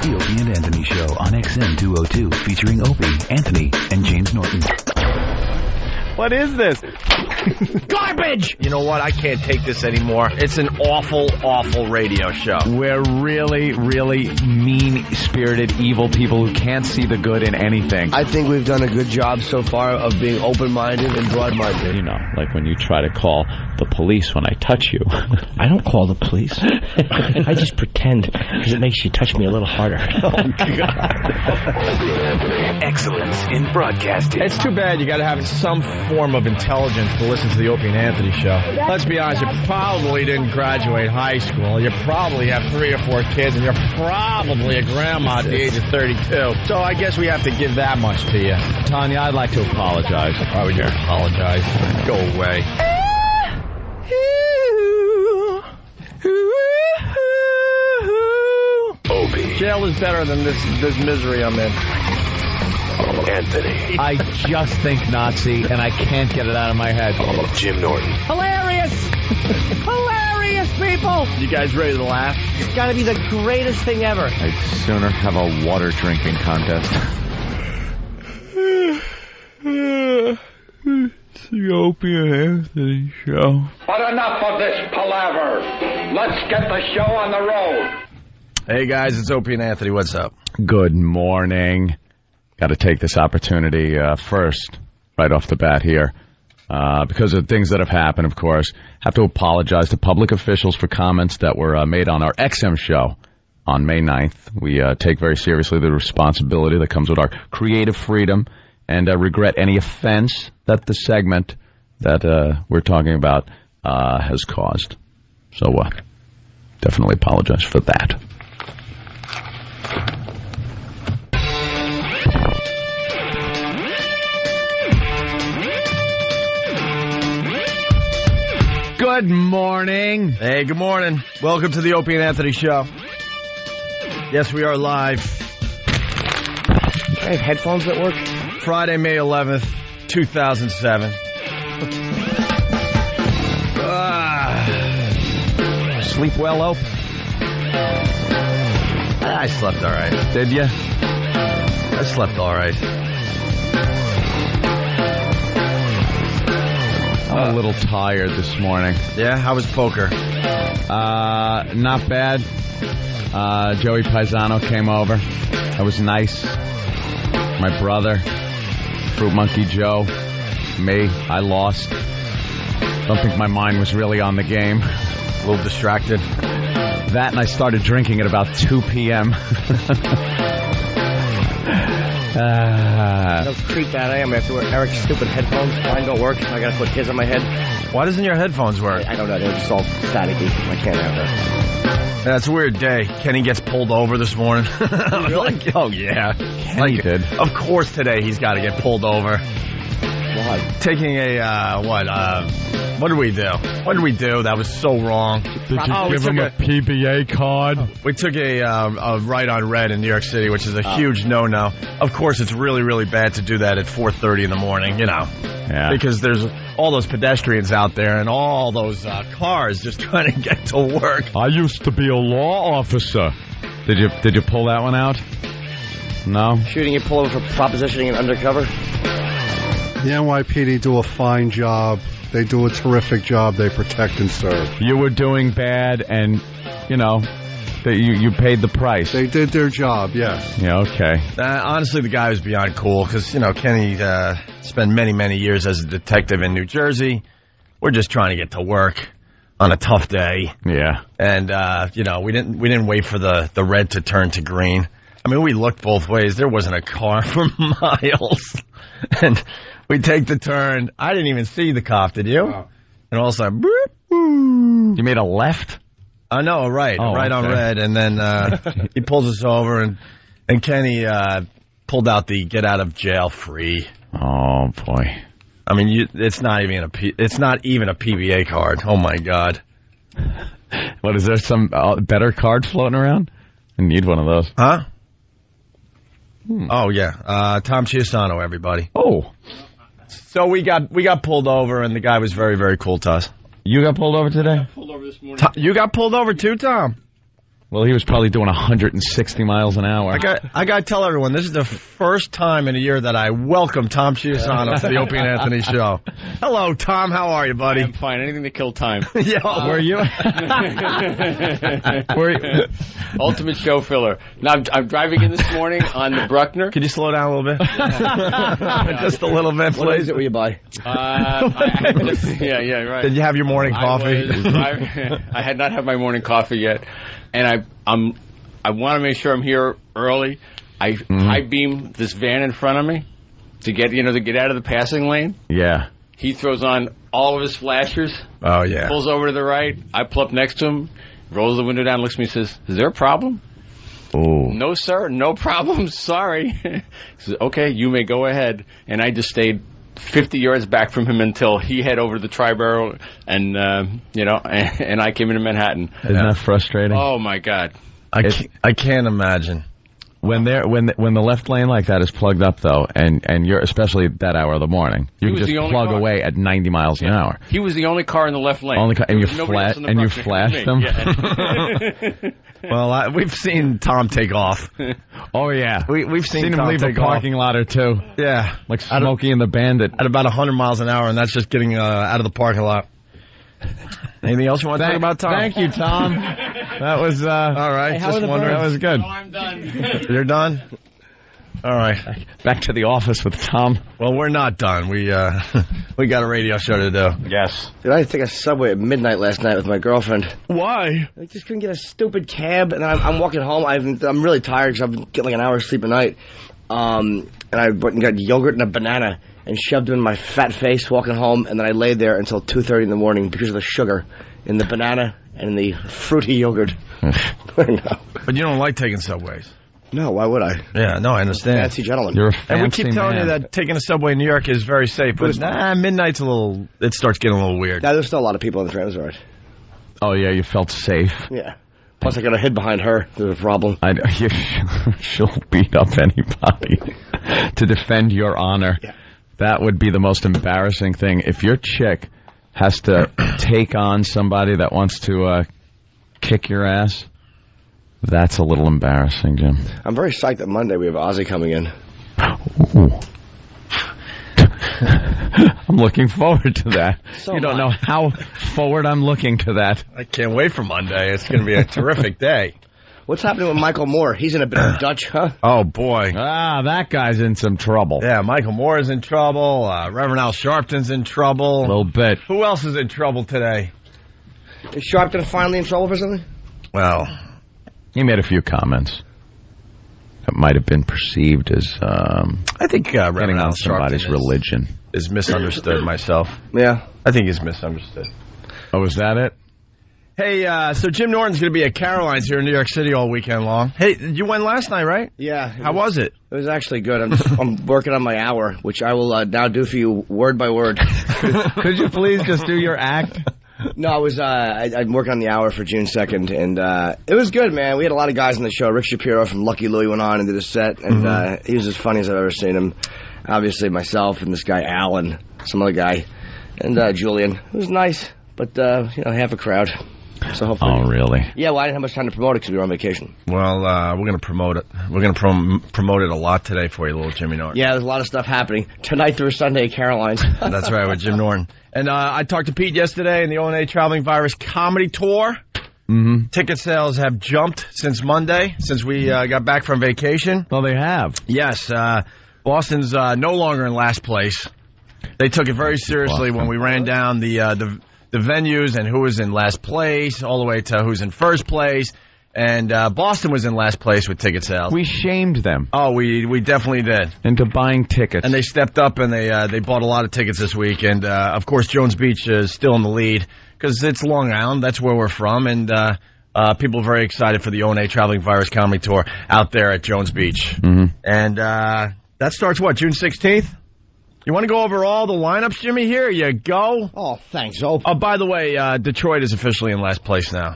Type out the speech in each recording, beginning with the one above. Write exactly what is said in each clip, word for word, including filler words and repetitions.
The Opie and Anthony Show on X M two oh two, featuring Opie, Anthony, and James Norton. What is this? Garbage! You know what? I can't take this anymore. It's an awful, awful radio show. We're really, really mean-spirited, evil people who can't see the good in anything. I think we've done a good job so far of being open-minded and broad-minded. You know, like when you try to call the police when I touch you. I don't call the police. I just pretend, because it makes you touch me a little harder. Oh, God. Excellence in broadcasting. It's too bad you got to have some form of intelligence to listen to the Opie and Anthony Show. Let's be honest, you probably didn't graduate high school. You probably have three or four kids, and you're probably a grandma at the age of thirty-two. So I guess we have to give that much to you. Tanya, I'd like to apologize. Why would you apologize? Go away. Opie. Jail is better than this this misery I'm in. Anthony. I just think Nazi, and I can't get it out of my head. Jim Norton. Hilarious! Hilarious, people! You guys ready to laugh? It's gotta be the greatest thing ever. I'd sooner have a water drinking contest. It's the Opie and Anthony Show. But enough of this palaver. Let's get the show on the road. Hey guys, it's Opie and Anthony. What's up? Good morning. Got to take this opportunity uh, first, right off the bat here, uh, because of things that have happened, of course. Have to apologize to public officials for comments that were uh, made on our X M show on May ninth. We uh, take very seriously the responsibility that comes with our creative freedom, and uh, regret any offense that the segment that uh, we're talking about uh, has caused. So uh, definitely apologize for that. Good morning. Hey, good morning. Welcome to the Opie and Anthony Show. Yes, we are live. I have headphones that work. Friday, May eleventh, two thousand seven. Ah. Sleep well, Ope? I slept all right. Did you? I slept all right. I'm a little tired this morning. Yeah? How was poker? Uh, not bad. Uh, Joey Paisano came over. That was nice. My brother, Fruit Monkey Joe, me, I lost. Don't think my mind was really on the game. A little distracted. That and I started drinking at about two p.m. Uh, no creep that I am. I have to wear Eric's stupid headphones. Mine don't work. I gotta put his on my head. Why doesn't your headphones work? I, I don't know. They're just all staticky. I can't have that. That's a weird day. Kenny gets pulled over this morning. Really? Like, oh, yeah. Kenny like, did. Of course today he's got to get pulled over. Why? Taking a, uh, what, uh, what did we do? What did we do? That was so wrong. Did you oh, give him a, a P B A card? We took a, uh, a right on red in New York City, which is a oh. huge no-no. Of course, it's really, really bad to do that at four thirty in the morning, you know. Yeah. Because there's all those pedestrians out there and all those uh, cars just trying to get to work. I used to be a law officer. Did you Did you pull that one out? No? Shooting and pull over for propositioning and undercover? The N Y P D do a fine job. They do a terrific job. They protect and serve. You were doing bad, and, you know, that you, you paid the price. They did their job, yes. Yeah, okay. Uh, honestly, the guy was beyond cool because, you know, Kenny uh, spent many, many years as a detective in New Jersey. We're just trying to get to work on a tough day. Yeah. And, uh, you know, we didn't we didn't wait for the, the red to turn to green. I mean, we looked both ways. There wasn't a car for miles. And we take the turn. I didn't even see the cop, did you? Oh. And all of a sudden, boop, boop. You made a left? Uh, no, right. Oh, right okay. on red. And then uh, he pulls us over, and, and Kenny uh, pulled out the get out of jail free. Oh, boy. I mean, you, it's not even a P, it's not even a P B A card. Oh, my God. What, is there some uh, better card floating around? I need one of those. Huh? Hmm. Oh, yeah. Uh, Tom Chiusano, everybody. Oh. So we got we got pulled over, and the guy was very, very cool to us. You got pulled over today? I got pulled over this morning. Tom, you got pulled over too, Tom? Well, he was probably doing one hundred sixty miles an hour. I got I got to tell everyone, this is the first time in a year that I welcome Tom Chiusano to the Opie and Anthony show. Hello, Tom. How are you, buddy? I'm fine. Anything to kill time. yeah, Uh, Were you? Were you? Ultimate show filler. Now, I'm, I'm driving in this morning on the Bruckner. Can you slow down a little bit? Just a little bit, What please. is it will you buy? Uh, I, I just, yeah, yeah, right. Did you have your morning coffee? I, was, I, I had not had my morning coffee yet, and I I'm I want to make sure I'm here early. I Mm-hmm. high beam this van in front of me to get you know to get out of the passing lane. Yeah. He throws on all of his flashers, Oh, yeah. pulls over to the right. I pull up next to him, rolls the window down, looks at me, and says, "Is there a problem?" Oh. No, sir, no problem. Sorry. He says, "Okay, you may go ahead." And I just stayed fifty yards back from him until he head over to the Tri-Barrel, and uh, you know, and, and I came into Manhattan. Isn't that frustrating? Oh my God! I can't, I can't imagine. When they're when the, when the left lane like that is plugged up though, and and you're especially that hour of the morning, you He can was just the only plug car. away at ninety miles an hour. He was the only car in the left lane. Only car, and There you was nobody fla- else in the and you Bruckner flashed except them. me. Yeah. Well, I, we've seen Tom take off. Oh yeah, We, we've seen, seen him Tom leave a take off. parking lot or two, Yeah. like Out of- Smokey and the Bandit. At about one hundred miles an hour, and that's just getting uh, out of the parking lot. Anything else you want to talk about, Tom? Thank you, Tom. That was uh, All right, Hey, how just are the wondering. that was good. Oh, I'm done. You're done? All right. Back to the office with Tom. Well, we're not done. We uh, we got a radio show to do. Yes. Dude, I had to take a subway at midnight last night with my girlfriend. Why? I just couldn't get a stupid cab, and I'm, I'm walking home. I've, I'm really tired because I've getting like an hour's sleep a night. Um, and I went and got yogurt and a banana and shoved it in my fat face walking home, and then I laid there until two thirty in the morning because of the sugar in the banana and the fruity yogurt. no. But you don't like taking subways. no, why would I? Yeah, no, I understand. Fancy gentleman. You're a And we fancy keep telling man. you that taking a subway in New York is very safe, but nah, midnight's a little. It starts getting a little weird. Now, there's still a lot of people on the train. It was all right. Oh yeah, you felt safe. Yeah. Plus, I got a hid behind her. There's a problem. I, you, she'll beat up anybody to defend your honor. Yeah. That would be the most embarrassing thing. If your chick has to take on somebody that wants to uh, kick your ass, that's a little embarrassing, Jim. I'm very psyched that Monday we have Ozzy coming in. Ooh. I'm looking forward to that. So you don't am I. know how forward I'm looking to that. I can't wait for Monday. It's going to be a terrific day. What's happening with Michael Moore? He's in a bit of Dutch, huh? Oh, boy. Ah, that guy's in some trouble. Yeah, Michael Moore is in trouble. Uh, Reverend Al Sharpton's in trouble. A little bit. Who else is in trouble today? Is Sharpton finally in trouble for something? Well, He made a few comments that might have been perceived as um, I think uh, getting Reverend Al on somebody's Sharpton is, religion. is misunderstood myself. Yeah. I think he's misunderstood. Oh, is that it? Hey, uh, so Jim Norton's going to be at Caroline's here in New York City all weekend long. Hey, you went last night, right? Yeah. How was it? It was actually good. I'm, just, I'm working on my hour, which I will uh, now do for you word by word. Could you please just do your act? No, I was uh, I, I'm working on the hour for June second, and uh, it was good, man. We had a lot of guys on the show. Rick Shapiro from Lucky Louie went on and did a set, and uh, he was as funny as I've ever seen him. Obviously, myself and this guy Alan, some other guy, and uh, Julian. It was nice, but uh, you know, half a crowd. So hopefully, Oh, really? yeah. Well, I didn't have much time to promote it because we were on vacation. Well, uh, we're going to promote it. We're going to prom- promote it a lot today for you, little Jimmy Norton. Yeah, there's a lot of stuff happening tonight through Sunday at Caroline's. That's right, with Jim Norton. And uh, I talked to Pete yesterday in the O and A Traveling Virus Comedy Tour. Mm-hmm. Ticket sales have jumped since Monday, since we uh, got back from vacation. Well, they have. Yes, uh, Boston's uh, no longer in last place. They took it very seriously when we ran down the, uh, the the venues and who was in last place, all the way to who's in first place. And uh, Boston was in last place with ticket sales. We shamed them oh, we we definitely did. into buying tickets. And they stepped up and they uh, they bought a lot of tickets this week. And, uh, of course, Jones Beach is still in the lead because it's Long Island. That's where we're from. And uh, uh, people are very excited for the O and A Traveling Virus Comedy Tour out there at Jones Beach. Mhm. And uh, that starts, what, June sixteenth? You want to go over all the lineups, Jimmy? Here you go. Oh, thanks, Hope. Oh, by the way, uh, Detroit is officially in last place now.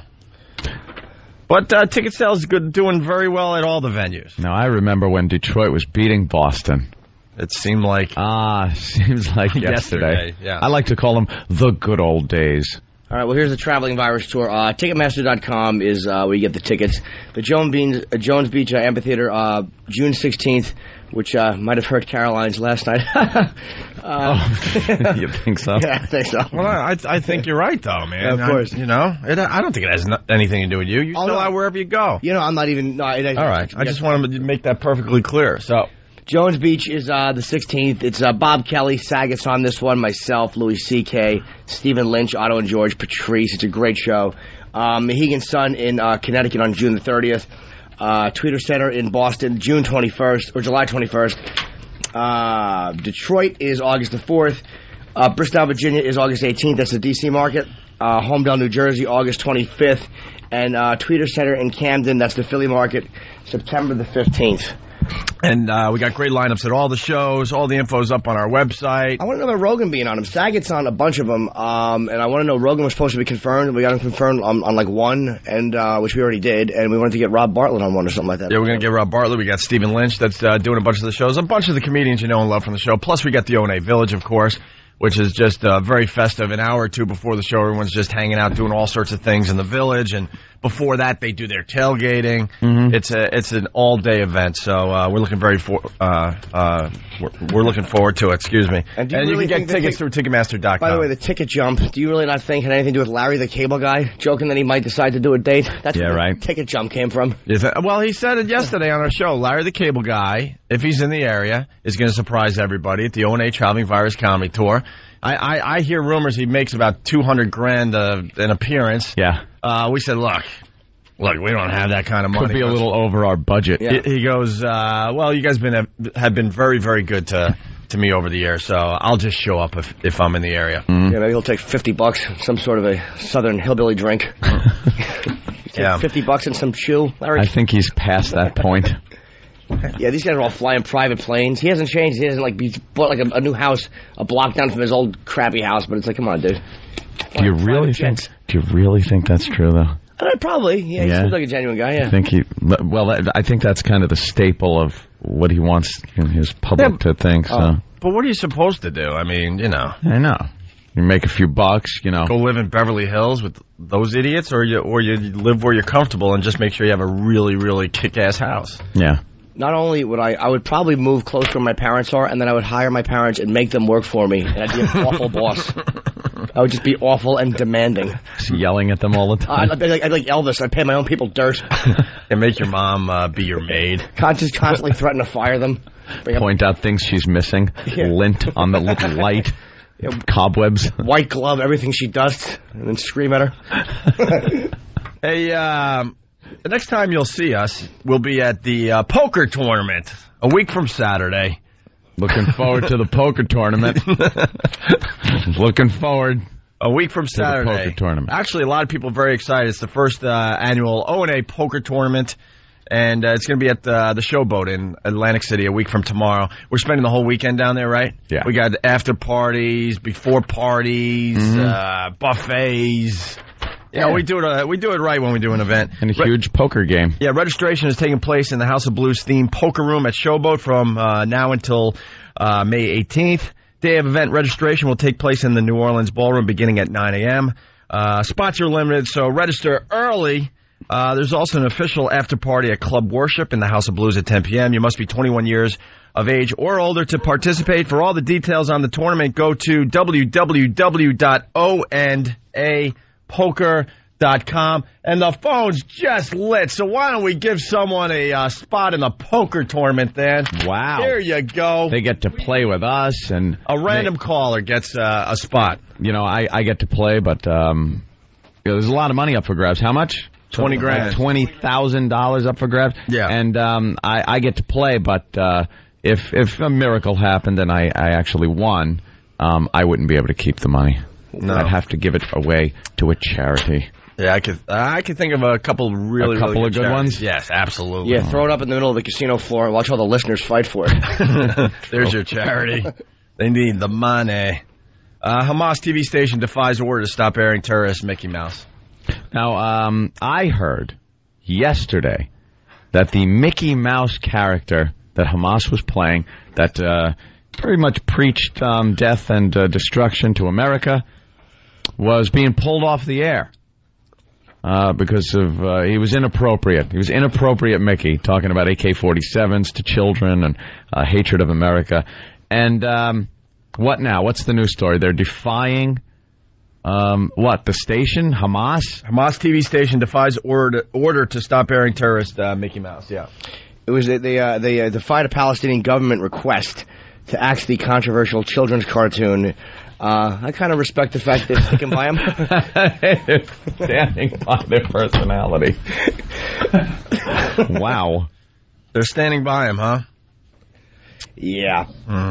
But uh, ticket sales is good, doing very well at all the venues. Now, I remember when Detroit was beating Boston. It seemed like Ah, seems like yesterday. Yesterday, yeah. I like to call them the good old days. All right, well, here's the Traveling Virus Tour. Uh, Ticketmaster dot com is uh, where you get the tickets. The Jones, Beans, uh, Jones Beach uh, Amphitheater, uh, June sixteenth, which uh, might have hurt Caroline's last night. uh, oh, you think so? Yeah, I think so. Well, I, I think you're right, though, man. Yeah, of course. I, you know, it, I don't think it has no, anything to do with you. You Oh, sell no. out wherever you go. You know, I'm not even... No, it, All right. I just wanted to make that perfectly clear. So, Jones Beach is uh, the sixteenth. It's uh, Bob Kelly, Saget's on this one, myself, Louis C K, Stephen Lynch, Otto and George, Patrice. It's a great show. Um, Mohegan Sun in uh, Connecticut on June the thirtieth. Uh, Tweeter Center in Boston, June twenty-first, or July twenty-first. Uh, Detroit is August the fourth. Uh, Bristow, Virginia is August eighteenth. That's the D C market. Uh, Homedale, New Jersey, August twenty-fifth. And uh, Tweeter Center in Camden, that's the Philly market, September the fifteenth. and uh, we got great lineups at all the shows. All the info's up on our website. I want to know about Rogan being on them. Saget's on a bunch of them, um, and I want to know Rogan was supposed to be confirmed. We got him confirmed on, on like one, and uh, which we already did, and we wanted to get Rob Bartlett on one or something like that. Yeah, we're going to get Rob Bartlett. We got Stephen Lynch that's uh, doing a bunch of the shows. A bunch of the comedians you know and love from the show. Plus, we got the O and A Village, of course, which is just uh, very festive. An hour or two before the show, everyone's just hanging out, doing all sorts of things in the Village. And before that, they do their tailgating. Mm-hmm. It's a it's an all day event, so uh, we're looking very for uh, uh, we're, we're looking forward to it. Excuse me. And, do you, and really you can get tickets tic- through Ticketmaster dot com. By the way, the ticket jump. Do you really not think had anything to do with Larry the Cable Guy joking that he might decide to do a date? That's Yeah, where right. the ticket jump came from. Is that, well, he said it yesterday on our show. Larry the Cable Guy, if he's in the area, is going to surprise everybody at the O and A Traveling Virus Comedy Tour. I, I, I hear rumors he makes about two hundred grand uh, an appearance. Yeah. Uh, we said, look, look, we don't have that kind of money. Could be a little over our budget. Yeah. He, he goes, uh, well, you guys been have been very, very good to to me over the years, so I'll just show up if, if I'm in the area. Mm-hmm. Yeah, maybe he'll take fifty bucks, some sort of a southern hillbilly drink. Yeah. fifty bucks and some chew, Larry. I think he's past that point. Yeah, these guys are all flying private planes. He hasn't changed. He hasn't, like, he's bought, like, a, a new house a block down from his old crappy house, but it's like, come on, dude. Do you really think? Do you really think that's true, though? Uh, probably. Yeah, he Yeah. seems like a genuine guy, yeah. I think he. Well, I think that's kind of the staple of what he wants in his public Yeah. to think. So Oh. But what are you supposed to do? I mean, you know, I know you make a few bucks, you know. go live in Beverly Hills with those idiots, or you or you live where you're comfortable and just make sure you have a really, really kick-ass house. Yeah. Not only would I, I would probably move close to where my parents are, and then I would hire my parents and make them work for me, and I'd be an awful boss. I would just be awful and demanding. Just yelling at them all the time. I'd be like, I'd be like Elvis. I'd pay my own people dirt. And make your mom uh, be your maid. Con- just constantly threaten to fire them. Bring up Point out things she's missing. Yeah. Lint on the little light. Cobwebs. white glove, everything she does, and then scream at her. Hey, um, the next time you'll see us, we'll be at the uh, poker tournament a week from Saturday. Looking forward to the poker tournament. Looking forward. A week from To the Saturday. poker tournament. Actually, a lot of people are very excited. It's the first uh, annual O and A poker tournament, and uh, it's going to be at the, the Showboat in Atlantic City a week from tomorrow. We're spending the whole weekend down there, right? Yeah. We got after parties, before parties, Mm-hmm. uh, buffets. Yeah, we do it. Uh, we do it right when we do an event. And a Re- huge poker game. Yeah, registration is taking place in the House of Blues themed poker room at Showboat from uh, now until uh, May eighteenth. Day of event registration will take place in the New Orleans Ballroom beginning at nine a.m. Uh, spots are limited, so register early. Uh, there's also an official after party at Club Worship in the House of Blues at ten p.m. You must be twenty-one years of age or older to participate. For all the details on the tournament, go to w w w dot o and a poker dot com. And the phone's just lit, so why don't we give someone a uh, spot in the poker tournament then? Wow. Here you go. They get to play with us, and A random they- caller gets uh, a spot. you know, I, I get to play, but um, you know, there's a lot of money up for grabs. How much? twenty grand. Like twenty thousand dollars up for grabs. Yeah. And um, I, I get to play, but uh, if if a miracle happened and I, I actually won, um, I wouldn't be able to keep the money. No. I'd have to give it away to a charity. Yeah, I could. Uh, I could think of a couple really, A couple really of good charities. ones? Yes, absolutely. Yeah, throw it up in the middle of the casino floor and watch all the listeners fight for it. There's your charity. They need the money. Uh, Hamas T V station defies order to stop airing terrorist Mickey Mouse. Now, um, I heard yesterday that the Mickey Mouse character that Hamas was playing, that uh, pretty much preached um, death and uh, destruction to America, was being pulled off the air uh, because of uh, he was inappropriate. He was inappropriate, Mickey, talking about A K forty-sevens to children and uh, hatred of America. And um, what now? What's the news story? They're defying um, what? The station? Hamas? Hamas T V station defies order order to stop airing terrorist uh, Mickey Mouse. Yeah, it was they uh, they uh, defied a Palestinian government request to axe the controversial children's cartoon. Uh, I kind of respect the fact they're sticking by him. Standing by their personality. Wow. They're standing by him, huh? Yeah.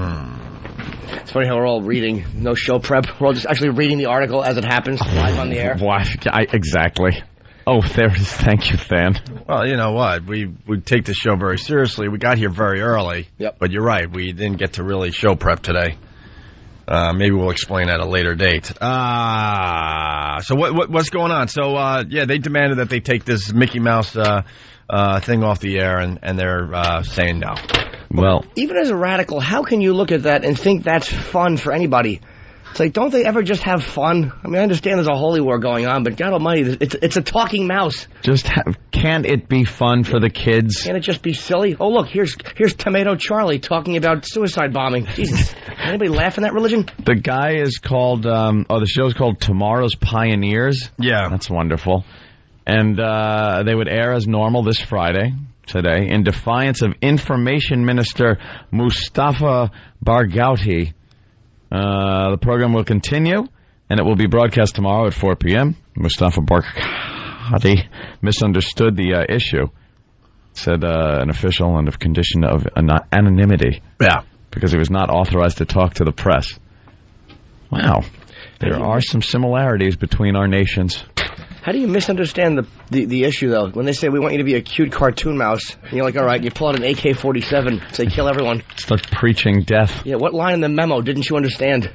Mm. It's funny how we're all reading. No show prep. We're all just actually reading the article as it happens live on the air. Why? I, exactly. Oh, there it is. Thank you, Than. Well, you know what? We we take the show very seriously. We got here very early. Yep. But you're right. We didn't get to really show prep today. Uh, maybe we'll explain at a later date. Ah, uh, so what, what what's going on? So uh, yeah, they demanded that they take this Mickey Mouse uh, uh, thing off the air, and and they're uh, saying no. Well, even as a radical, how can you look at that and think that's fun for anybody? It's like, don't they ever just have fun? I mean, I understand there's a holy war going on, but God Almighty, it's it's a talking mouse. Just have, can't it be fun for the kids? Can't it just be silly? Oh, look, here's here's Tomato Charlie talking about suicide bombing. Jesus, anybody laugh in that religion? The guy is called, um, oh, the show's called Tomorrow's Pioneers. Yeah. That's wonderful. And uh, they would air as normal this Friday, today, in defiance of Information Minister Mustafa Barghouti. Uh, the program will continue, and it will be broadcast tomorrow at four p.m. Mustafa Barghouti misunderstood the uh, issue, said uh, an official under condition of an- anonymity. Yeah. Because he was not authorized to talk to the press. Wow. There are some similarities between our nations. How do you misunderstand the, the, the issue, though? When they say, we want you to be a cute cartoon mouse, and you're like, all right, you pull out an A K forty-seven, say, kill everyone. Start preaching death. Yeah, what line in the memo didn't you understand?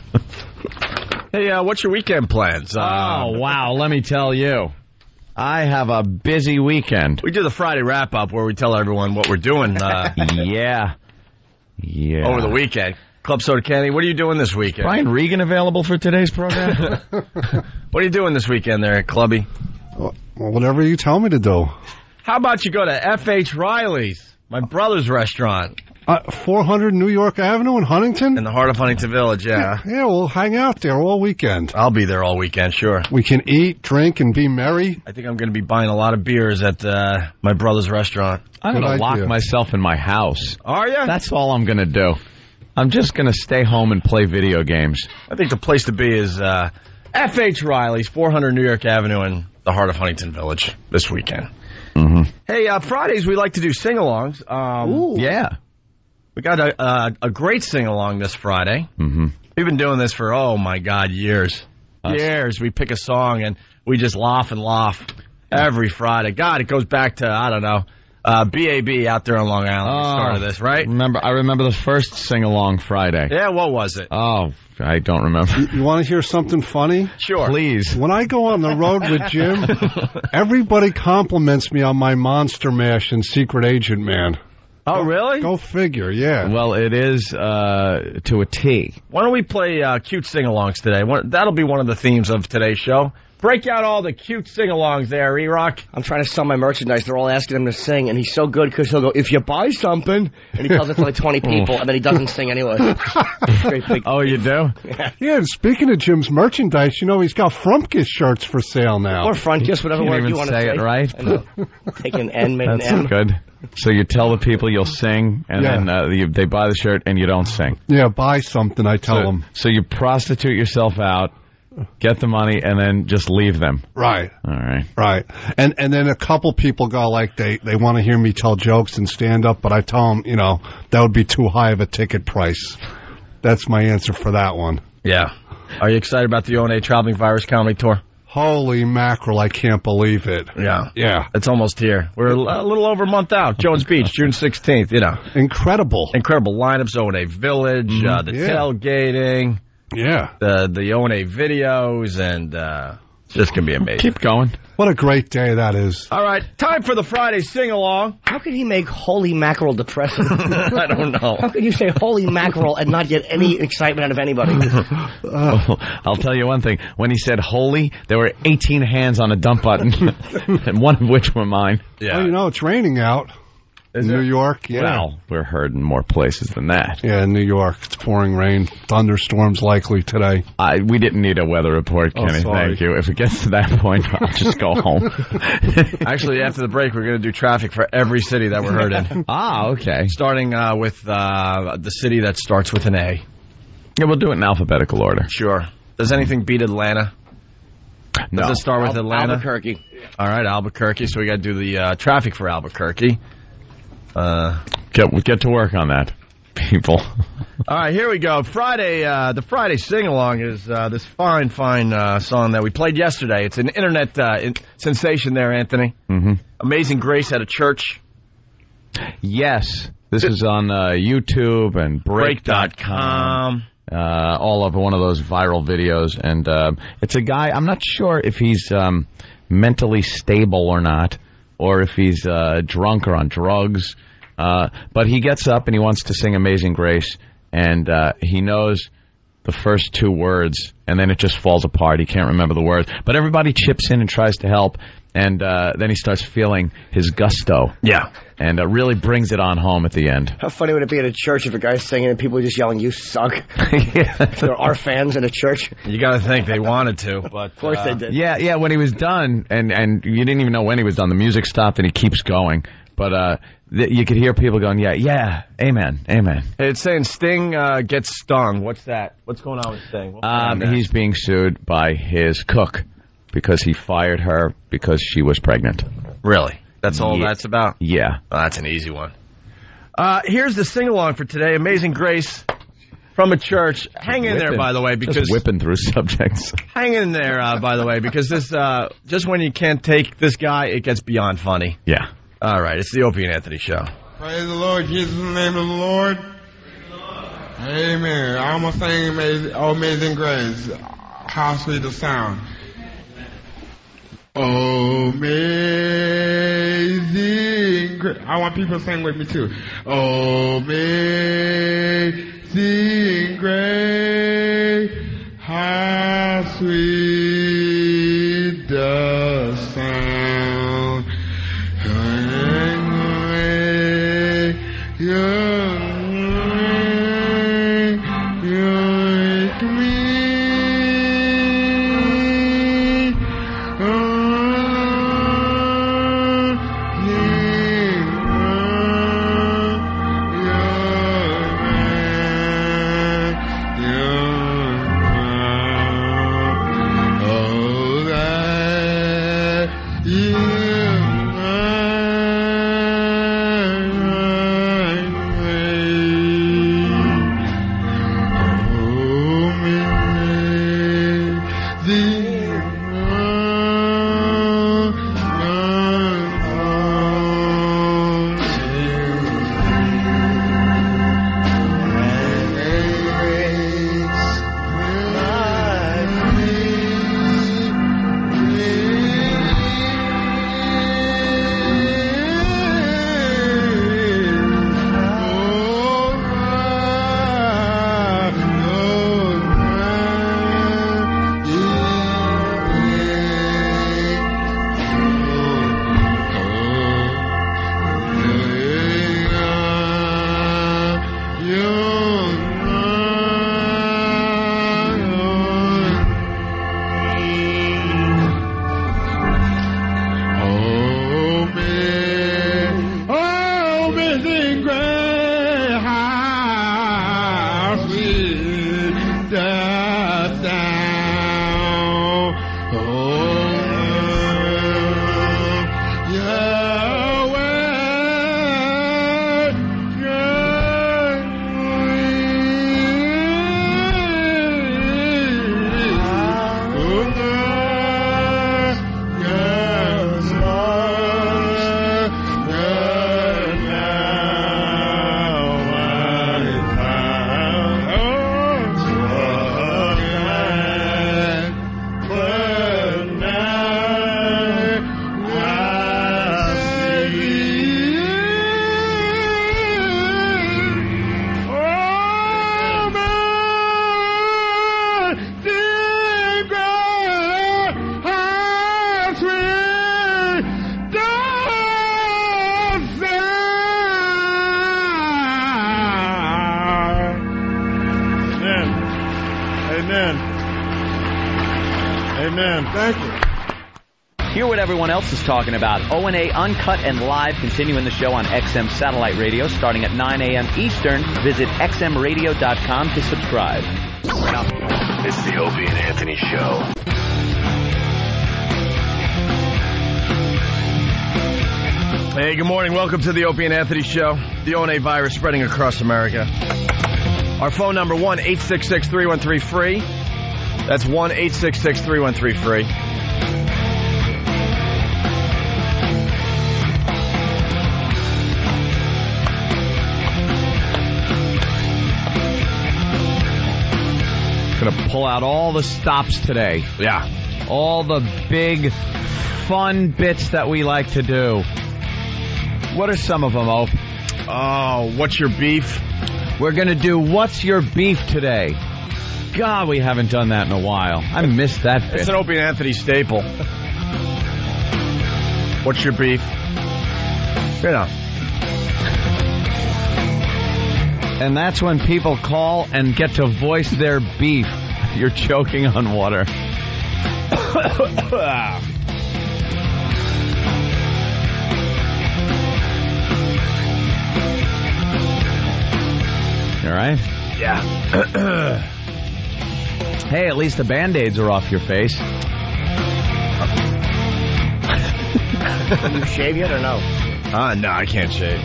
Hey, uh, what's your weekend plans? Uh, oh, wow, let me tell you. I have a busy weekend. We do the Friday wrap-up where we tell everyone what we're doing uh, yeah. Yeah. over the weekend. Club Soda Candy, what are you doing this weekend? Brian Regan available for today's program? What are you doing this weekend there, Clubby? Well, whatever you tell me to do. How about you go to F H Riley's, my brother's restaurant? Uh, four hundred New York Avenue in Huntington? In the heart of Huntington Village, yeah. Yeah, we'll hang out there all weekend. I'll be there all weekend, sure. We can eat, drink, and be merry. I think I'm going to be buying a lot of beers at uh, my brother's restaurant. I'm going to Good lock idea. myself in my house. Are you? That's all I'm going to do. I'm just going to stay home and play video games. I think the place to be is uh, F H Riley's, four hundred New York Avenue in the heart of Huntington Village this weekend. Mm-hmm. Hey, uh, Fridays we like to do sing-alongs. Um, Ooh. Yeah. We got a, a, a great sing-along this Friday. Mm-hmm. We've been doing this for, oh, my God, years. Us. Years. We pick a song, and we just laugh and laugh every Friday. God, it goes back to, I don't know, uh, B A B out there on Long Island. Oh, We started this, right? Remember, I remember the first sing-along Friday. Yeah, what was it? Oh, I don't remember. You, you want to hear something funny? Sure. Please. When I go on the road with Jim, everybody compliments me on my Monster Mash and Secret Agent Man. Oh, really? Go figure, yeah. Well, it is uh, to a T. Why don't we play uh, cute sing-alongs today? One, that'll be one of the themes of today's show. Break out all the cute sing-alongs there, E-Rock. I'm trying to sell my merchandise. They're all asking him to sing, and he's so good because he'll go, if you buy something, and he tells it to like twenty people, and then he doesn't sing anyway. Great big Oh, you do? Yeah, and speaking of Jim's merchandise, you know, he's got Frumpkiss shirts for sale now. Or front kiss, whatever Can't word even you want to say say. it right. I know. Take an N, make an That's M. good. So you tell the people you'll sing, and Yeah. then uh, you, they buy the shirt, and you don't sing. Yeah, buy something, I tell so, him. So you prostitute yourself out, get the money, and then just leave them. Right. All right. Right. And and then a couple people go like they, they want to hear me tell jokes and stand up, but I tell them, you know, that would be too high of a ticket price. That's my answer for that one. Yeah. Are you excited about the O N A Traveling Virus Comedy Tour? Holy mackerel, I can't believe it. Yeah. Yeah. It's almost here. We're a little over a month out. Jones Beach, June sixteenth, you know. Incredible. Incredible lineups, O N A Village, uh, the Yeah. tailgating, Yeah. the the O N A videos, and uh, it's just going to be amazing. Keep going. What a great day that is. All right, time for the Friday sing-along. How could he make holy mackerel depressing? I don't know. How could you say holy mackerel and not get any excitement out of anybody? Oh, I'll tell you one thing. When he said holy, there were eighteen hands on a dump button, and one of which were mine. Yeah. Oh, you know, it's raining out. In New York, yeah. Well, we're heard in more places than that. Yeah, in New York, it's pouring rain. Thunderstorms likely today. I, we didn't need a weather report, Oh, Kenny. sorry. Thank you. If it gets to that point, I'll just go home. Actually, after the break, we're going to do traffic for every city that we're heard in. Ah, okay. Starting uh, with uh, the city that starts with an A. Yeah, we'll do it in alphabetical order. Sure. Does anything beat Atlanta? No. Does it start with Al- Atlanta? Albuquerque. All right, Albuquerque. So we got to do the uh, traffic for Albuquerque. Uh, Get, get to work on that, people. all right, here we go. Friday, uh, the Friday sing-along is uh, this fine, fine uh, song that we played yesterday. It's an internet uh, in- sensation there, Anthony. Mm-hmm. Amazing Grace at a church. Yes. This is on uh, YouTube and Break dot com. Uh, all over one of those viral videos. And uh, it's a guy, I'm not sure if he's um, mentally stable or not, or if he's uh, drunk or on drugs. Uh, but he gets up and he wants to sing Amazing Grace, and uh, he knows the first two words, and then it just falls apart. He can't remember the words. But everybody chips in and tries to help, and uh, then he starts feeling his gusto. Yeah. And uh, really brings it on home at the end. How funny would it be at a church if a guy's singing and people are just yelling, "You suck"? Yeah. There are fans in a church. You got to think they wanted to, but Of course uh, they did. Yeah, yeah, when he was done, and, and you didn't even know when he was done, the music stopped and he keeps going. But uh, th- you could hear people going, yeah, yeah, amen, amen. It's saying Sting uh, gets stung. What's that? What's going on with Sting? What's going Um, on he's being sued by his cook because he fired her because she was pregnant. really? That's all Yeah. that's about? Yeah. Oh, that's an easy one. Uh, here's the sing-along for today. Amazing Grace from a church. Hang in there, Whipping. by the way, because Just whipping through subjects. hang in there, uh, by the way, because this uh, just when you can't take this guy, it gets beyond funny. Yeah. All right, it's the Opie and Anthony Show. Praise the Lord, Jesus in the name of the Lord. Amen. I'm going to sing amazing, oh, amazing Grace. How sweet the sound. Amazing Grace. I want people to sing with me too. Amazing Grace. How sweet the sound. man. Thank you. Hear what everyone else is talking about. O and A Uncut and Live continuing the show on X M Satellite Radio starting at nine a.m. Eastern. Visit x m radio dot com to subscribe. It's the Opie and Anthony Show. Hey, good morning. Welcome to the Opie and Anthony Show. The O and A virus spreading across America. Our phone number, one eight six six, three one three, free. That's one eight six six, three one three, free. Gonna pull out all the stops today. Yeah. All the big, fun bits that we like to do. What are some of them, Ope? Oh, what's your beef? We're gonna do What's Your Beef today. God, we haven't done that in a while. I missed that bit. It's an Opie and Anthony staple. What's your beef? You know. And that's when people call and get to voice their beef. You're choking on water. All right? Yeah. Hey, at least the Band-Aids are off your face. Can you shave yet or no? Uh, no, I can't shave.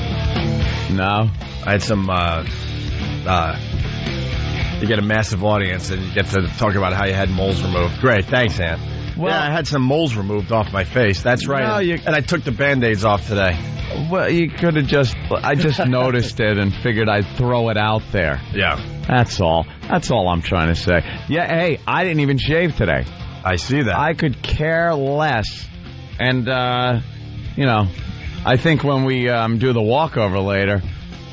No? I had some, uh, uh, you get a massive audience and you get to talk about how you had moles removed. Great, thanks, Ant. Well, yeah, I had some moles removed off my face. That's right. No, and, you, and I took the Band-Aids off today. Well, you could have just, I just noticed it and figured I'd throw it out there. Yeah. That's all. That's all I'm trying to say. Yeah, hey, I didn't even shave today. I see that. I could care less. And, uh, you know, I think when we um, do the walkover later,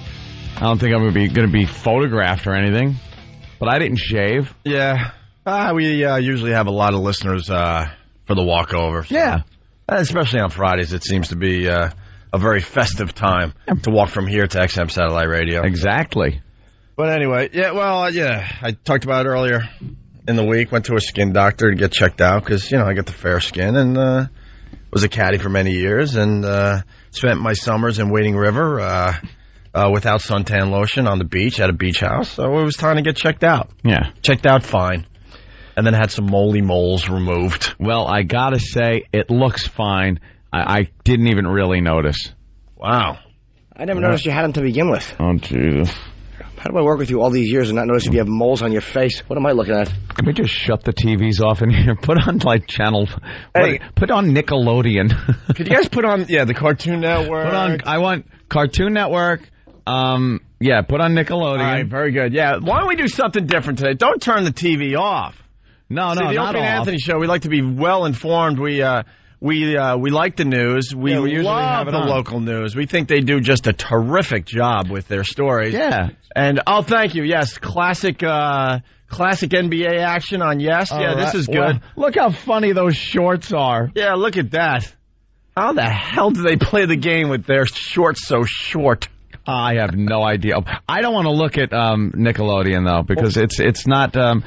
I don't think I'm going to be going to be photographed or anything. But I didn't shave. Yeah. Uh, we uh, usually have a lot of listeners uh, for the walkover. So. Yeah. Especially on Fridays, it seems to be uh, a very festive time to walk from here to X M Satellite Radio. Exactly. But anyway, yeah, well, uh, yeah, I talked about it earlier in the week. Went to a skin doctor to get checked out because, you know, I got the fair skin and uh, was a caddy for many years and uh, spent my summers in Wading River uh, uh, without suntan lotion on the beach at a beach house. So it was time to get checked out. Yeah. Checked out fine. And then had some moly moles removed. Well, I got to say, it looks fine. I, I didn't even really notice. Wow. I never noticed you had them to begin with. Oh, Jesus. How do I work with you all these years and not notice if you have moles on your face? What am I looking at? Can we just shut the T Vs off in here? Put on, like, channel... Hey. What, put on Nickelodeon. Could you guys put on, yeah, the Cartoon Network? Put on... I want Cartoon Network. Um, yeah, put on Nickelodeon. All right, very good. Yeah, why don't we do something different today? Don't turn the T V off. No, See, no, the not Opie and off. Anthony Show, we like to be well informed. We uh, we uh, we like the news. We, Yeah, we usually love have it the on. local news. We think they do just a terrific job with their stories. Yeah. And oh, thank you. Yes, classic uh, classic N B A action on Yes. All yeah, this right. is good. Well, look how funny those shorts are. Yeah, look at that. How the hell do they play the game with their shorts so short? I have no idea. I don't want to look at um, Nickelodeon though because it's it's not. Um,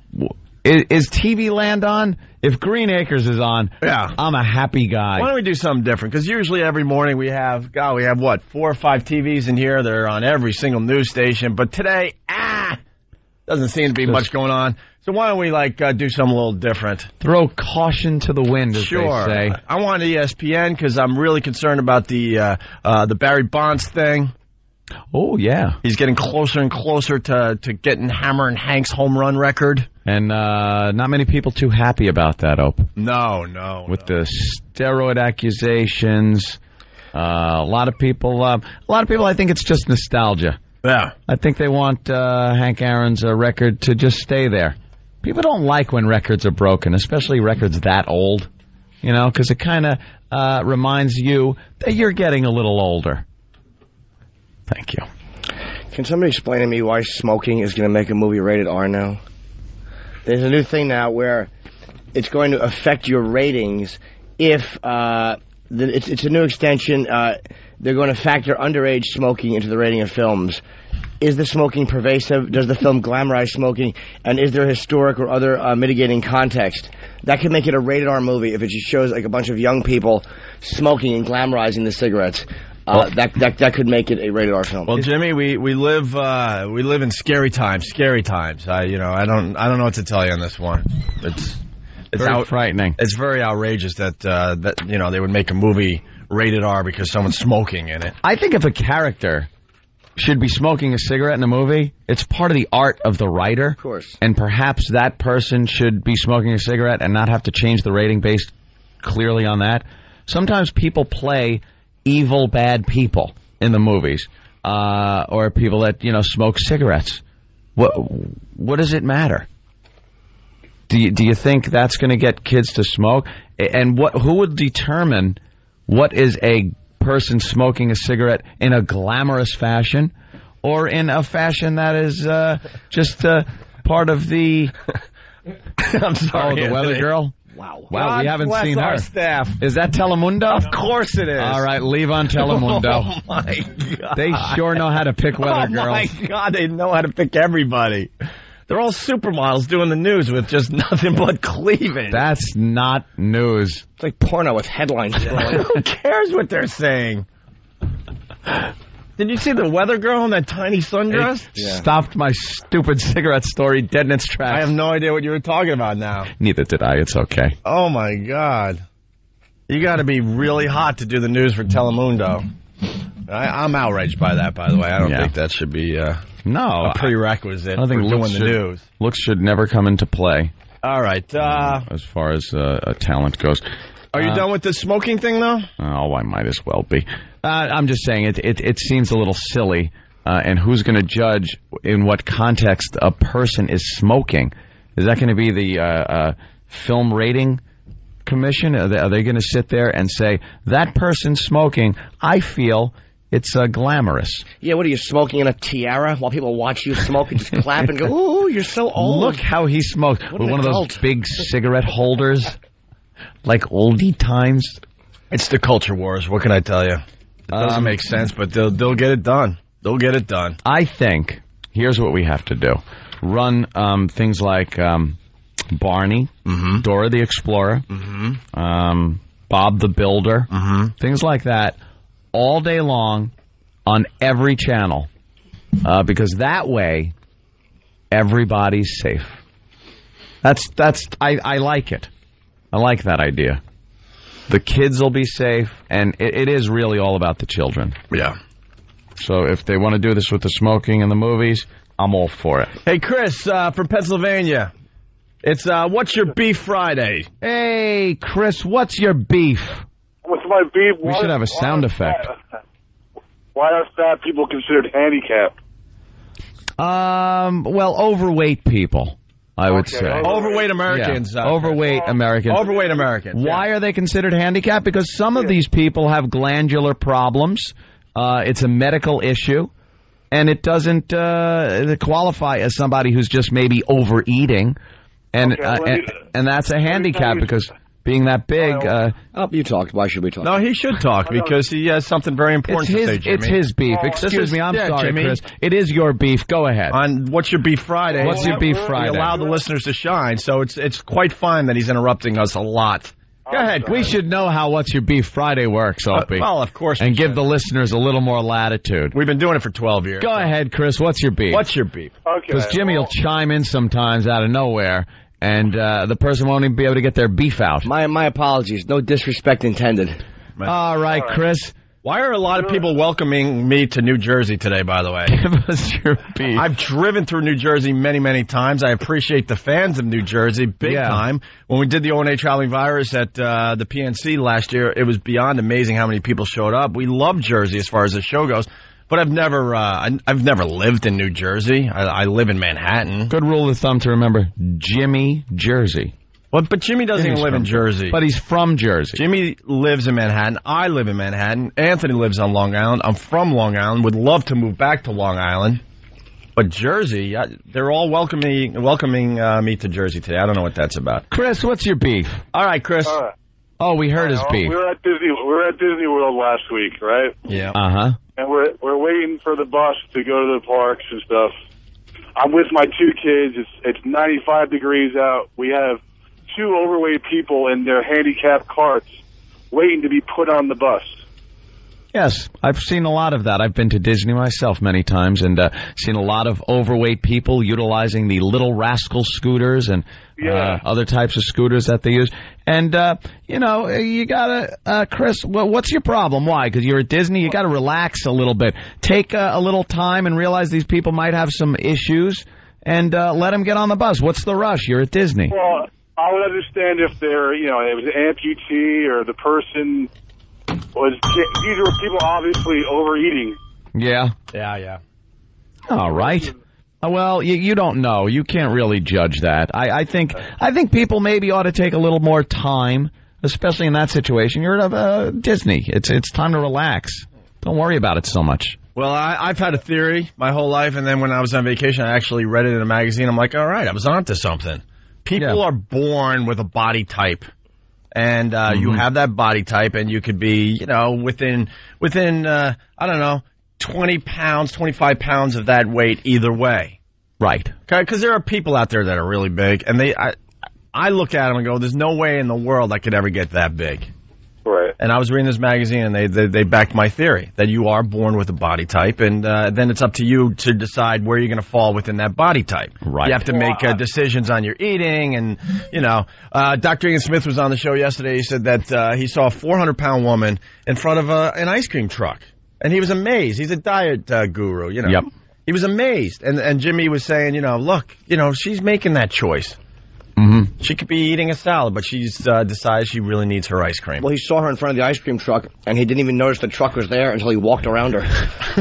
is, is T V Land on? If Green Acres is on, yeah, I'm a happy guy. Why don't we do something different? Because usually every morning we have, God, we have what, four or five T Vs in here. They're on every single news station. But today, ah, doesn't seem to be much going on. So why don't we like uh, do something a little different? Throw caution to the wind, as sure. they say. I want E S P N because I'm really concerned about the uh, uh, the Barry Bonds thing. Oh, yeah. He's getting closer and closer to, to getting Hammer and Hank's home run record. And uh, not many people too happy about that, Ope. No, no. With no. the steroid accusations, uh, a lot of people, uh, a lot of people, I think it's just nostalgia. Yeah. I think they want uh, Hank Aaron's uh, record to just stay there. People don't like when records are broken, especially records that old, you know, because it kind of uh, reminds you that you're getting a little older. Thank you. Can somebody explain to me why smoking is going to make a movie rated R now? There's a new thing now where it's going to affect your ratings if uh, the, it's, it's a new extension. Uh, they're going to factor underage smoking into the rating of films. Is the smoking pervasive? Does the film glamorize smoking? And is there historic or other uh, mitigating context? that could make it a rated R movie if it just shows like a bunch of young people smoking and glamorizing the cigarettes. Uh, that that that could make it a rated R film. Well, Jimmy, we we live uh, we live in scary times. Scary times. I you know I don't I don't know what to tell you on this one. It's it's Very out, frightening. It's very outrageous that uh, that you know they would make a movie rated R because someone's smoking in it. I think if a character should be smoking a cigarette in a movie, it's part of the art of the writer. Of course. And perhaps that person should be smoking a cigarette and not have to change the rating based clearly on that. Sometimes people play evil, bad people in the movies, uh, or people that, you know, smoke cigarettes. What what does it matter? Do you, do you think that's going to get kids to smoke? And what who would determine what is a person smoking a cigarette in a glamorous fashion or in a fashion that is uh, just uh, part of the... I'm sorry. Oh, the weather Anthony. girl? Wow. Wow, God we haven't bless seen our her. staff. Is that Telemundo? Of course it is. All right, leave on Telemundo. Oh, my God. They sure know how to pick weather oh girls. my God, they know how to pick everybody. They're all supermodels doing the news with just nothing but cleavage. That's not news. It's like porno with headlines. Who cares what they're saying? Did you see the weather girl in that tiny sundress? It stopped my stupid cigarette story dead in its tracks. I have no idea what you were talking about now. Neither did I. It's okay. Oh, my God. You got to be really hot to do the news for Telemundo. I, I'm outraged by that, by the way. I don't Yeah. think that should be uh, No. a prerequisite I don't think for doing looks the should, news. looks should never come into play All right. Uh, as far as uh, a talent goes. are you Uh, done with the smoking thing, though? Oh, I might as well be. Uh, I'm just saying it. It, it seems a little silly. Uh, and who's going to judge in what context a person is smoking? Is that going to be the uh, uh, film rating commission? Are they, are they going to sit there and say that person smoking? I feel it's uh, glamorous. Yeah, what are you, smoking in a tiara while people watch you smoke and just clap and go, ooh, you're so old. Look how he smokes What with an one adult. of those big cigarette holders, like oldie times. It's the culture wars. What can I tell you? It doesn't Um, make sense, but they'll they'll get it done. They'll get it done. I think here's what we have to do: run um, things like um, Barney, Mm-hmm. Dora the Explorer, Mm-hmm. um, Bob the Builder, Mm-hmm. things like that, all day long on every channel, uh, because that way everybody's safe. That's that's I, I like it. I like that idea. The kids will be safe, and it, it is really all about the children. Yeah. So if they want to do this with the smoking in the movies, I'm all for it. Hey, Chris uh, from Pennsylvania. It's uh, What's Your Beef Friday. Hey, Chris, what's your beef? What's my beef? We Why- should have a why sound are effect. fat- Why are fat people considered handicapped? Um, well, overweight people, I would Okay, say. overweight. Overweight Americans. Yeah, uh, overweight Americans. Overweight Americans. Why are they considered handicapped? Because some of these people have glandular problems. Uh, it's a medical issue, and it doesn't uh, qualify as somebody who's just maybe overeating, and Okay, uh, let me- and, and that's a me handicap tell you- because being that big, uh, Oh, you talked. Why should we talk? No, he should talk because he has something very it's important to his say, Jimmy. it's his beef. Oh, Excuse this is- me, I'm yeah, sorry, Jimmy. Chris. It is your beef. Go ahead. On What's Your Beef Friday. What's your beef We Friday? We allow the listeners to shine, so it's it's quite fine that he's interrupting us a lot. Go ahead. We should know how What's Your Beef Friday works, Uh, Opie. well, of course. and we give should. the listeners a little more latitude. We've been doing it for twelve years. Go ahead, Chris. What's your beef? What's your beef? Okay. Because Jimmy will chime in sometimes out of nowhere, and uh, the person won't even be able to get their beef out. My my apologies. No disrespect intended. All right, Chris. Why are a lot of people welcoming me to New Jersey today, by the way? Give us your beef. I've driven through New Jersey many, many times. I appreciate the fans of New Jersey big Yeah. time. When we did the O N A Traveling Virus at uh, the P N C last year, it was beyond amazing how many people showed up. We love Jersey as far as the show goes, but I've never, uh, I, I've never lived in New Jersey. I, I live in Manhattan. Good rule of thumb to remember: Jimmy, Jersey. Well, but Jimmy doesn't Jimmy's even live from in Jersey. But he's from Jersey. Jimmy lives in Manhattan. I live in Manhattan. Anthony lives on Long Island. I'm from Long Island. Would love to move back to Long Island. But Jersey, I, they're all welcoming welcoming uh, me to Jersey today. I don't know what that's about. Chris, what's your beef? All right, Chris. All right. Oh, we heard his Uh, beef. We were at Disney. We were at Disney World last week, right? Yeah. Uh huh. And we're we're waiting for the bus to go to the parks and stuff. I'm with my two kids. It's it's ninety-five degrees out. We have two overweight people in their handicapped carts waiting to be put on the bus. Yes, I've seen a lot of that. I've been to Disney myself many times and uh, seen a lot of overweight people utilizing the Little Rascal scooters and Yeah. uh, other types of scooters that they use. And, uh, you know, you gotta, uh, Chris, well, what's your problem? Why? Because you're at Disney, you gotta relax a little bit. Take uh, a little time and realize these people might have some issues and uh, let them get on the bus. What's the rush? You're at Disney. Well, I would understand if they're, you know, it was an amputee or the person was, these were people obviously overeating. Yeah. Yeah, yeah. All right. Uh, Well, you, you don't know. You can't really judge that. I, I think I think people maybe ought to take a little more time, especially in that situation. You're at uh, Disney. It's it's time to relax. Don't worry about it so much. Well, I, I've had a theory my whole life, and then when I was on vacation, I actually read it in a magazine. I'm like, all right, I was onto something. People Yeah. are born with a body type, and uh, Mm-hmm. you have that body type, and you could be, you know, within within uh, I don't know, twenty pounds, twenty-five pounds of that weight either way. Right. Because there are people out there that are really big, and they, I, I look at them and go, "There's no way in the world I could ever get that big." Right. And I was reading this magazine, and they they, they backed my theory that you are born with a body type, and uh, then it's up to you to decide where you're going to fall within that body type. Right. You have to make uh, decisions on your eating, and you know, uh, Doctor Ian Smith was on the show yesterday. He said that uh, he saw a four hundred pound woman in front of a, an ice cream truck, and he was amazed. He's a diet uh, guru, you know. Yep. He was amazed, and and Jimmy was saying, you know, look, you know, she's making that choice. Mm-hmm. She could be eating a salad, but she's uh, decided she really needs her ice cream. Well, he saw her in front of the ice cream truck, and he didn't even notice the truck was there until he walked around her.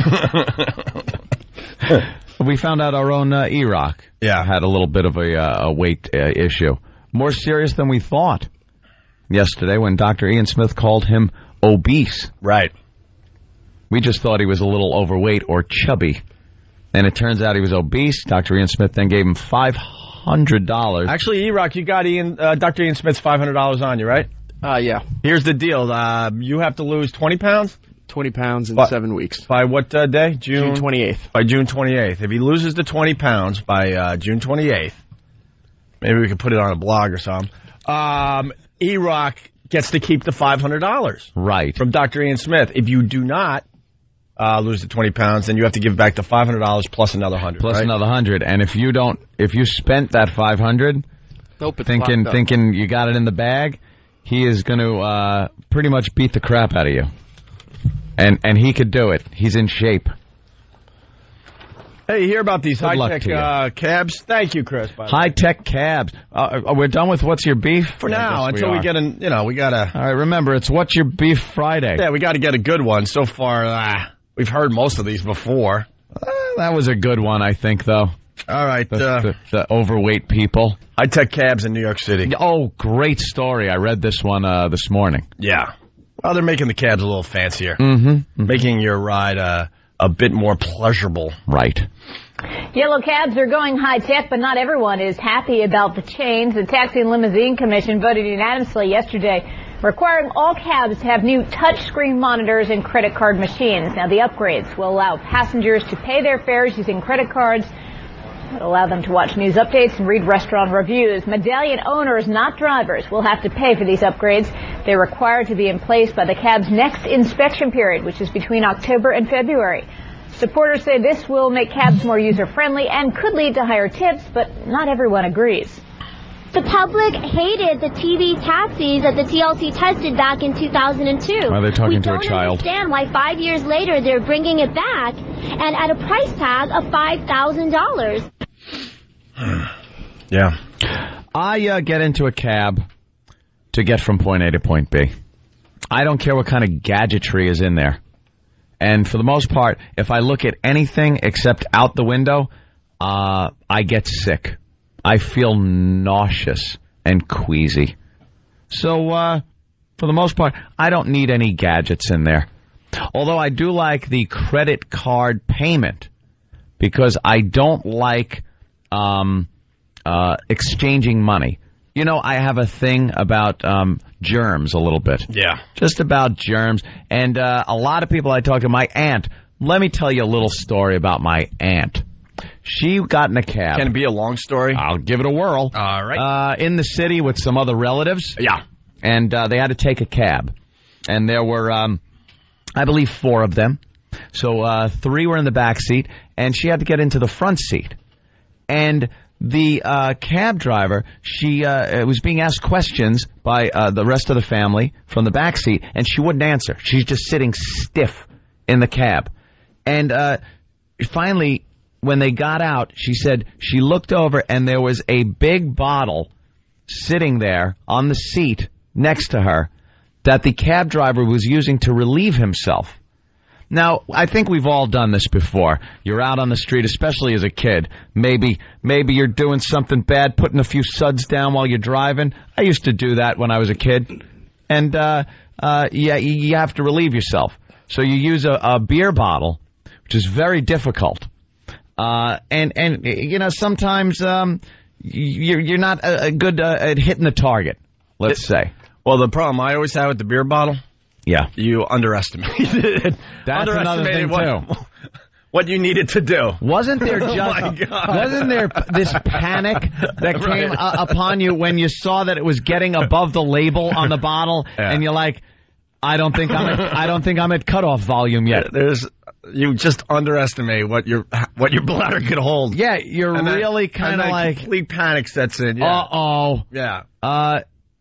We found out our own uh, E-Rock Yeah. had a little bit of a, uh, a weight uh, issue. More serious than we thought yesterday when Doctor Ian Smith called him obese. Right. We just thought he was a little overweight or chubby. And it turns out he was obese. Doctor Ian Smith then gave him five hundred dollars. Actually, E-Rock, you got Ian, uh, Doctor Ian Smith's five hundred dollars on you, right? Uh, yeah. Here's the deal. Uh, you have to lose twenty pounds? twenty pounds in But- seven weeks. By what uh, day? June? June twenty-eighth. By June twenty-eighth. If he loses the twenty pounds by uh, June twenty-eighth, maybe we could put it on a blog or something, um, E-Rock gets to keep the five hundred dollars. Right. From Doctor Ian Smith. If you do not uh, lose the twenty pounds, then you have to give back the five hundred dollars plus another one hundred Plus right? another one hundred. And if you don't, if you spent that five hundred Nope, it's thinking locked up. thinking you got it in the bag, he is going to uh, pretty much beat the crap out of you. And and he could do it. He's in shape. Hey, you hear about these Good luck high-tech to you. uh, cabs? Thank you, Chris. by the way. High-tech cabs. Uh, uh, we're done with What's Your Beef? For I now, guess until we, are. get an, you know, we gotta. All right, remember, it's What's Your Beef Friday. Yeah, we got to get a good one. So far, ah, we've heard most of these before. Uh, that was a good one, I think, though. All right, The, uh, the, the overweight people. high-tech cabs in New York City. Oh, great story. I read this one uh, this morning. Yeah. Well, they're making the cabs a little fancier, Mm-hmm. making your ride uh, a bit more pleasurable. Right. Yellow cabs are going high-tech, but not everyone is happy about the change. The Taxi and Limousine Commission voted unanimously yesterday, requiring all cabs to have new touchscreen monitors and credit card machines. Now, the upgrades will allow passengers to pay their fares using credit cards. It'll allow them to watch news updates and read restaurant reviews. Medallion owners, not drivers, will have to pay for these upgrades. They're required to be in place by the cab's next inspection period, which is between October and February. Supporters say this will make cabs more user-friendly and could lead to higher tips, but not everyone agrees. The public hated the T V taxis that the T L C tested back in two thousand two. Well, they're talking we to a don't child. understand why five years later they're bringing it back and at a price tag of five thousand dollars. Yeah. I uh, get into a cab to get from point A to point B. I don't care what kind of gadgetry is in there. And for the most part, if I look at anything except out the window, uh, I get sick. I feel nauseous and queasy. So, uh, for the most part, I don't need any gadgets in there. Although I do like the credit card payment because I don't like um, uh, exchanging money. You know, I have a thing about um, germs a little bit. Yeah. Just about germs. And uh, a lot of people I talk to, my aunt, let me tell you a little story about my aunt. she got in a cab. Can it be a long story? I'll give it a whirl. All right. Uh, in the city with some other relatives. Yeah. And uh, they had to take a cab. And there were, um, I believe, four of them. So uh, three were in the back seat, and she had to get into the front seat. And the uh, cab driver, she uh, was being asked questions by uh, the rest of the family from the back seat, and she wouldn't answer. She's just sitting stiff in the cab. And uh, finally, when they got out, she said she looked over, and there was a big bottle sitting there on the seat next to her that the cab driver was using to relieve himself. Now, I think we've all done this before. You're out on the street, especially as a kid. Maybe maybe you're doing something bad, putting a few suds down while you're driving. I used to do that when I was a kid. And, uh, uh, yeah, you have to relieve yourself. So you use a, a beer bottle, which is very difficult. Uh, and, and you know, sometimes um, you're, you're not a, a good uh, at hitting the target, let's it, say. Well, the problem I always have with the beer bottle, yeah, you underestimated it. That's another thing, what, too. What you needed to do. Wasn't there just, oh my God. wasn't there this panic that came right. uh, upon you when you saw that it was getting above the label on the bottle, yeah. and you're like, I don't think I'm at, I don't think I'm at cutoff volume yet. There's you just underestimate what your what your bladder could hold. Yeah, you're and really kind of like complete panic sets in. Yeah. Uh oh. Yeah. Uh,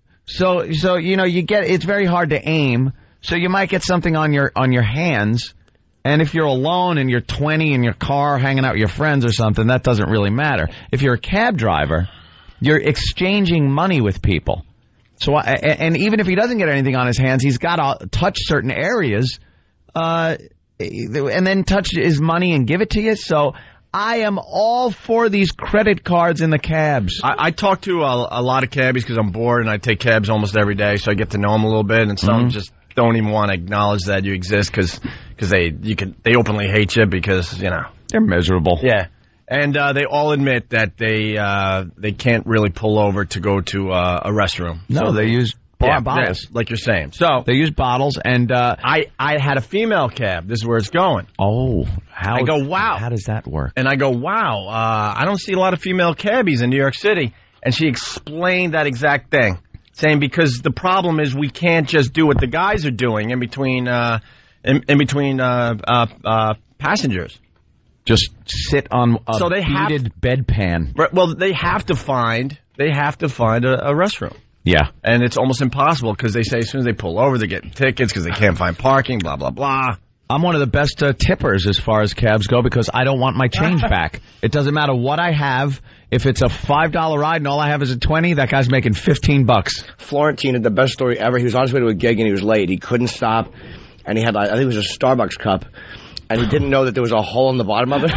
so so you know you get it's very hard to aim. So you might get something on your on your hands, and if you're alone and you're twenty in your car hanging out with your friends or something, that doesn't really matter. If you're a cab driver, you're exchanging money with people. So, I, and even if he doesn't get anything on his hands, he's got to touch certain areas, uh, and then touch his money and give it to you. So I am all for these credit cards in the cabs. I, I talk to a, a lot of cabbies because I'm bored, and I take cabs almost every day, so I get to know them a little bit, and some mm-hmm. just don't even want to acknowledge that you exist because they you can they openly hate you because you know they're miserable. Yeah, and uh, they all admit that they uh, they can't really pull over to go to uh, a restroom. No, so they, they use bar yeah, bottles, yeah, like you're saying. So they use bottles, and uh, I I had a female cab. This is where it's going. Oh, how I go wow. How does that work? And I go wow. Uh, I don't see a lot of female cabbies in New York City, and she explained that exact thing. Saying because the problem is we can't just do what the guys are doing in between uh, in, in between uh, uh, uh, passengers. Just sit on a so they beaded have, bedpan. Right, well, they have to find they have to find a, a restroom. Yeah, and it's almost impossible because they say as soon as they pull over, they're getting tickets because they can't find parking. Blah blah blah. I'm one of the best uh, tippers as far as cabs go because I don't want my change back. It doesn't matter what I have. If it's a five dollar ride and all I have is a twenty, that guy's making fifteen bucks. Florentine had the best story ever. He was on his way to a gig and he was late. He couldn't stop, and he had, I think it was a Starbucks cup, and he didn't know that there was a hole in the bottom of it.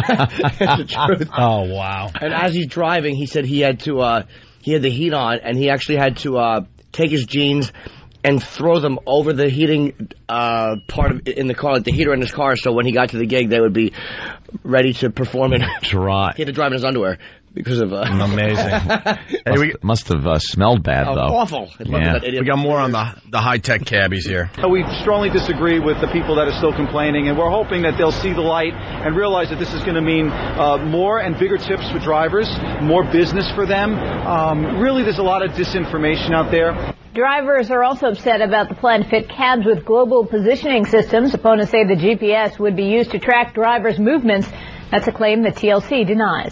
It's the truth. Oh, wow. And as he's driving, he said he had to, uh, he had the heat on, and he actually had to uh, take his jeans and throw them over the heating uh, part of in the car, like the heater in his car, so when he got to the gig, they would be ready to perform it. Dry. He had to drive in his underwear because of... Uh, Amazing. Hey, must, we, must have uh, smelled bad, oh, though. Awful. Yeah. We got more on the, the high-tech cabbies here. We strongly disagree with the people that are still complaining, and we're hoping that they'll see the light and realize that this is going to mean uh, more and bigger tips for drivers, more business for them. Um, really, there's a lot of disinformation out there. Drivers are also upset about the plan to fit cabs with global positioning systems. Opponents say the G P S would be used to track drivers' movements. That's a claim that T L C denies.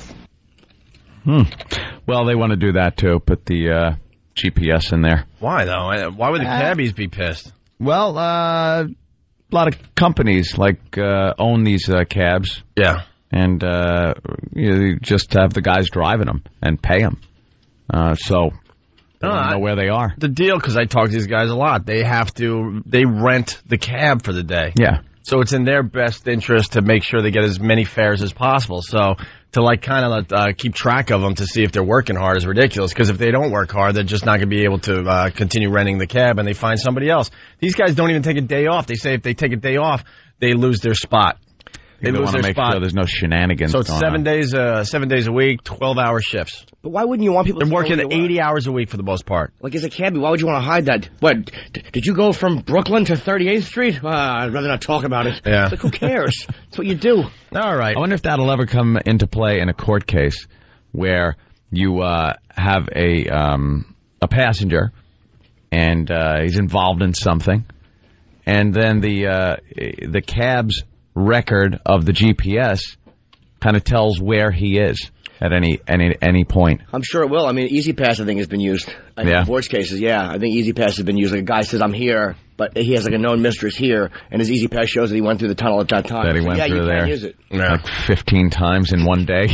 Hmm. Well, they want to do that, too. Put the uh, G P S in there. Why, though? Why would the uh, cabbies be pissed? Well, uh, a lot of companies, like, uh, own these uh, cabs. Yeah. And uh, you just have the guys driving them and pay them. Uh, so... They don't know where they are. The deal, because I talk to these guys a lot, they have to, they rent the cab for the day. Yeah. So it's in their best interest to make sure they get as many fares as possible. So to like kind of uh, keep track of them to see if they're working hard is ridiculous. Because if they don't work hard, they're just not going to be able to uh, continue renting the cab, and they find somebody else. These guys don't even take a day off. They say if they take a day off, they lose their spot. They They lose want to their make spot. sure there's no shenanigans. So it's going seven on. days, uh, seven days a week, twelve-hour shifts. But why wouldn't you want people They're to working know who you eighty hours a week for the most part. Like, as a cabbie, why would you want to hide that? What, d- did you go from Brooklyn to thirty-eighth Street? Uh, I'd rather not talk about it. Yeah. It's like, who cares? That's what you do. All right. I wonder if that'll ever come into play in a court case where you uh, have a um, a passenger and uh, he's involved in something, and then the uh, the cab's record of the G P S kind of tells where he is at any any any point. I'm sure it will. I mean, Easy Pass, I think, has been used. In Yeah. divorce cases, yeah. I think Easy Pass has been used. Like, a guy says, I'm here, but he has, like, a known mistress here, and his Easy Pass shows that he went through the tunnel at that time. That he So, went yeah, through you there can use it. like fifteen times in one day.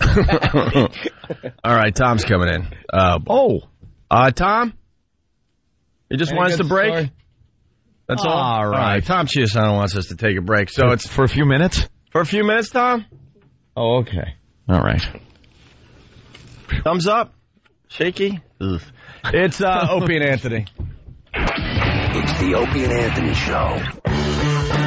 All right, Tom's coming in. Uh, oh, uh, Tom? You just Any want us to good break? story? That's all? All right. Tom Chiasano wants us to take a break. So For- it's for a few minutes? For a few minutes, Tom? Oh, okay. All right. Thumbs up? Shaky? Ugh. It's uh, Opie and Anthony. It's the Opie and Anthony Show.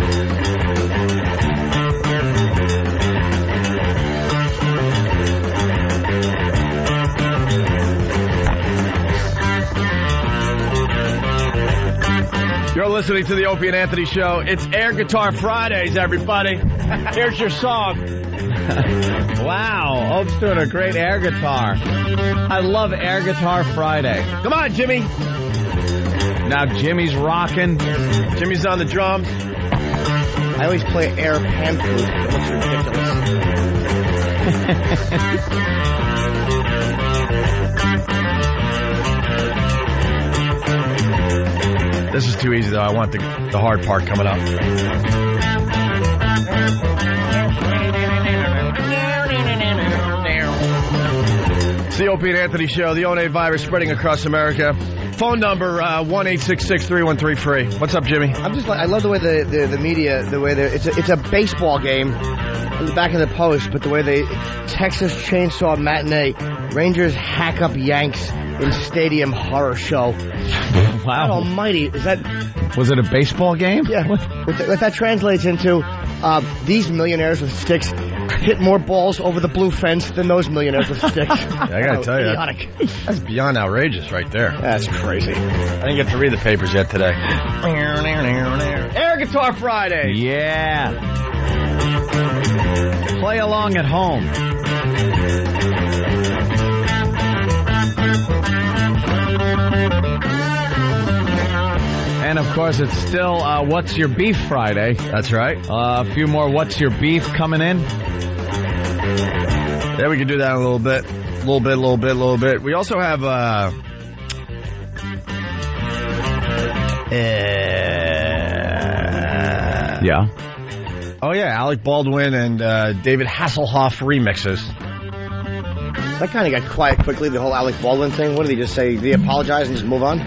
You're listening to the Opie and Anthony Show. It's Air Guitar Fridays, everybody. Here's your song. Wow, Ope's doing a great air guitar. I love Air Guitar Friday. Come on, Jimmy. Now Jimmy's rocking. Jimmy's on the drums. I always play air pan flute. It looks This is too easy, though. I want the, the hard part coming up. It's the Opie and Anthony Show. The O N A virus spreading across America. Phone number uh, one eight six six, three one three, free. What's up, Jimmy? I'm just like, I love the way the, the, the media, the way they it's a, it's a baseball game in the back of the post, but the way they Texas Chainsaw Matinee, Rangers hack up Yanks in stadium horror show. God Wow. almighty, is that Was it a baseball game? yeah? What, that, what that translates into, uh, these millionaires with sticks hit more balls over the blue fence than those millionaires with sticks. Yeah, I gotta How tell you, idiotic. that's beyond outrageous right there. That's crazy. I didn't get to read the papers yet today. Air Guitar Friday. Yeah. Play along at home. And of course, it's still uh, What's Your Beef Friday. That's right. Uh, a few more What's Your Beef coming in. Yeah, we can do that in a little bit. A little bit, a little bit, a little bit. We also have, uh... uh Yeah. oh, yeah, Alec Baldwin and uh, David Hasselhoff remixes. That kind of got quiet quickly, the whole Alec Baldwin thing. What did he just say? Did he apologize and just move on?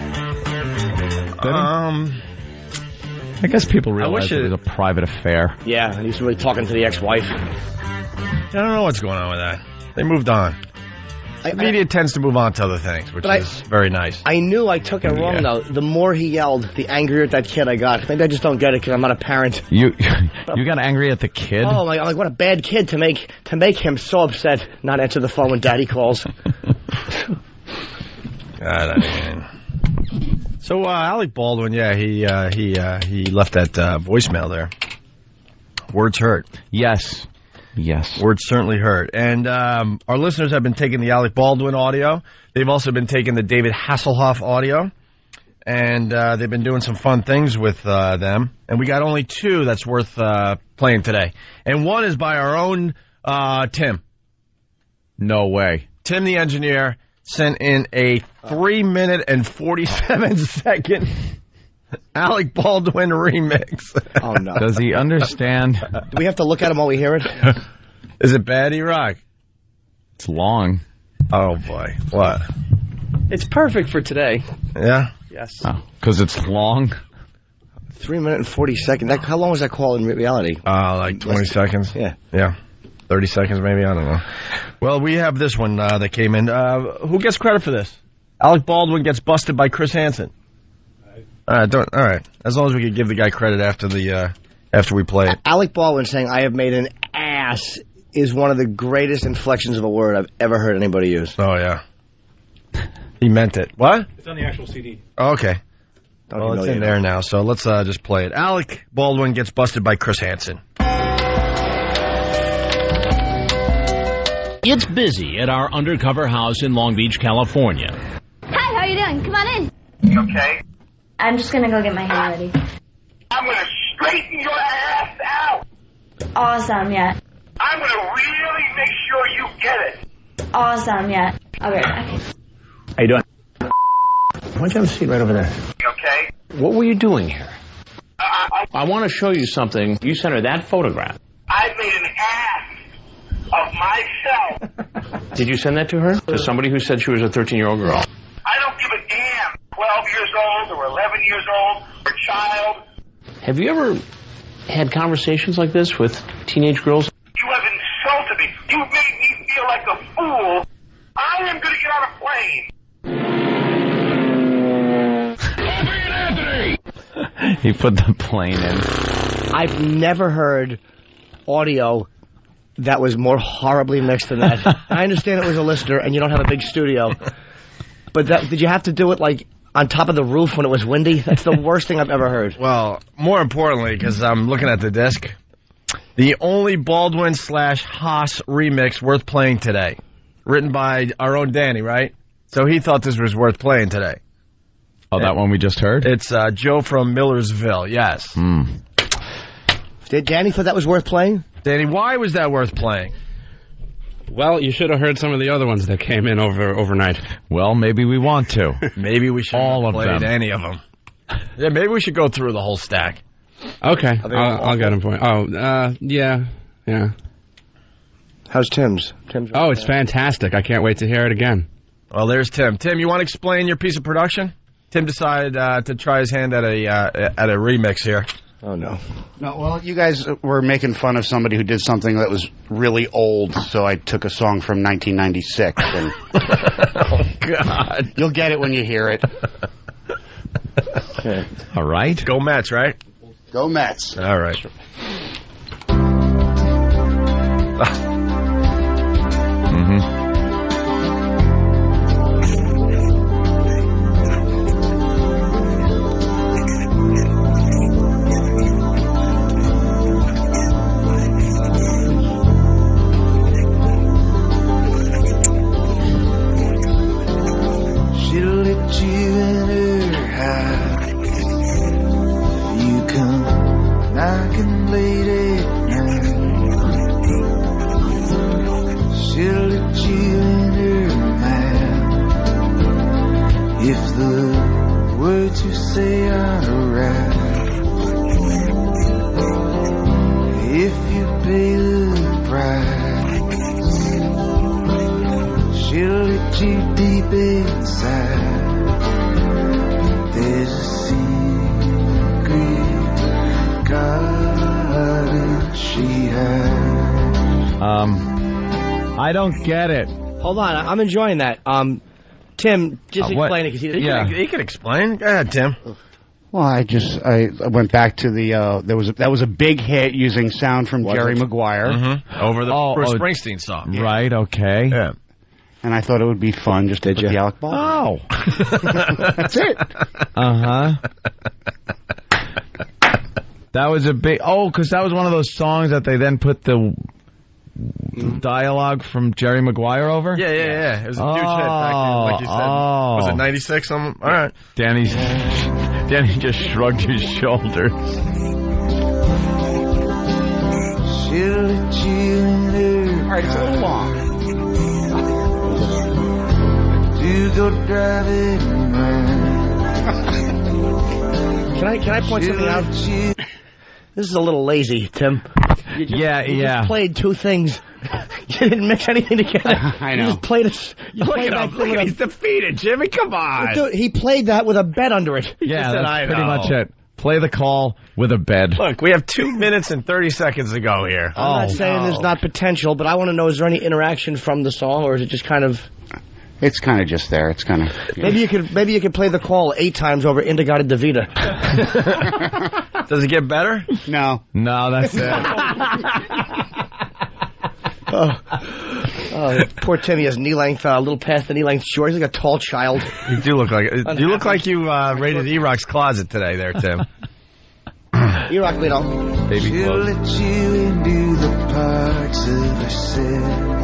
Um, I guess people I realize wish it it- was a private affair. Yeah, and he's really talking to the ex-wife. I don't know what's going on with that. They moved on. I, The media tends to move on to other things, which But I- is very nice. I knew I took it wrong, Yeah. though. The more he yelled, the angrier at that kid I got. Maybe I just don't get it because I'm not a parent. You you got angry at the kid? Oh, my, I'm like, what a bad kid to make to make him so upset, not answer the phone when daddy calls. God, I mean. So uh, Alec Baldwin, yeah, he uh, he uh, he left that uh, voicemail there. Words hurt. Yes. Yes. Words certainly hurt. And um, our listeners have been taking the Alec Baldwin audio. They've also been taking the David Hasselhoff audio. And uh, they've been doing some fun things with uh, them. And we got only two that's worth uh, playing today. And one is by our own uh, Tim. No way. Tim the engineer sent in a three minute and forty-seven second Alec Baldwin remix. Oh, no. Does he understand? Do we have to look at him while we hear it? Is it bad, E-Rock? It's long. Oh, boy. What? It's perfect for today. Yeah? Yes. Because it's long? Three minute and forty seconds. That, how long was that call in reality? Uh, like twenty seconds? Yeah. Yeah. thirty seconds, maybe? I don't know. Well, we have this one uh, that came in. Uh, who gets credit for this? Alec Baldwin gets busted by Chris Hansen. All right, don't, all right. As long as we could give the guy credit after the uh, after we play it. Alec Baldwin saying, I have made an ass, is one of the greatest inflections of a word I've ever heard anybody use. Oh, yeah. He meant it. What? It's on the actual C D. Okay. Don't well, it's in humiliate there him. now, so let's uh, just play it. Alec Baldwin gets busted by Chris Hansen. It's busy at our undercover house in Long Beach, California. Hi, how you doing? Come on in. You okay? I'm just gonna go get my hair ready. I'm gonna straighten your ass out. Awesome, yeah. I'm gonna really make sure you get it. Awesome, yeah. I'll be right back. How you doing? Why don't you have a seat right over there? You okay? What were you doing here? Uh, I, I want to show you something. You sent her that photograph. I made an ass of myself. Did you send that to her? To somebody who said she was a thirteen-year-old girl? I don't give a damn. twelve years old or eleven years old or child. Have you ever had conversations like this with teenage girls? You have insulted me. You made me feel like a fool. I am going to get on a plane. He put the plane in. I've never heard audio that was more horribly mixed than that. I understand it was a listener and you don't have a big studio. But that, did you have to do it, like, on top of the roof when it was windy? That's the worst thing I've ever heard. Well, more importantly, because I'm looking at the disc, the only Baldwin slash Haas remix worth playing today. Written by our own Danny, right? So he thought this was worth playing today. Oh, that one we just heard? It's uh, Joe from Millersville, yes. Hmm. Did Danny thought that was worth playing? Danny, why was that worth playing? Well, you should have heard some of the other ones that came in over overnight. Well, maybe we want to. Maybe we should All have of played them. any of them. Yeah, maybe we should go through the whole stack. Okay, I'll, I'll get them for you. Oh, uh, yeah, yeah. How's Tim's? Tim's Oh, it's fantastic. I can't wait to hear it again. Well, there's Tim. Tim, you want to explain your piece of production? Tim decided uh, to try his hand at a uh, at a remix here. Oh, no. No, well, you guys were making fun of somebody who did something that was really old, so I took a song from nineteen ninety-six. And oh, God. You'll get it when you hear it. Okay. All right. Go Mets, right? Go Mets. All right. Mm-hmm. I don't get it. Hold on, I'm enjoying that. Um, Tim, just Uh, what? explain it because he, He, yeah. can, he can explain. Go ahead, Tim. Well, I just I, I went back to the uh, there was a, that was a big hit using sound from Was Jerry it? Maguire Mm-hmm. Over the Oh, Bruce oh, Springsteen song. Right, okay. Yeah. and I thought it would be fun just to Did put you? the Alec Baldwin. Oh. That's it. Uh-huh. That was a big... Oh, because that was one of those songs that they then put the dialogue from Jerry Maguire over? Yeah, yeah, yeah. It was a huge hit back then, like you said. Oh. Was it ninety-six? All right. Danny's, Danny just shrugged his shoulders. All right, it's a little long. You go driving Can I can I point something out? This is a little lazy, Tim. You just, Yeah, you yeah. just played two things. You didn't mix anything together. I know. You just played it. You Look played at that him. thing Look at with He's a- defeated, Jimmy. Come on. Dude, he played that with a bed under it. Yeah, said, that's "I pretty know." much it. Play the call with a bed. Look, we have two minutes and thirty seconds to go here. I'm not Oh, saying no. there's not potential, but I want to know, is there any interaction from the song, or is it just kind of... It's kind of just there. It's kind of maybe you could maybe you could play the call eight times over Indigada Davida. Does it get better? No, no, that's it. oh. oh, poor Timmy has knee length, a uh, little past the knee length short. He's like a tall child. You do look like you look like you uh, raided E-Rock's closet today, there, Tim. E-Rock, you know, baby clothes. Let you into the parts of herself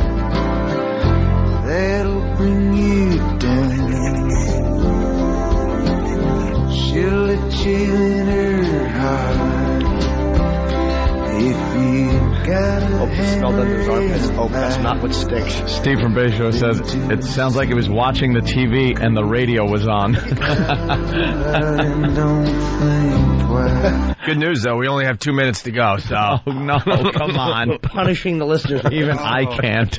that'll bring you down. She'll let you in her heart if you got a hope he smelled under his armpits. Hope that's not what stinks. Steve from Bay Show says it sounds like he was watching the T V and the radio was on. Good news, though. We only have two minutes to go, so. Oh, no, come on. Punishing the listeners. Even oh. I can't.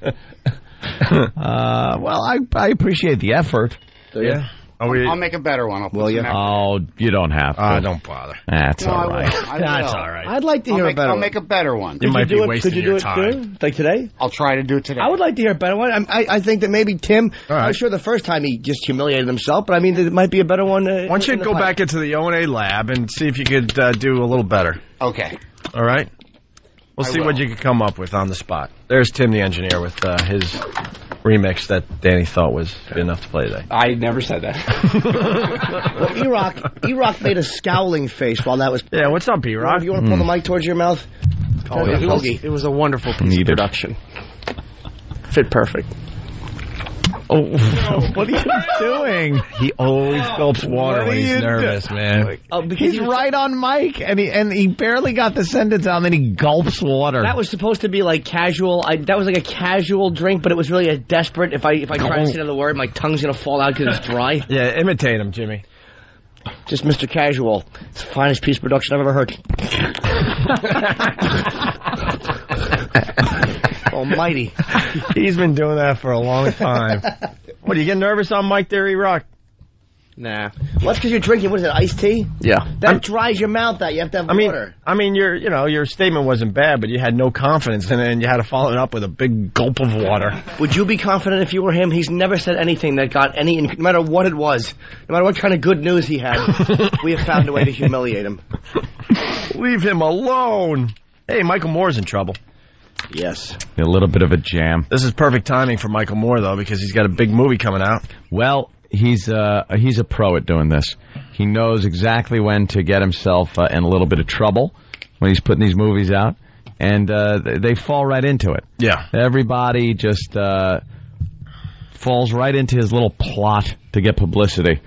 uh, well, I, I appreciate the effort. Do you? Yeah. Are we, I'll make a better one. I'll will you? Oh, you don't have to. Uh, don't bother. That's no, all right. I will. I That's will. all right. I'd like to hear I'll make, a better I'll one. make a better one. You Could might you do be it, wasting could you do your it time. Too? Like today? I'll try to do it today. I would like to hear a better one. I'm, I, I think that maybe Tim, right. I'm sure the first time he just humiliated himself, but I mean, there might be a better one. Uh, Why don't you go pipe. back into the O and A lab and see if you could uh, do a little better. Okay. All right? We'll I see will. what you can come up with on the spot. There's Tim the engineer with uh, his remix that Danny thought was good enough to play today. I never said that. Well, E-Rock, E-Rock made a scowling face while that was. Yeah, what's up, E-Rock? Do you want to pull Mm. the mic towards your mouth? Oh, it, was, it was a wonderful piece Needed. of production. Fit perfect. Oh, what are you doing? He always gulps water What when are he's you nervous, doing? man. Oh, because He's you- right on mic, and he and he barely got the sentence out, and then he gulps water. That was supposed to be like casual. I, that was like a casual drink, but it was really a desperate. If I if I try to say another word, my tongue's gonna fall out because it's dry. Yeah, imitate him, Jimmy. Just Mister Casual. It's the finest piece of production I've ever heard. Almighty. He's been doing that for a long time. What, do you get nervous on mic there, E-Rock? Nah. Well, that's because you're drinking, what is it, iced tea? Yeah. That I'm- dries your mouth out. You have to have I mean, water. I mean, your you know your statement wasn't bad, but you had no confidence in it, and you had to follow it up with a big gulp of water. Would you be confident if you were him? He's never said anything that got any, no matter what it was, no matter what kind of good news he had, we have found a way to humiliate him. Leave him alone. Hey, Michael Moore's in trouble. Yes. A little bit of a jam. This is perfect timing for Michael Moore, though, because he's got a big movie coming out. Well, he's uh, he's a pro at doing this. He knows exactly when to get himself uh, in a little bit of trouble when he's putting these movies out, and uh, they, they fall right into it. Yeah. Everybody just uh, falls right into his little plot to get publicity.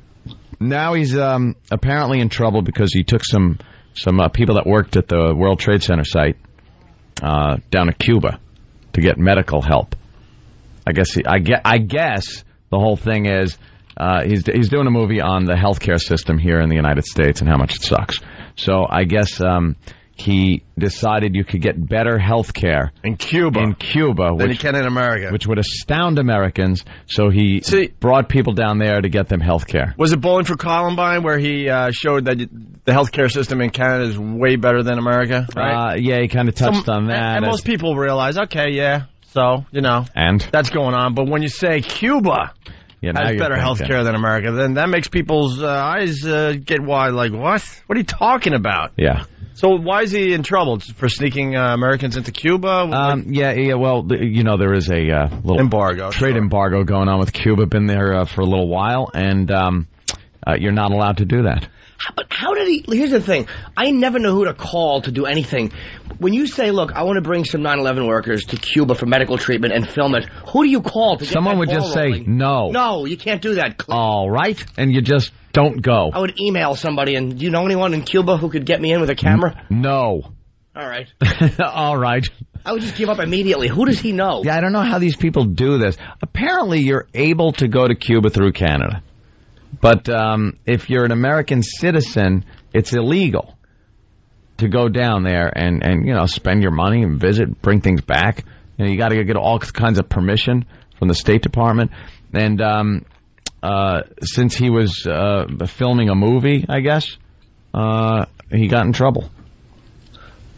Now he's um, apparently in trouble because he took some some uh, people that worked at the World Trade Center site uh, down to Cuba to get medical help. I guess he, I get I guess the whole thing is uh, he's he's doing a movie on the healthcare system here in the United States and how much it sucks. So I guess um, he decided you could get better healthcare in Cuba in Cuba than which, you can in America, which would astound Americans. So he See, brought people down there to get them healthcare. Was it Bowling for Columbine where he uh, showed that the healthcare system in Canada is way better than America? Right? Uh, yeah, he kind of touched Some, on that. And, and most people realize, okay, yeah, so you know, and that's going on. But when you say Cuba yeah, now has you're better thinking. healthcare than America, then that makes people's uh, eyes uh, get wide. Like, what? What are you talking about? Yeah. So why is he in trouble? For sneaking uh, Americans into Cuba? Um, yeah, yeah. Well, th- you know, there is a uh, little embargo, trade sure. embargo going on with Cuba. Been there uh, for a little while, and um, uh, you're not allowed to do that. But how did he... Here's the thing. I never know who to call to do anything. When you say, look, I want to bring some nine eleven workers to Cuba for medical treatment and film it, who do you call to get Someone that would ball just say, rolling? no. No, you can't do that. All right. And you just don't go. I would email somebody, and do you know anyone in Cuba who could get me in with a camera? No. All right. All right. I would just give up immediately. Who does he know? Yeah, I don't know how these people do this. Apparently, you're able to go to Cuba through Canada. But um, if you're an American citizen, it's illegal to go down there and, and you know, spend your money and visit, bring things back. You know, you got to get all kinds of permission from the State Department. And um, uh, since he was uh, filming a movie, I guess, uh, he got in trouble.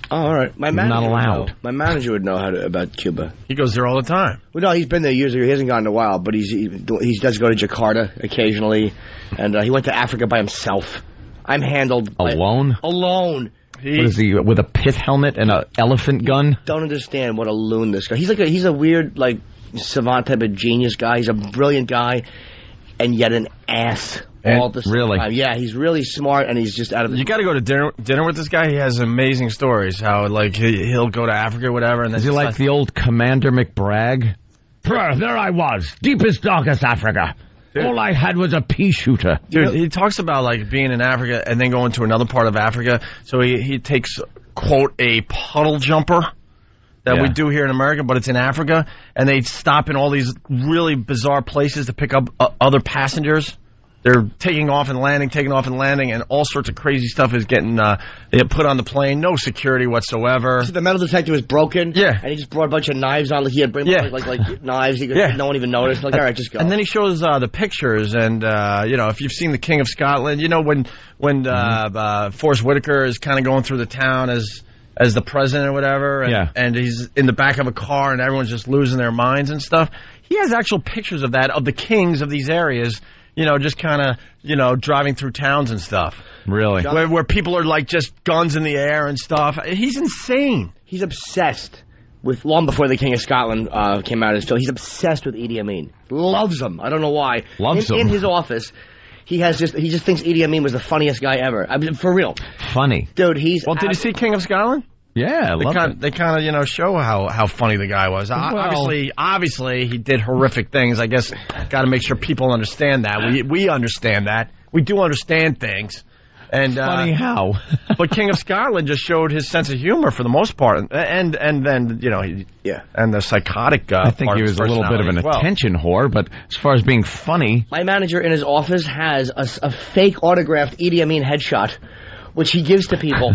Oh, all right. My He's manager not would allowed. know. My manager would know how to, about Cuba. He goes there all the time. Well, no, he's been there years ago. He hasn't gone in a while, but he's he, he does go to Jakarta occasionally, and uh, he went to Africa by himself. I'm handled by- Alone? alone. What is he, with a pith helmet and an elephant gun? Don't understand what a loon this guy. He's like a, he's a weird like savant type of genius guy. He's a brilliant guy, and yet an ass And all the same really? time. Yeah, he's really smart, and he's just out of. You got to go to dinner dinner with this guy. He has amazing stories. How like he, he'll go to Africa, or whatever, and then Is he like the old Commander McBragg? There I was, deepest, darkest Africa. All I had was a pea shooter. Dude, he talks about like being in Africa and then going to another part of Africa. So he, he takes, quote, a puddle jumper that Yeah. we do here in America, but it's in Africa. And they stop in all these really bizarre places to pick up uh, other passengers. They're taking off and landing, taking off and landing, and all sorts of crazy stuff is getting uh, put on the plane. No security whatsoever. So the metal detector was broken. Yeah. And he just brought a bunch of knives on. Like he had bring Yeah. like, like like knives. He could, Yeah. No one even noticed. Like all right, just go. And then he shows uh, the pictures, and uh, you know, if you've seen The King of Scotland, you know when when uh, uh, Forrest Whitaker is kind of going through the town as as the president or whatever, and, Yeah. and he's in the back of a car, and everyone's just losing their minds and stuff. He has actual pictures of that, of the kings of these areas. You know, just kind of, you know, driving through towns and stuff. Really? Where, where people are like just guns in the air and stuff. He's insane. He's obsessed with, long before The King of Scotland uh, came out as film, he's obsessed with Idi Amin. Loves him. I don't know why. Loves in, him. In his office, he has just he just thinks Idi Amin was the funniest guy ever. I mean, for real. Funny. Dude, he's... Well, did you see King of Scotland? Yeah, I They love kind, it. they kind of, you know, show how, how funny the guy was. O- Well- obviously, obviously, he did horrific things. I guess got to make sure people understand that. We we understand that. We do understand things. And Funny uh, how? but King of Scotland just showed his sense of humor for the most part, and and, and then you know, he, yeah, and the psychotic. Uh, I think part he of was his a little bit of an personality as well. attention whore, but as far as being funny, My manager in his office has a, s- a fake autographed Idi Amin headshot, which he gives to people.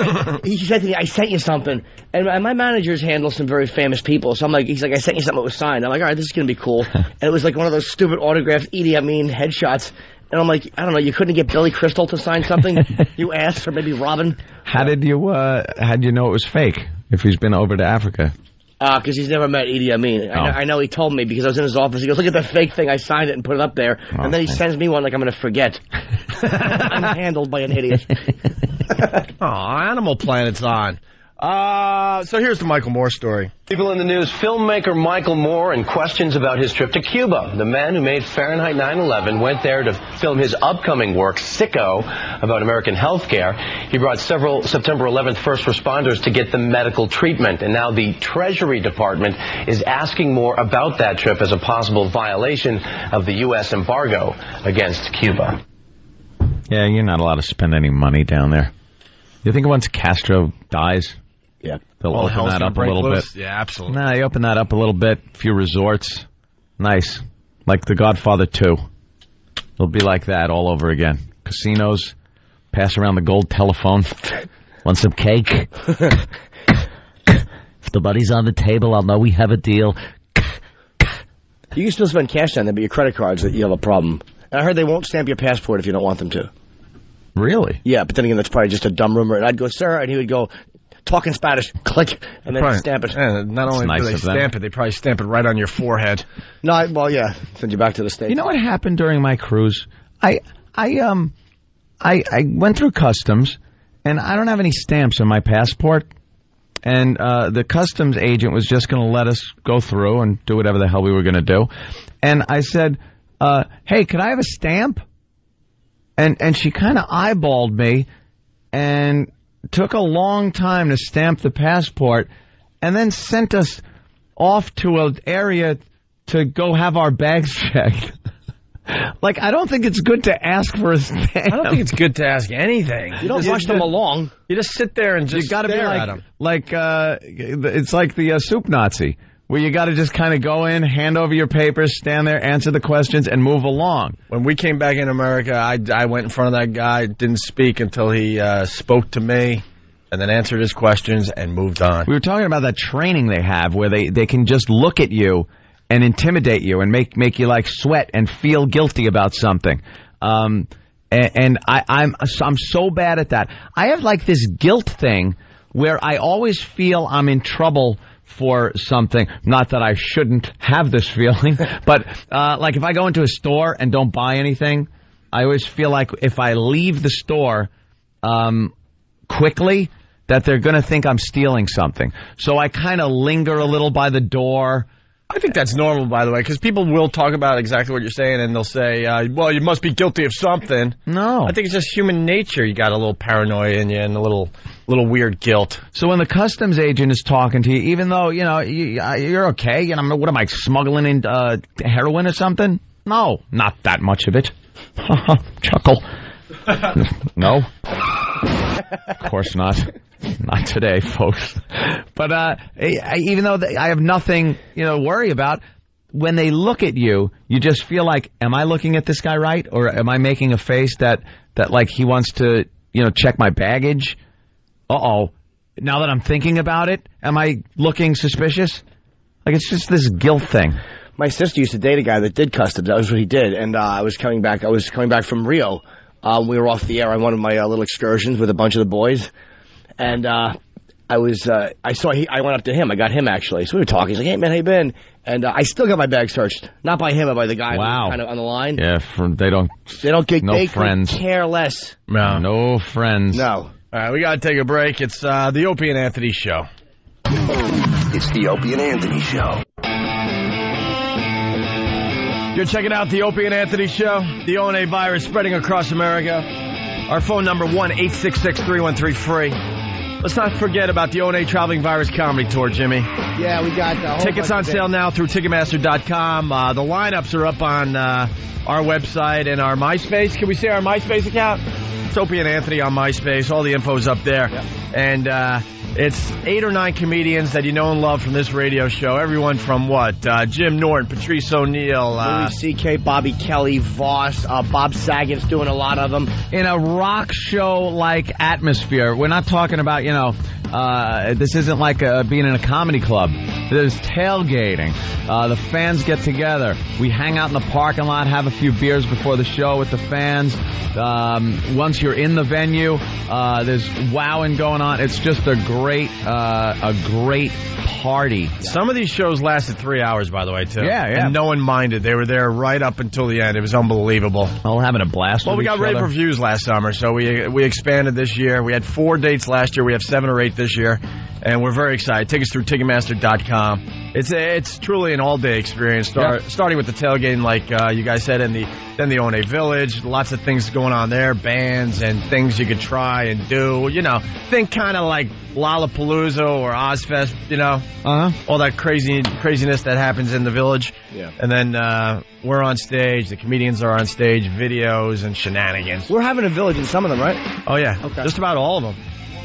he said to me, I sent you something. And my- my managers handle some very famous people. So I'm like, he's like, I sent you something that was signed. I'm like, all right, this is going to be cool. And it was like one of those stupid autographed Idi Amin headshots. And I'm like, I don't know, you couldn't get Billy Crystal to sign something? You asked, or maybe Robin? how did you uh, how did you know it was fake? If he's been over to Africa, Uh, because he's never met Idi Amin. I, Oh. know, I know he told me because I was in his office. He goes, look at the fake thing. I signed it and put it up there. And then he Okay. sends me one like I'm going to forget. I'm handled by an idiot. Aw, Animal Planet's on. Uh, so here's the Michael Moore story. People in the news, filmmaker Michael Moore and questions about his trip to Cuba. The man who made Fahrenheit nine eleven went there to film his upcoming work, Sicko, about American healthcare. He brought several September eleventh first responders to get them medical treatment. And now the Treasury Department is asking Moore about that trip as a possible violation of the U S embargo against Cuba. yeah, you're not allowed to spend any money down there. You think once Castro dies, yeah, they'll All open hell's that gonna up a break little loose? bit? Yeah, absolutely. Nah, you open that up a little bit. A few resorts, nice, like The Godfather two. It'll be like that all over again. Casinos, pass around the gold telephone. Want some cake? If the money's on the table, I'll know we have a deal. You can still spend cash down there, but your credit cards, you have a problem. And I heard they won't stamp your passport if you don't want them to. Really? Yeah, but then again, that's probably just a dumb rumor. And I'd go, sir, and he would go, talk in Spanish, click, and then Probably- stamp it. Yeah, not only nice do they of them. stamp it, they probably stamp it right on your forehead. No, I, well, yeah, send you back to the States. You know what happened during my cruise? I I um I I went through customs, and I don't have any stamps on my passport. And uh, the customs agent was just going to let us go through and do whatever the hell we were going to do. And I said, uh, "Hey, could I have a stamp?" And and she kind of eyeballed me, and took a long time to stamp the passport, and then sent us off to an area to go have our bags checked. Like, I don't think it's good to ask for a stamp. I don't think it's good to ask anything. You don't rush them along. You just sit there and just You got to be stare like, at them. like uh, it's like the uh, soup Nazi, where you got to just kind of go in, hand over your papers, stand there, answer the questions, and move along. When we came back in America, I, I went in front of that guy, didn't speak until he uh, spoke to me, and then answered his questions and moved on. We were talking about that training they have, where they, they can just look at you and intimidate you and make make you like sweat and feel guilty about something. Um, and, and I, I'm I'm so bad at that. I have like this guilt thing where I always feel I'm in trouble for something. Not that I shouldn't have this feeling, but uh, like if I go into a store and don't buy anything, I always feel like if I leave the store um, quickly, that they're going to think I'm stealing something. So I kind of linger a little by the door. I think that's normal, by the way, because people will talk about exactly what you're saying, and they'll say, uh, well, you must be guilty of something. No. I think it's just human nature. You got a little paranoia in you and a little little weird guilt. So when the customs agent is talking to you, even though, you know, you, uh, you're okay, you know, what am I, smuggling in uh, heroin or something? No, not that much of it. Chuckle. No. Of course not. Not today, folks. But uh, I, even though I have nothing, you know, to worry about, when they look at you, you just feel like, am I looking at this guy right? Or am I making a face that, that like he wants to, you know, check my baggage? Uh-oh. Now that I'm thinking about it, am I looking suspicious? Like, it's just this guilt thing. My sister used to date a guy that did customs. That was what he did. And uh, I was coming back. I was coming back from Rio. Um, we were off the air on one of my uh, little excursions with a bunch of the boys. And uh, I was, uh, I saw, he, I went up to him. I got him, actually. So we were talking. He's like, hey, man, how you been? And uh, I still got my bag searched. Not by him, but by the guy wow. kind of on the line. Yeah, for, they don't, they don't get, no they friends. care less. No. No friends. No. All right, we got to take a break. It's uh, the Opie and Anthony Show. It's the Opie and Anthony Show. You're checking out the Opie and Anthony Show. The O N A virus spreading across America. Our phone number, one eight six six, three one three, free. Let's not forget about the O N A Traveling Virus Comedy Tour, Jimmy. Yeah, we got uh, tickets on sale now through Ticketmaster dot com. Uh, the lineups are up on uh, our website and our MySpace. Can we say our MySpace account? It's Opie and Anthony on MySpace. All the info's up there. Yep. And uh, it's eight or nine comedians that you know and love from this radio show. Everyone from what? Uh, Jim Norton, Patrice O'Neill. Uh, Louis C K, Bobby Kelly, Voss, uh, Bob Saget's doing a lot of them. In a rock show-like atmosphere. We're not talking about, you know, uh, this isn't like uh, being in a comedy club. There's tailgating. Uh, the fans get together. We hang out in the parking lot, have a few beers before the show with the fans. Um, once you're in the venue, uh, there's wowing going on. It's just a great, uh, a great party. Some of these shows lasted three hours, by the way, too. Yeah, yeah. And no one minded. They were there right up until the end. It was unbelievable. All having a blast. Well, with we got each rave other. reviews last summer, so we we expanded this year. We had four dates last year. We have seven or eight this year, and we're very excited. Take us through Ticketmaster dot com. It's a, it's truly an all-day experience, start, yeah. starting with the tailgating, like uh, you guys said, in the then the O N A Village. Lots of things going on there, bands and things you could try and do. You know, think kind of like Lollapalooza or Ozfest, you know, uh-huh. all that crazy craziness that happens in the Village. Yeah. And then uh, we're on stage. The comedians are on stage, videos and shenanigans. We're having a Village in some of them, right? Oh, yeah. Okay. Just about all of them.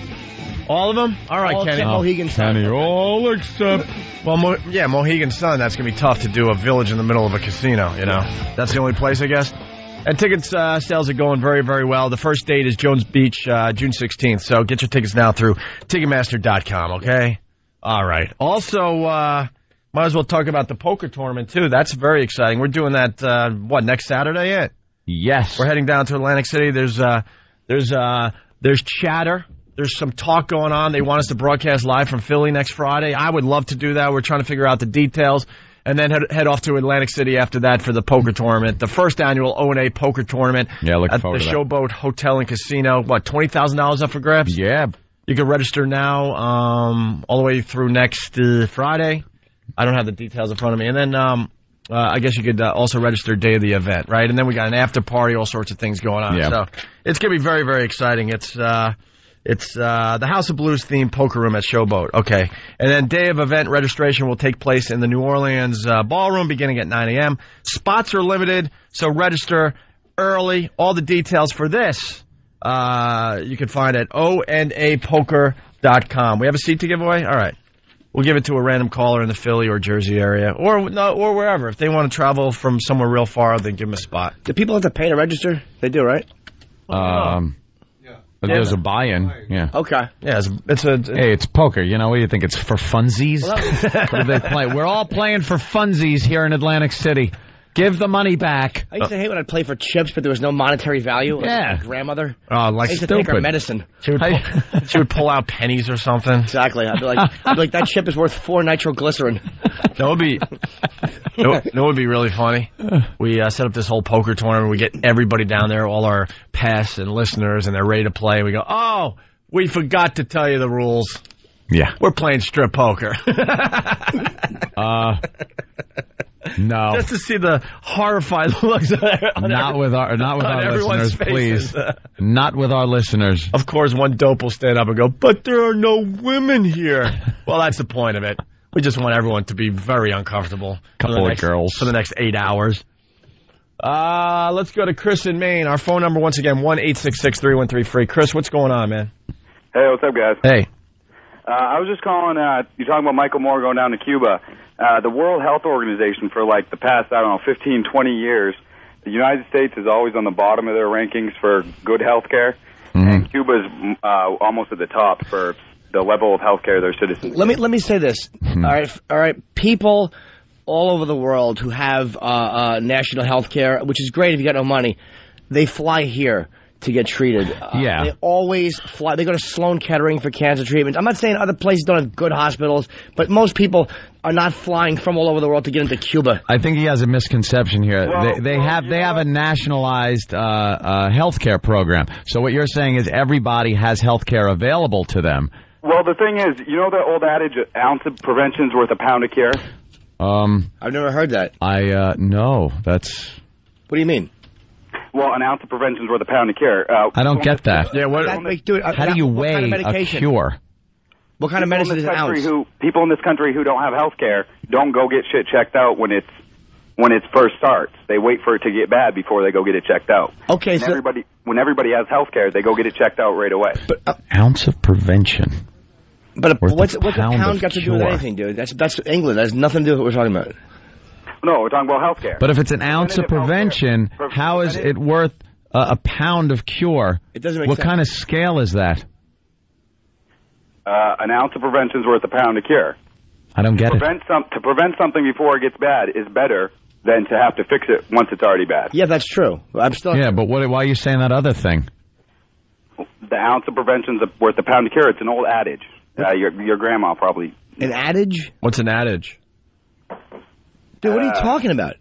All of them? All right, all Kenny. Except Mohegan Sun. Kenny, all except... Well, Mo- yeah, Mohegan Sun, that's going to be tough to do a Village in the middle of a casino, you know. That's the only place, I guess. And tickets uh, sales are going very, very well. The first date is Jones Beach, uh, June sixteenth. So get your tickets now through Ticketmaster dot com, okay? All right. Also, uh, might as well talk about the poker tournament, too. That's very exciting. We're doing that, uh, what, next Saturday yet? Yes. We're heading down to Atlantic City. There's uh, there's uh, there's chatter. There's some talk going on. They want us to broadcast live from Philly next Friday. I would love to do that. We're trying to figure out the details. And then head, head off to Atlantic City after that for the poker tournament, the first annual O N A poker tournament. Yeah, looking at forward the to that. Showboat Hotel and Casino. What, twenty thousand dollars up for grabs? Yeah. You can register now um, all the way through next uh, Friday. I don't have the details in front of me. And then um, uh, I guess you could uh, also register day of the event, right? And then we got an after party, all sorts of things going on. Yeah. So it's going to be very, very exciting. It's... Uh, It's uh, the House of Blues themed poker room at Showboat. Okay. And then day of event registration will take place in the New Orleans uh, ballroom beginning at nine a.m. Spots are limited, so register early. All the details for this uh, you can find at O N A poker dot com. We have a seat to give away? All right. We'll give it to a random caller in the Philly or Jersey area or no, or wherever. If they want to travel from somewhere real far, then give them a spot. Do people have to pay to register? They do, right? Um... There's a buy-in, yeah. Okay. Yeah, it's, it's a... It's, hey, it's poker. You know, what do you think? It's for funsies? What do they play? We're all playing for funsies here in Atlantic City. Give the money back. I used to hate when I'd play for chips, but there was no monetary value. Like Yeah. my grandmother. Oh, like I used to take her stupid. medicine. She would, pull, she would pull out pennies or something. Exactly. I'd be like, I'd be like that chip is worth four nitroglycerin. That would be, that would be really funny. We uh, set up this whole poker tournament. We get everybody down there, all our past and listeners, and they're ready to play. We go, oh, we forgot to tell you the rules. Yeah. We're playing strip poker. uh, no. Just to see the horrified looks on Not every, with our, not with on our everyone's listeners, faces. please. Not with our listeners. Of course, one dope will stand up and go, but there are no women here. Well, that's the point of it. We just want everyone to be very uncomfortable. Couple for the of next, girls. For the next eight hours. Uh, let's go to Chris in Maine. Our phone number, once again, one eight six six, three one three, free. Chris, what's going on, man? Hey, what's up, guys? Hey. Uh, I was just calling, uh, you're talking about Michael Moore going down to Cuba. Uh, the World Health Organization for like the past, I don't know, fifteen, twenty years, the United States is always on the bottom of their rankings for good health care, mm-hmm. and Cuba's uh, almost at the top for the level of health care their citizens Let me let me say this. Hmm. All right, f- all right. People all over the world who have uh, uh, national health care, which is great if you got no money, they fly here to get treated. Uh, Yeah. They always fly. They go to Sloan Kettering for cancer treatment. I'm not saying other places don't have good hospitals, but most people are not flying from all over the world to get into Cuba. I think he has a misconception here. Well, they they well, have you they know have what? a nationalized uh, uh, healthcare program. So what you're saying is everybody has healthcare available to them. Well, the thing is, you know the old adage, an ounce of prevention's worth a pound of cure? Um, I've never heard that. I uh, no, that's. What do you mean? Well, an ounce of prevention's worth a pound of cure. Uh, I don't get that. Yeah, what? That, like, dude, uh, How do you what weigh kind of a medication? cure? What kind of People medicine in is this an country ounce? Who, people in this country who don't have health care don't go get shit checked out when it's when it first starts. They wait for it to get bad before they go get it checked out. Okay, when so everybody when everybody has health care, they go get it checked out right away. but uh, Ounce of prevention. but a, Worth a what's what's a pound pound of got to do with cure. anything, dude? That's that's England. That has nothing to do with what we're talking about. No, we're talking about health care. But if it's an ounce of Preventative prevention, healthcare. Pre- how is it preventative- worth uh, a pound of cure? It doesn't make What sense. kind of scale is that? Uh, an ounce of prevention's worth a pound of cure. I don't get it. Prevent some to prevent something before it gets bad is better than to have to fix it once it's already bad. Yeah, that's true. I'm still. Yeah, but what, why are you saying that other thing? The ounce of prevention's worth a pound of cure. It's an old adage. Uh, your your grandma probably. An adage? What's an adage? Dude, what are you Uh, talking about?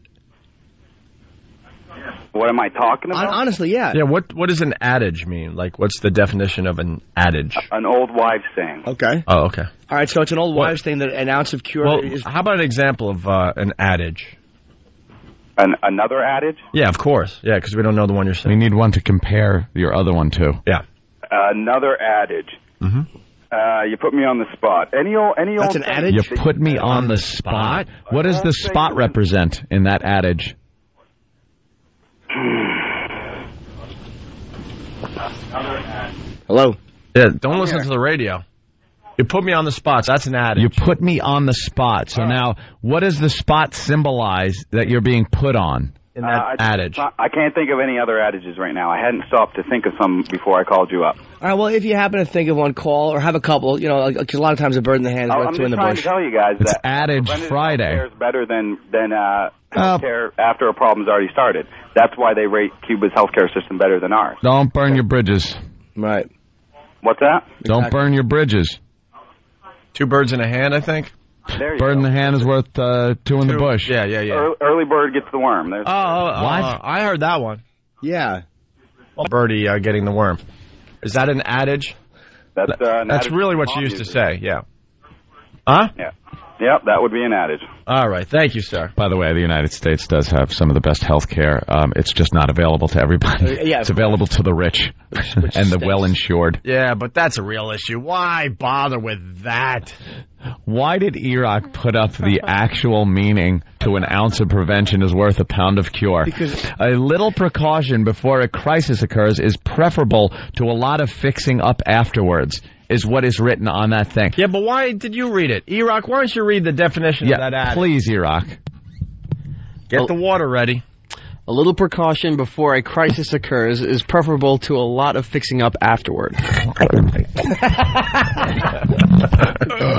What am I talking Hon- about? Honestly, yeah. Yeah, what what does an adage mean? Like, what's the definition of an adage? An old wives' saying. Okay. Oh, okay. All right, so it's an old What? wives' thing that an ounce of cure Well, is. how about an example of uh, an adage? An, another adage? Yeah, of course. Yeah, because we don't know the one you're We saying. need one to compare your other one to. Yeah. Another adage. Mm-hmm. Uh, you put me on the spot. Any old, any That's old an thing- adage? You put me on the spot? What does the spot represent in that adage? Hello. Yeah, don't listen to the radio. You put me on the spots. That's an adage. You put me on the spot. So now, what does the spot symbolize that you're being put on in that Uh, I, adage? I can't think of any other adages right now. I hadn't stopped to think of some before I called you up. All right, well, if you happen to think of one, call or have a couple. You know, because a lot of times a bird in the hand is I'm worth two in just the trying bush. to tell you guys It's that adage preventative Friday. healthcare is better than than uh, Uh, healthcare after a problem's already started. That's why they rate Cuba's healthcare system better than ours. Don't burn your bridges. Right. What's that? Don't Exactly. burn your bridges. Two birds in a hand, I think. There you Bird in go. the hand is worth uh, two in the bush. Yeah, yeah, yeah. Early, early bird gets the worm. There's, Oh, oh, What? oh, I heard that one. Yeah. Birdie uh, getting the worm. Is that an adage? that's uh, an That's adage really what Mom you used to uses. say, yeah. Huh? Yeah. Yep, that would be an adage. All right. Thank you, sir. By the way, the United States does have some of the best health care. Um, it's just not available to everybody. Uh, yeah, it's of available to the rich which and the stinks. well-insured. Yeah, but that's a real issue. Why bother with that? Why did Iraq put up the actual meaning to an ounce of prevention is worth a pound of cure? Because- a little precaution before a crisis occurs is preferable to a lot of fixing up afterwards, is what is written on that thing. Yeah, but why did you read it? Iraq, why don't you read the definition Yeah, of that adage? please, Iraq. Get the water ready. A little precaution before a crisis occurs is preferable to a lot of fixing up afterward.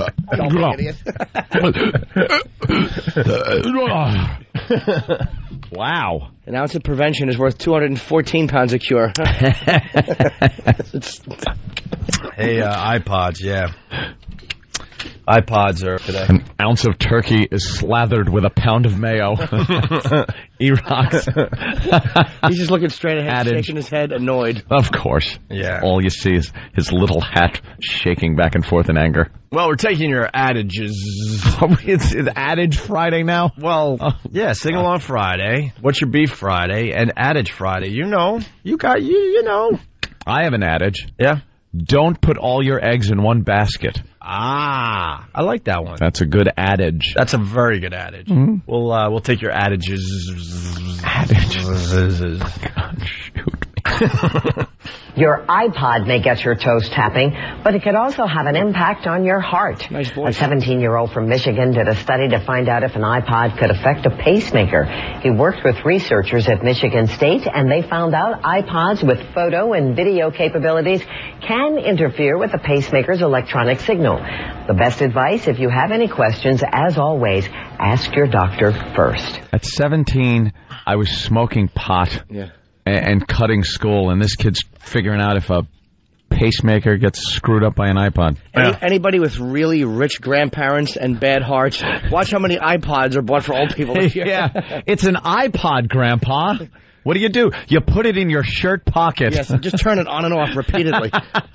Don't be an idiot. Wow. An ounce of prevention is worth two hundred fourteen pounds of cure. It's- Hey, uh, iPods, yeah. iPods are today. An ounce of turkey is slathered with a pound of mayo. E-Rocks. He's just looking straight ahead, Adage. shaking his head, annoyed. Of course. Yeah. All you see is his little hat shaking back and forth in anger. Well, we're taking your adages. it's, it's Adage Friday now? Well, yeah, Sing Along Friday. What's your beef Friday? And Adage Friday. You know. You got, you, you know. I have an adage. Yeah. Don't put all your eggs in one basket. Ah, I like that one. That's a good adage. That's a very good adage. Mm-hmm. We'll uh, we'll take your adages. Adages. God, shoot me. Your iPod may get your toes tapping, but it could also have an impact on your heart. Nice A voice. seventeen-year-old from Michigan did a study to find out if an iPod could affect a pacemaker. He worked with researchers at Michigan State, and they found out iPods with photo and video capabilities can interfere with the pacemaker's electronic signal. The best advice, if you have any questions, as always, ask your doctor first. At seventeen, I was smoking pot Yeah. and, and cutting school, and this kid's figuring out if a pacemaker gets screwed up by an iPod. Any, anybody with really rich grandparents and bad hearts, watch how many iPods are bought for old people this year. Yeah, it's an iPod, Grandpa. What do you do? You put it in your shirt pocket. Yes, just turn it on and off repeatedly.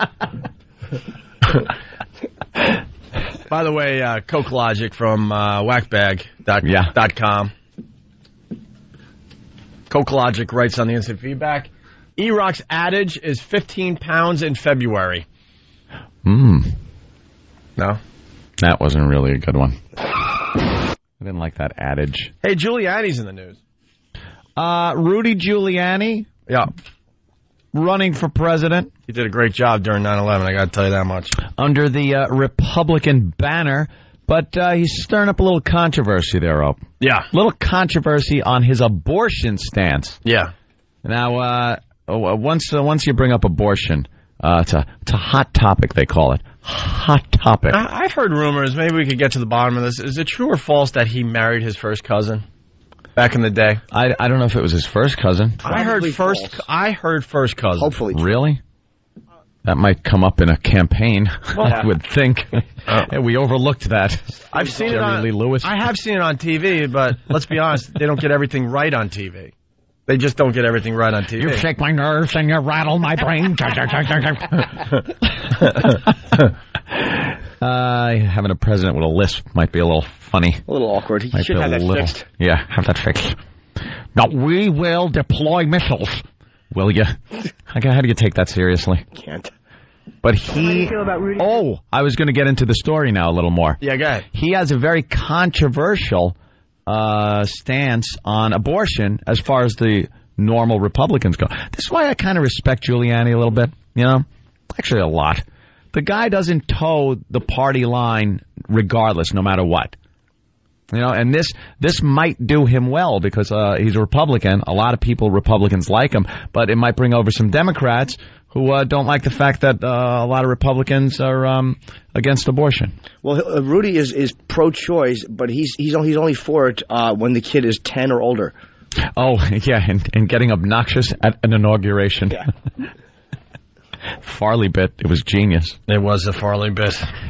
By the way, uh, Coke Logic from uh, whackbag dot com. Coke Logic writes on the instant feedback, E-Rock's adage is fifteen pounds in February. Hmm. No? That wasn't really a good one. I didn't like that adage. Hey, Giuliani's in the news. Uh, Rudy Giuliani. Yeah. Running for president. He did a great job during nine eleven, I got to tell you that much. Under the uh, Republican banner, but uh, he's stirring up a little controversy there, Ope. Yeah. A little controversy on his abortion stance. Yeah. Now, uh, once uh, once you bring up abortion, uh, it's, a, it's a hot topic, they call it. Hot topic. I- I've heard rumors, maybe we could get to the bottom of this. Is it true or false that he married his first cousin back in the day? I, I don't know if it was his first cousin. I heard first. false. I heard first cousin. Hopefully true. Really? That might come up in a campaign, Well, I would think. And we overlooked that. I've seen Jerry it on Lee Lewis. I have seen it on T V, but let's be honest, they don't get everything right on T V. They just don't get everything right on T V. You shake my nerves and you rattle my brain. uh, having a president with a lisp might be a little funny. A little awkward. He Might should be have a that little, fixed. Yeah, have that fixed. Now, we will deploy missiles. Will you? How do you take that seriously? Can't. But he... Oh, I was going to get into the story now a little more. Yeah, go ahead. He has a very controversial uh, stance on abortion as far as the normal Republicans go. This is why I kind of respect Giuliani a little bit, you know? Actually, a lot. The guy doesn't toe the party line regardless, no matter what. You know, and this this might do him well because uh, he's a Republican. A lot of people, Republicans, like him, but it might bring over some Democrats who uh, don't like the fact that uh, a lot of Republicans are um, against abortion. Well, uh, Rudy is, is pro-choice, but he's he's only, he's only for it uh, when the kid is ten or older. Oh, yeah, and, and getting obnoxious at an inauguration. Yeah. Farley bit, it was genius. It was a Farley bit.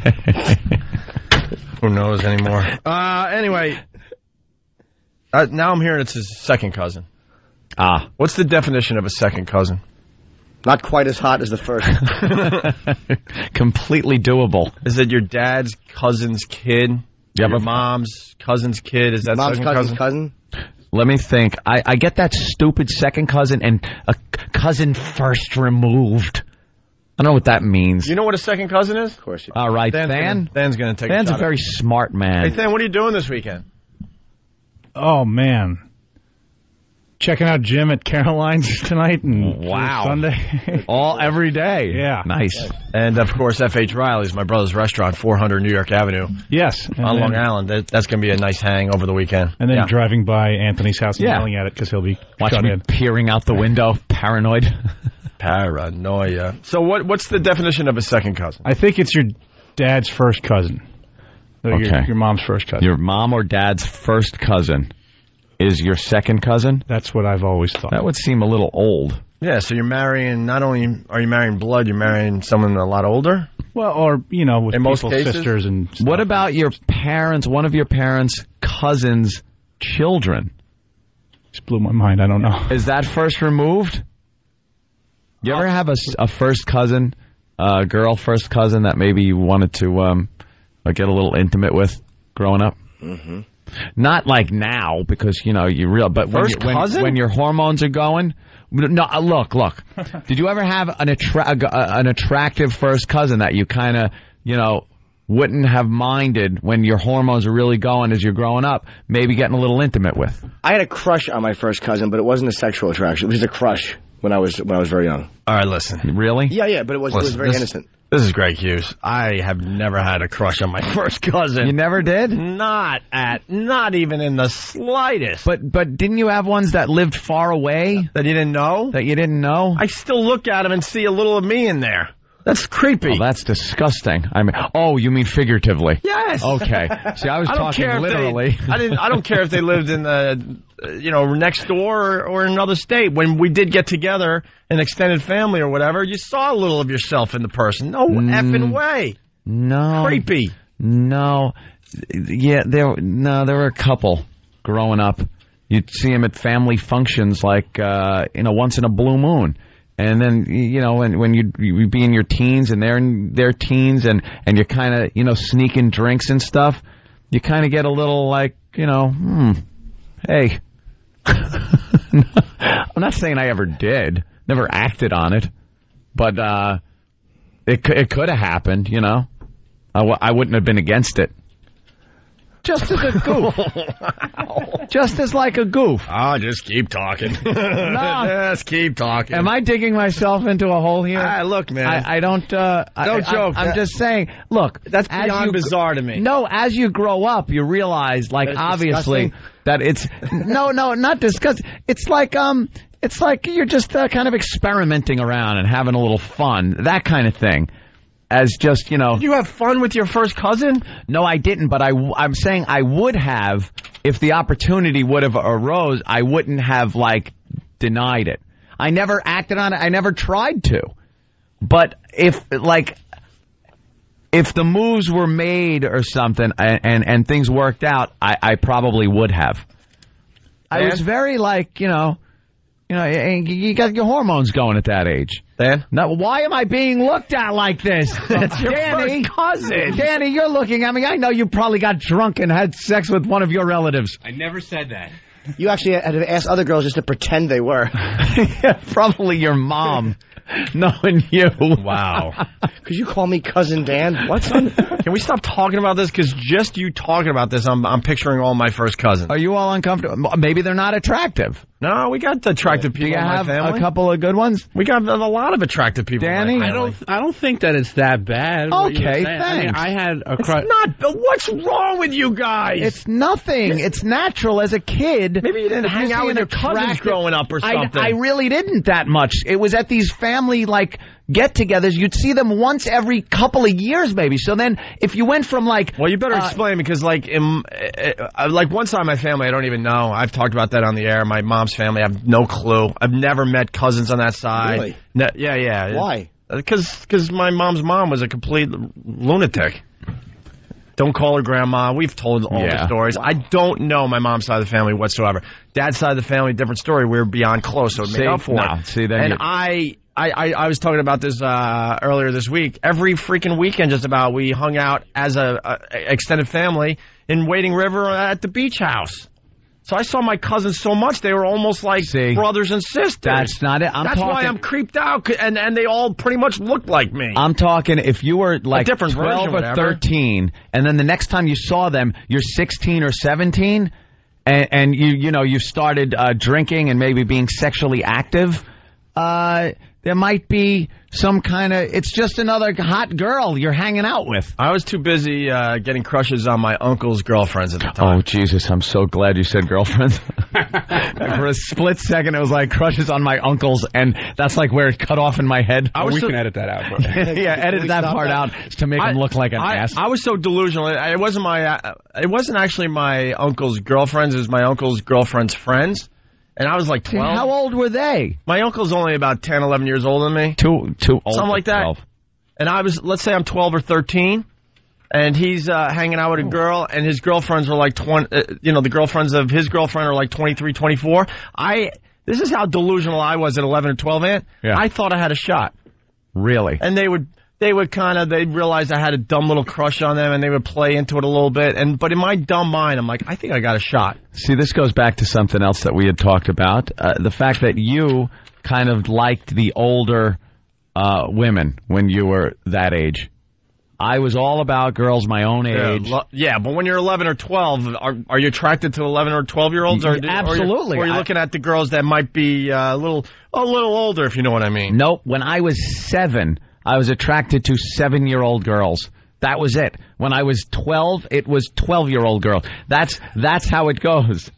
Who knows anymore? Uh, anyway, uh, now I'm hearing it's his second cousin. Ah. What's the definition of a second cousin? Not quite as hot as the first. Completely doable. Is it your dad's cousin's kid? Yeah, your but mom's cousin's kid? Is that Mom's second cousin's cousin? cousin? Let me think. I, I get that stupid second cousin and a cousin first removed. I don't know what that means. You know what a second cousin is? Of course you do. All right, Than's Than. Gonna, Than's going to take Than's a a shot very at smart man. it. Hey, Than, what are you doing this weekend? Oh, man. Checking out Jim at Caroline's tonight and Wow. Sunday. All every day. Yeah. Nice. And, of course, F H Riley's, my brother's restaurant, four hundred New York Avenue. Yes. And on then, Long Island. That, that's going to be a nice hang over the weekend. And then Yeah. driving by Anthony's house and Yeah. yelling at it because he'll be Watch shut me in. peering out the window, paranoid. Paranoia. So what? what's the definition of a second cousin? I think it's your dad's first cousin. So your, Okay. your mom's first cousin. Your mom or dad's first cousin. is your second cousin? That's what I've always thought. That would seem a little old. Yeah, so you're marrying, not only are you marrying blood, you're marrying someone a lot older? Well, or, you know, with In most people's cases? sisters and stuff. What about your parents, one of your parents' cousins' children? Just blew my mind. I don't know. Is that first removed? You ever have a, s- a first cousin, a girl first cousin that maybe you wanted to um, uh, get a little intimate with growing up? Mm-hmm. Not like now, because, you know, you real, but when, First you, when, cousin? when your hormones are going. No, uh, look, look. Did you ever have an, attra- a, an attractive first cousin that you kind of, you know, wouldn't have minded when your hormones are really going as you're growing up, maybe getting a little intimate with? I had a crush on my first cousin, but it wasn't a sexual attraction. It was a crush when I was when I was very young. All right, listen. Really? Yeah, yeah, but it was it was Listen, very this- innocent. This is Greg Hughes. I have never had a crush on my first cousin. You never did? Not at, not even in the slightest. But but didn't you have ones that lived far away? That you didn't know? That you didn't know? I still look at him and see a little of me in there. That's creepy. Oh, that's disgusting. I mean, oh, you mean figuratively? Yes. Okay. See, I was I don't talking care if literally. They, I didn't. I don't care if they lived in the, uh, you know, next door or, or another state. When we did get together, an extended family or whatever, you saw a little of yourself in the person. No Mm. effing way. No. Creepy. No. Yeah, there. No, there were a couple growing up. You'd see them at family functions, like uh, you know, once in a blue moon. And then, you know, when when you'd, you'd be in your teens and they're in their teens and, and you're kind of, you know, sneaking drinks and stuff, you kind of get a little like, you know, hmm, hey. I'm not saying I ever did. Never acted on it. But uh, it, c- it could have happened, you know. I, w- I wouldn't have been against it. Just as a goof. Just as like a goof. Oh, just keep talking. No. Just keep talking. Am I digging myself into a hole here? Ah, look, man. I, I don't. Uh, Don't I, joke. I, I'm That- just saying. Look, That's as beyond you- bizarre to me. No, as you grow up, you realize, like, That it's obviously, disgusting? that it's no, no, not disgusting. It's like um, it's like you're just uh, kind of experimenting around and having a little fun, that kind of thing. As just, you know. Did you have fun with your first cousin? No, I didn't, but I, I'm saying I would have, if the opportunity would have arose, I wouldn't have, like, denied it. I never acted on it. I never tried to. But if, like, if the moves were made or something and, and, and things worked out, I, I probably would have. I Dan? was very, like, you know, you know, you got your hormones going at that age. Dan? Now, why am I being looked at like this? That's your Danny, first cousin. Danny, you're looking at me. I know you probably got drunk and had sex with one of your relatives. I never said that. You actually had to ask other girls just to pretend they were. Yeah, probably your mom, knowing you. Wow. Could you call me Cousin Dan? What, son? Can we stop talking about this? Because just you talking about this, I'm I'm picturing all my first cousins. Are you all uncomfortable? Maybe they're not attractive. No, we got attractive Do people you in my have family. a couple of good ones? We got a lot of attractive people. Danny? in my I family. don't. I don't think that it's that bad. what you're Okay, saying. I mean, thanks. I had a It's crush. not. But what's wrong with you guys? It's nothing. It's natural as a kid. Maybe you didn't If hang you out see with an your cousins attractive- growing up or I, something. I really didn't that much. It was at these family, like, get-togethers. You'd see them once every couple of years, maybe. So then, if you went from, like... Well, you better uh, explain because, like, in, uh, uh, like one side of my family, I don't even know. I've talked about that on the air. My mom's family, I have no clue. I've never met cousins on that side. Really? No, yeah, yeah. Why? Because because my mom's mom was a complete lunatic. Don't call her grandma. We've told all Yeah. the stories. I don't know my mom's side of the family whatsoever. Dad's side of the family, different story. We were beyond close, so it See, made up for no, it. see, then and you- I, I, I, I was talking about this uh, earlier this week. Every freaking weekend, just about, we hung out as a, a extended family in Wading River at the beach house. So I saw my cousins so much they were almost like See, brothers and sisters. That's not it. I'm That's talking, why I'm creeped out, 'cause- and and they all pretty much looked like me. I'm talking if you were like different version, twelve or whatever. thirteen, and then the next time you saw them, you're sixteen or seventeen, and, and you you know you started uh, drinking and maybe being sexually active. Uh, there might be some kind of. It's just another hot girl you're hanging out with. I was too busy uh, getting crushes on my uncle's girlfriends at the time. Oh Jesus! I'm so glad you said girlfriends. For a split second, it was like crushes on my uncles, and that's like where it cut off in my head. I was we so, can edit that out. yeah, edit that part that? out to make I, him look like an I, ass. I was so delusional. It, it wasn't my. Uh, it wasn't actually my uncle's girlfriends. It was my uncle's girlfriend's friends. And I was like twelve. How old were they? My uncle's only about ten, eleven years older than me. Too, too old. Something like that. twelve. And I was, let's say I'm twelve or thirteen, and he's uh, hanging out with a girl, and his girlfriends are like twenty, uh, you know, the girlfriends of his girlfriend are like twenty-three, twenty-four. I, this is how delusional I was at eleven or twelve, Ant. Yeah. I thought I had a shot. Really? And they would, they would kind of, they'd realize I had a dumb little crush on them, and they would play into it a little bit. And but in my dumb mind, I'm like, I think I got a shot. See, this goes back to something else that we had talked about. Uh, the fact that you kind of liked the older uh, women when you were that age. I was all about girls my own age. Yeah, lo- yeah, but when you're eleven or twelve, are are you attracted to eleven or twelve year olds? Or, Absolutely. Or are you, or are you looking at the girls that might be uh, a little a little older, if you know what I mean? Nope. When I was seven, I was attracted to seven year old girls. That was it. When I was twelve, it was twelve year old girls. That's that's how it goes.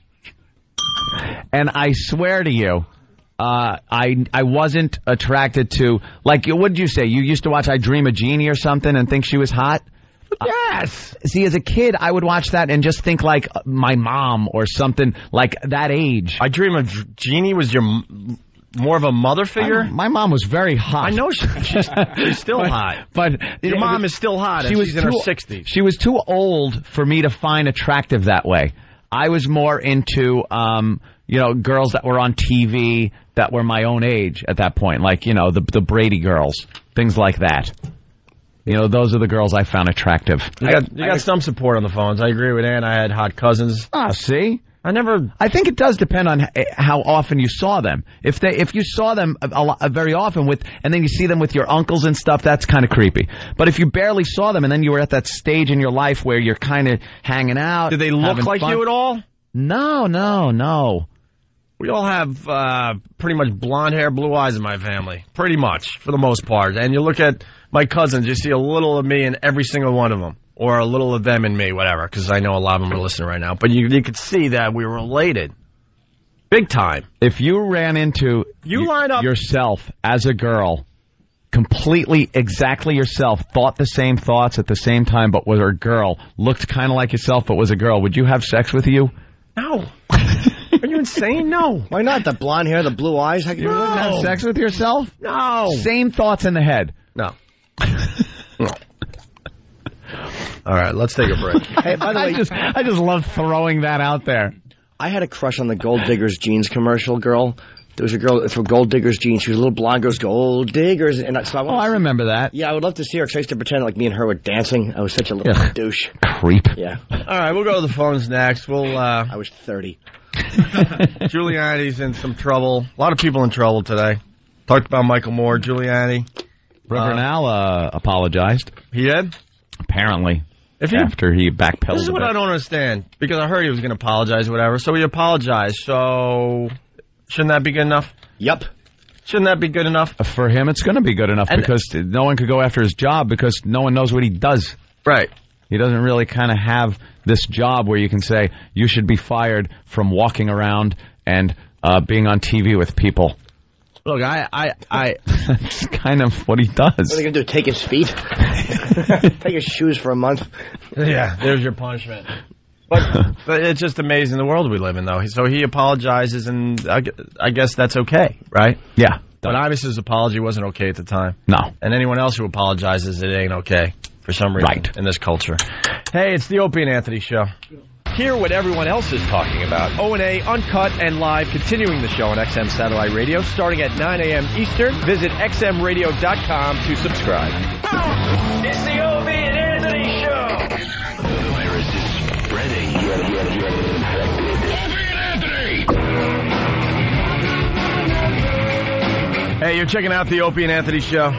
And I swear to you, uh, I I wasn't attracted to, like, what did you say? You used to watch I Dream of Jeannie or something and think she was hot? Yes. Uh, see, as a kid, I would watch that and just think like my mom or something like that age. I Dream of Jeannie was your m- more of a mother figure? I, my mom was very hot. I know she, she's, she's still but, hot. But your it, mom is still hot. She and was she's too, in her sixties. She was too old for me to find attractive that way. I was more into, um, you know, girls that were on T V that were my own age at that point, like, you know, the the Brady girls, things like that. You know, those are the girls I found attractive. You got, you got some support on the phones. I agree with Ann. I had hot cousins. Ah, see? I never. I think it does depend on how often you saw them. If they, if you saw them a, a lot, very often with, and then you see them with your uncles and stuff, that's kind of creepy. But if you barely saw them, and then you were at that stage in your life where you're kind of hanging out, did they look like fun, you at all? No, no, no. We all have uh, pretty much blonde hair, blue eyes in my family, pretty much for the most part. And you look at my cousins, you see a little of me in every single one of them. Or a little of them in me, whatever, because I know a lot of them are listening right now. But you you could see that we were related. Big time. If you ran into you line up yourself as a girl, completely exactly yourself, thought the same thoughts at the same time, but was a girl, looked kind of like yourself, but was a girl, would you have sex with you? No. Are you insane? No. Why not? The blonde hair, the blue eyes? How can you no. wouldn't have sex with yourself? No. Same thoughts in the head. No. No. All right, let's take a break. Hey, by the way, I just, I just love throwing that out there. I had a crush on the Gold Diggers jeans commercial girl. There was a girl from Gold Diggers jeans. She was a little blonde girl. Gold Diggers. And so I oh, I remember that. Yeah, I would love to see her because I used to pretend like me and her were dancing. I was such a little yeah. douche. Creep. Yeah. All right, we'll go to the phones next. We'll. Uh, I was thirty. Giuliani's in some trouble. A lot of people in trouble today. Talked about Michael Moore, Giuliani. Reverend uh, Al uh, apologized. He did? Apparently. If he, after he backpedaled. This is what I don't understand, because I heard he was going to apologize or whatever, so he apologized. So shouldn't that be good enough? Yep. Shouldn't that be good enough? For him, it's going to be good enough and, because no one could go after his job because no one knows what he does. Right. He doesn't really kind of have this job where you can say you should be fired from walking around and uh, being on T V with people. Look, I, I, I, that's kind of what he does. What are they going to do, take his feet? Take his shoes for a month? Yeah, there's your punishment. But, but it's just amazing the world we live in, though. So he apologizes, and I, I guess that's okay, right? Yeah. But obviously his apology wasn't okay at the time. No. And anyone else who apologizes, it ain't okay for some reason right. in this culture. Hey, it's the Opie and Anthony Show. Hear what everyone else is talking about. O and A, uncut and live, continuing the show on X M Satellite Radio, starting at nine a.m. Eastern. Visit x m radio dot com to subscribe. It's the Opie and Anthony Show. The virus is spreading. Get, get, get infected. Opie and Anthony! Hey, you're checking out the Opie and Anthony Show.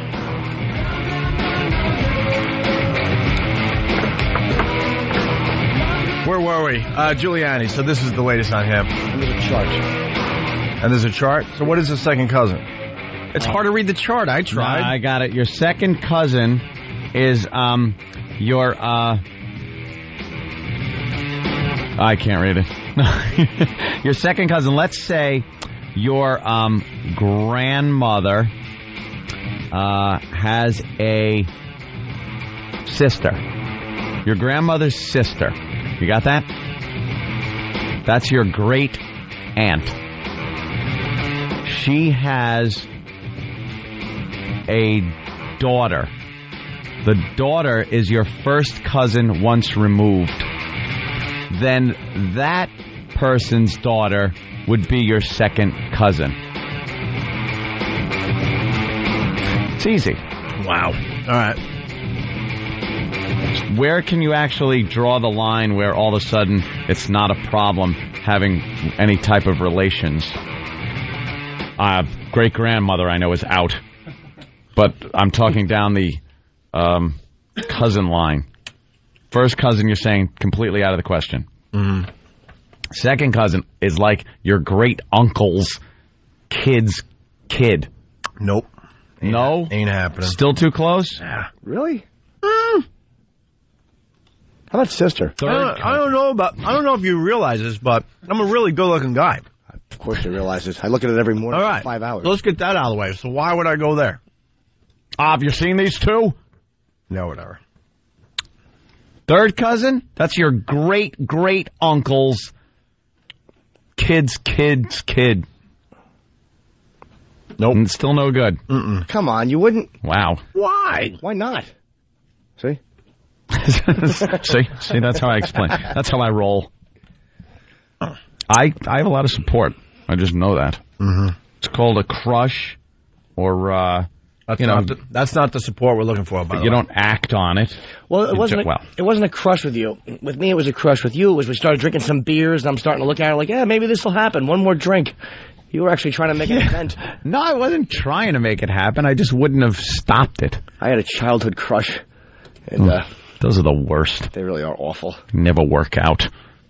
Where were we? Uh, Giuliani. So this is the latest on him. And there's a chart. And there's a chart? So what is his second cousin? It's hard to read the chart. I tried. No, I got it. Your second cousin is um your uh I can't read it. Your second cousin, let's say your um, grandmother uh, has a sister. Your grandmother's sister. You got that? That's your great aunt. She has a daughter. The daughter is your first cousin once removed. Then that person's daughter would be your second cousin. It's easy. Wow. All right. Where can you actually draw the line where all of a sudden it's not a problem having any type of relations? Uh, great-grandmother, I know, is out. But I'm talking down the um, cousin line. First cousin, you're saying completely out of the question. Mm-hmm. Second cousin is like your great uncle's kid's kid. Nope. Ain't no? Ha- ain't happening. Still too close? Yeah. Really? Mm. How about sister? I don't, I don't know about. I don't know if you realize this, but I'm a really good-looking guy. Of course you realize this. I look at it every morning All right. for five hours. So let's get that out of the way. So why would I go there? Ah, have you seen these two? No, whatever. Third cousin? That's your great-great-uncle's kid's kid's kid. Nope. And still no good. Mm-mm. Come on, you wouldn't. Wow. Why? Why not? See? see? See, that's how I explain. That's how I roll. I I have a lot of support. I just know that. Mm-hmm. It's called a crush, or uh, that's you know, not the, that's not the support we're looking for. By the you way, don't act on it. Well, it You wasn't. ju- A, well, it wasn't a crush with you. With me, it was a crush with you. It was we started drinking some beers, and I'm starting to look at it like, yeah, maybe this will happen. One more drink. You were actually trying to make an event. No, I wasn't trying to make it happen. I just wouldn't have stopped it. I had a childhood crush, and uh, Those are the worst. they really are awful. Never work out.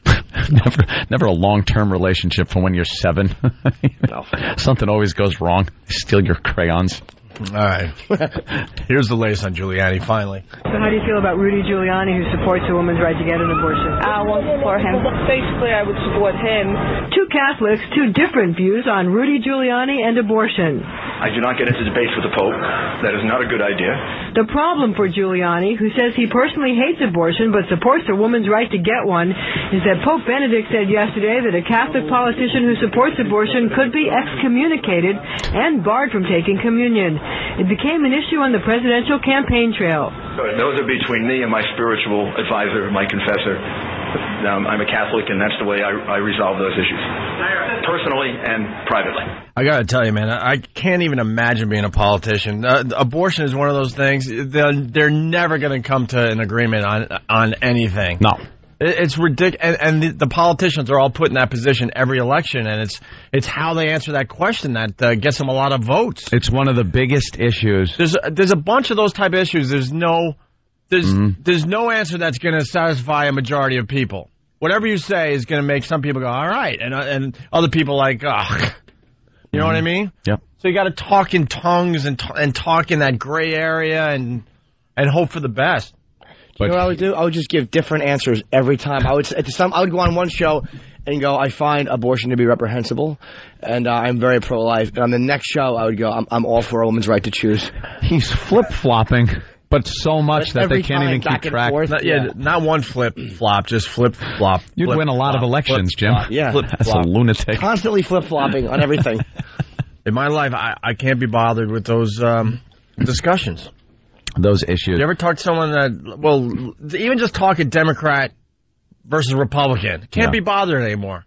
never, never a long-term relationship from when you're seven. No. Something always goes wrong. They steal your crayons. All right. Here's the latest on Giuliani, finally. So how do you feel about Rudy Giuliani, who supports a woman's right to get an abortion? I won't support him. Basically, I would support him. Two Catholics, two different views on Rudy Giuliani and abortion. I do not get into debates with the Pope. That is not a good idea. The problem for Giuliani, who says he personally hates abortion but supports a woman's right to get one, is that Pope Benedict said yesterday that a Catholic politician who supports abortion could be excommunicated and barred from taking communion. It became an issue on the presidential campaign trail. Those are between me and my spiritual advisor, my confessor. Um, I'm a Catholic, and that's the way I, I resolve those issues, personally and privately. I gotta tell you, man, I can't even imagine being a politician. Uh, abortion is one of those things. They're, they're never going to come to an agreement on on anything. No. It's ridiculous, and, and the, the politicians are all put in that position every election, and it's it's how they answer that question that uh, gets them a lot of votes. It's one of the biggest issues. There's a, there's a bunch of those type of issues. There's no there's Mm-hmm. there's no answer that's going to satisfy a majority of people. Whatever you say is going to make some people go, all right, and uh, and other people like, ugh. You know what I mean? Yep. So you got to talk in tongues and t- and talk in that gray area and and hope for the best. You know what I would do? I would just give different answers every time. I would say to some, I would go on one show and go, I find abortion to be reprehensible, and uh, I'm very pro-life. And on the next show, I would go, I'm, I'm all for a woman's right to choose. He's flip-flopping, but so much But that they every can't time, even back keep and track. forth. Not, yeah, Yeah. not one flip flop, just flip flop. You'd flip, win a lot flop, of elections, flip, Jim. flop, Yeah. flip, That's flop. a lunatic. Constantly flip-flopping on everything. In my life, I, I can't be bothered with those um, discussions. Those issues. You ever talk to someone that, well, even just talking Democrat versus Republican, can't Yeah. be bothered anymore.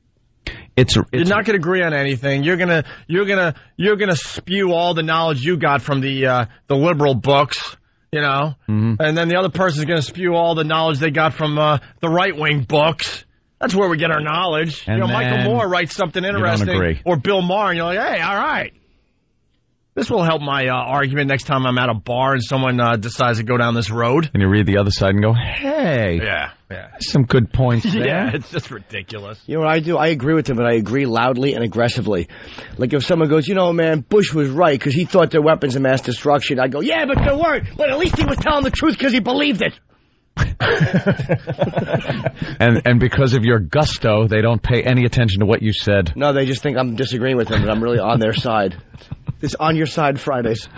It's, it's You're not going to agree on anything. You're gonna you're gonna you're gonna spew all the knowledge you got from the uh, the liberal books, you know, Mhm. and then the other person's going to spew all the knowledge they got from uh, the right wing books. That's where we get our knowledge. And you know, Michael then Moore writes something don't interesting, agree. or Bill Maher, and you're like, hey, all right. This will help my uh, argument next time I'm at a bar and someone uh, decides to go down this road. And you read the other side and go, hey, Yeah, yeah. some good points there. Yeah, it's just ridiculous. You know what I do? I agree with him, but I agree loudly and aggressively. Like if someone goes, you know, man, Bush was right because he thought they're weapons of mass destruction, I go, yeah, but they weren't. But at least he was telling the truth because he believed it. and and because of your gusto, they don't pay any attention to what you said. No, they just think I'm disagreeing with them, but I'm really on their side. It's On Your Side Fridays.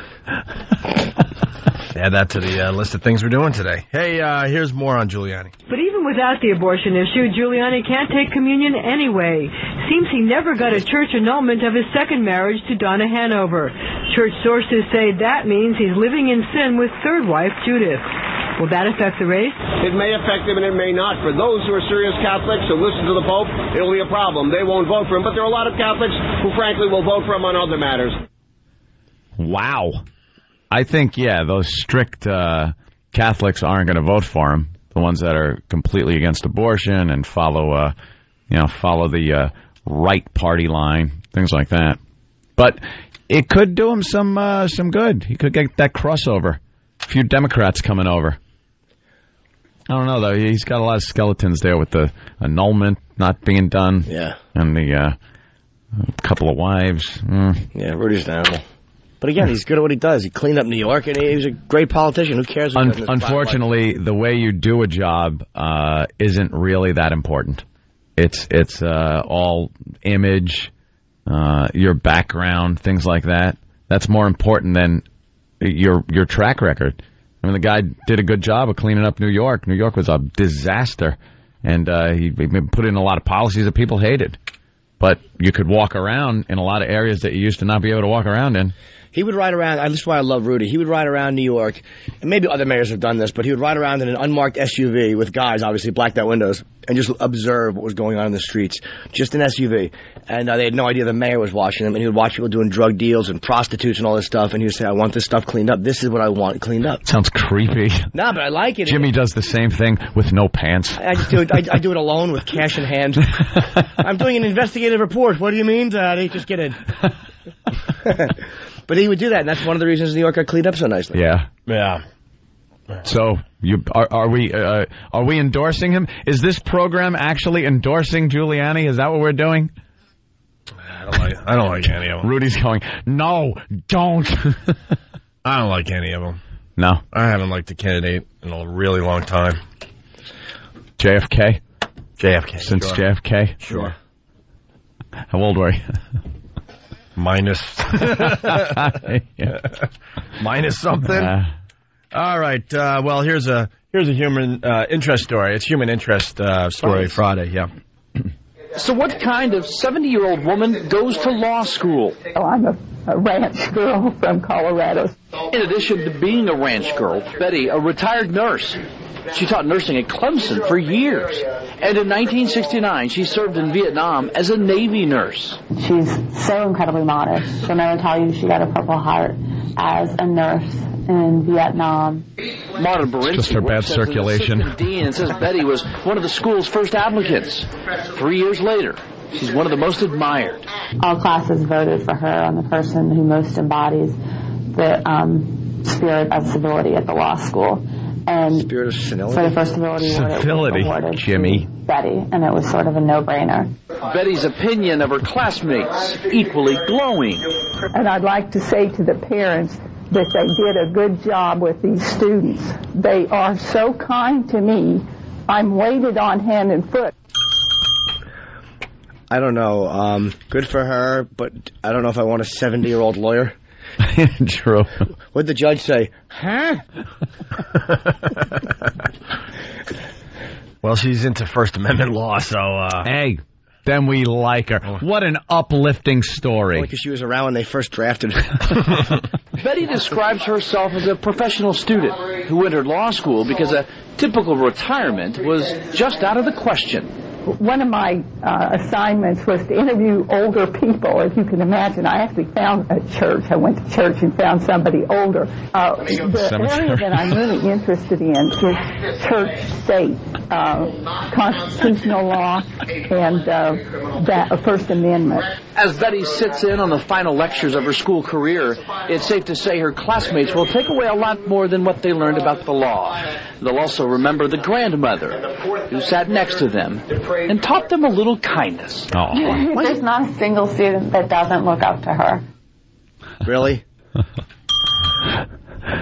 Add that to the uh, list of things we're doing today. Hey, uh, here's more on Giuliani. But even without the abortion issue, Giuliani can't take communion anyway. Seems he never got a church annulment of his second marriage to Donna Hanover. Church sources say that means he's living in sin with third wife, Judith. Will that affect the race? It may affect him and it may not. For those who are serious Catholics who listen to the Pope, it'll be a problem. They won't vote for him. But there are a lot of Catholics who, frankly, will vote for him on other matters. Wow. I think, yeah, those strict uh, Catholics aren't going to vote for him. The ones that are completely against abortion and follow, uh, you know, follow the uh, right party line, things like that. But it could do him some uh, some good. He could get that crossover. A few Democrats coming over. I don't know, though. He's got a lot of skeletons there with the annulment not being done. Yeah. And the uh, couple of wives. Mm. Yeah, Rudy's an animal. But again, he's good at what he does. He cleaned up New York, and he was a great politician. Who cares? What Un- unfortunately, the way you do a job uh, isn't really that important. It's it's uh, all image, uh, your background, things like that. That's more important than your your track record. I mean, the guy did a good job of cleaning up New York. New York was a disaster, and uh, he, he put in a lot of policies that people hated. But you could walk around in a lot of areas that you used to not be able to walk around in. He would ride around, this is why I love Rudy, he would ride around New York, and maybe other mayors have done this, but he would ride around in an unmarked S U V with guys, obviously, blacked out windows, and just observe what was going on in the streets. Just an S U V. And uh, they had no idea the mayor was watching them, and he would watch people doing drug deals and prostitutes and all this stuff, and he would say, I want this stuff cleaned up. This is what I want cleaned up. Sounds creepy. Nah, but I like it. Jimmy does the same thing with no pants. I just do it, I, I do it alone with cash in hand. I'm doing an investigative report. What do you mean, Daddy? Just get in. But he would do that, and that's one of the reasons New York got cleaned up so nicely. Yeah. Yeah. So, you are, are we uh, are we endorsing him? Is this program actually endorsing Giuliani? Is that what we're doing? I don't like, I don't like any of them. Rudy's going, no, don't. I don't like any of them. No? I haven't liked a candidate in a really long time. J F K? J F K. Since sure. J F K? Sure. How old were you? Minus. yeah. Minus something. Uh, All right. Uh, well, here's a here's a human uh, interest story. It's human interest uh, story Friday. Yeah. So, what kind of seventy-year-old woman goes to law school? Oh, I'm a, a ranch girl from Colorado. In addition to being a ranch girl, Betty, a retired nurse. She taught nursing at Clemson for years. And in nineteen sixty-nine, she served in Vietnam as a Navy nurse. She's so incredibly modest. She'll never tell you she got a Purple Heart as a nurse in Vietnam. Marta Barinsky just her bad circulation. As dean and says Betty was one of the school's first applicants. Three years later, she's one of the most admired. All classes voted for her on the person who most embodies the um, spirit of civility at the law school. And Spirit of senility? For the first civility award, civility, it was awarded Jimmy. to Betty, and it was sort of a no-brainer. Betty's opinion of her classmates, equally glowing. And I'd like to say to the parents that they did a good job with these students. They are so kind to me. I'm weighted on hand and foot. I don't know. Um, good for her, but I don't know if I want a seventy-year-old lawyer. True. What'd the judge say? Huh? Well, she's into First Amendment law, so... Uh... Hey, then we like her. What an uplifting story. Because she was around when they first drafted her. Betty describes herself as a professional student who entered law school because a typical retirement was just out of the question. One of my uh, assignments was to interview older people. As you can imagine, I actually found a church. I went to church and found somebody older. Uh, the area that I'm really interested in is church-state, uh, constitutional law, and uh, that uh, First Amendment. As Betty sits in on the final lectures of her school career, it's safe to say her classmates will take away a lot more than what they learned about the law. They'll also remember the grandmother who sat next to them and taught them a little kindness. Oh. There's not a single student that doesn't look up to her. Really? uh,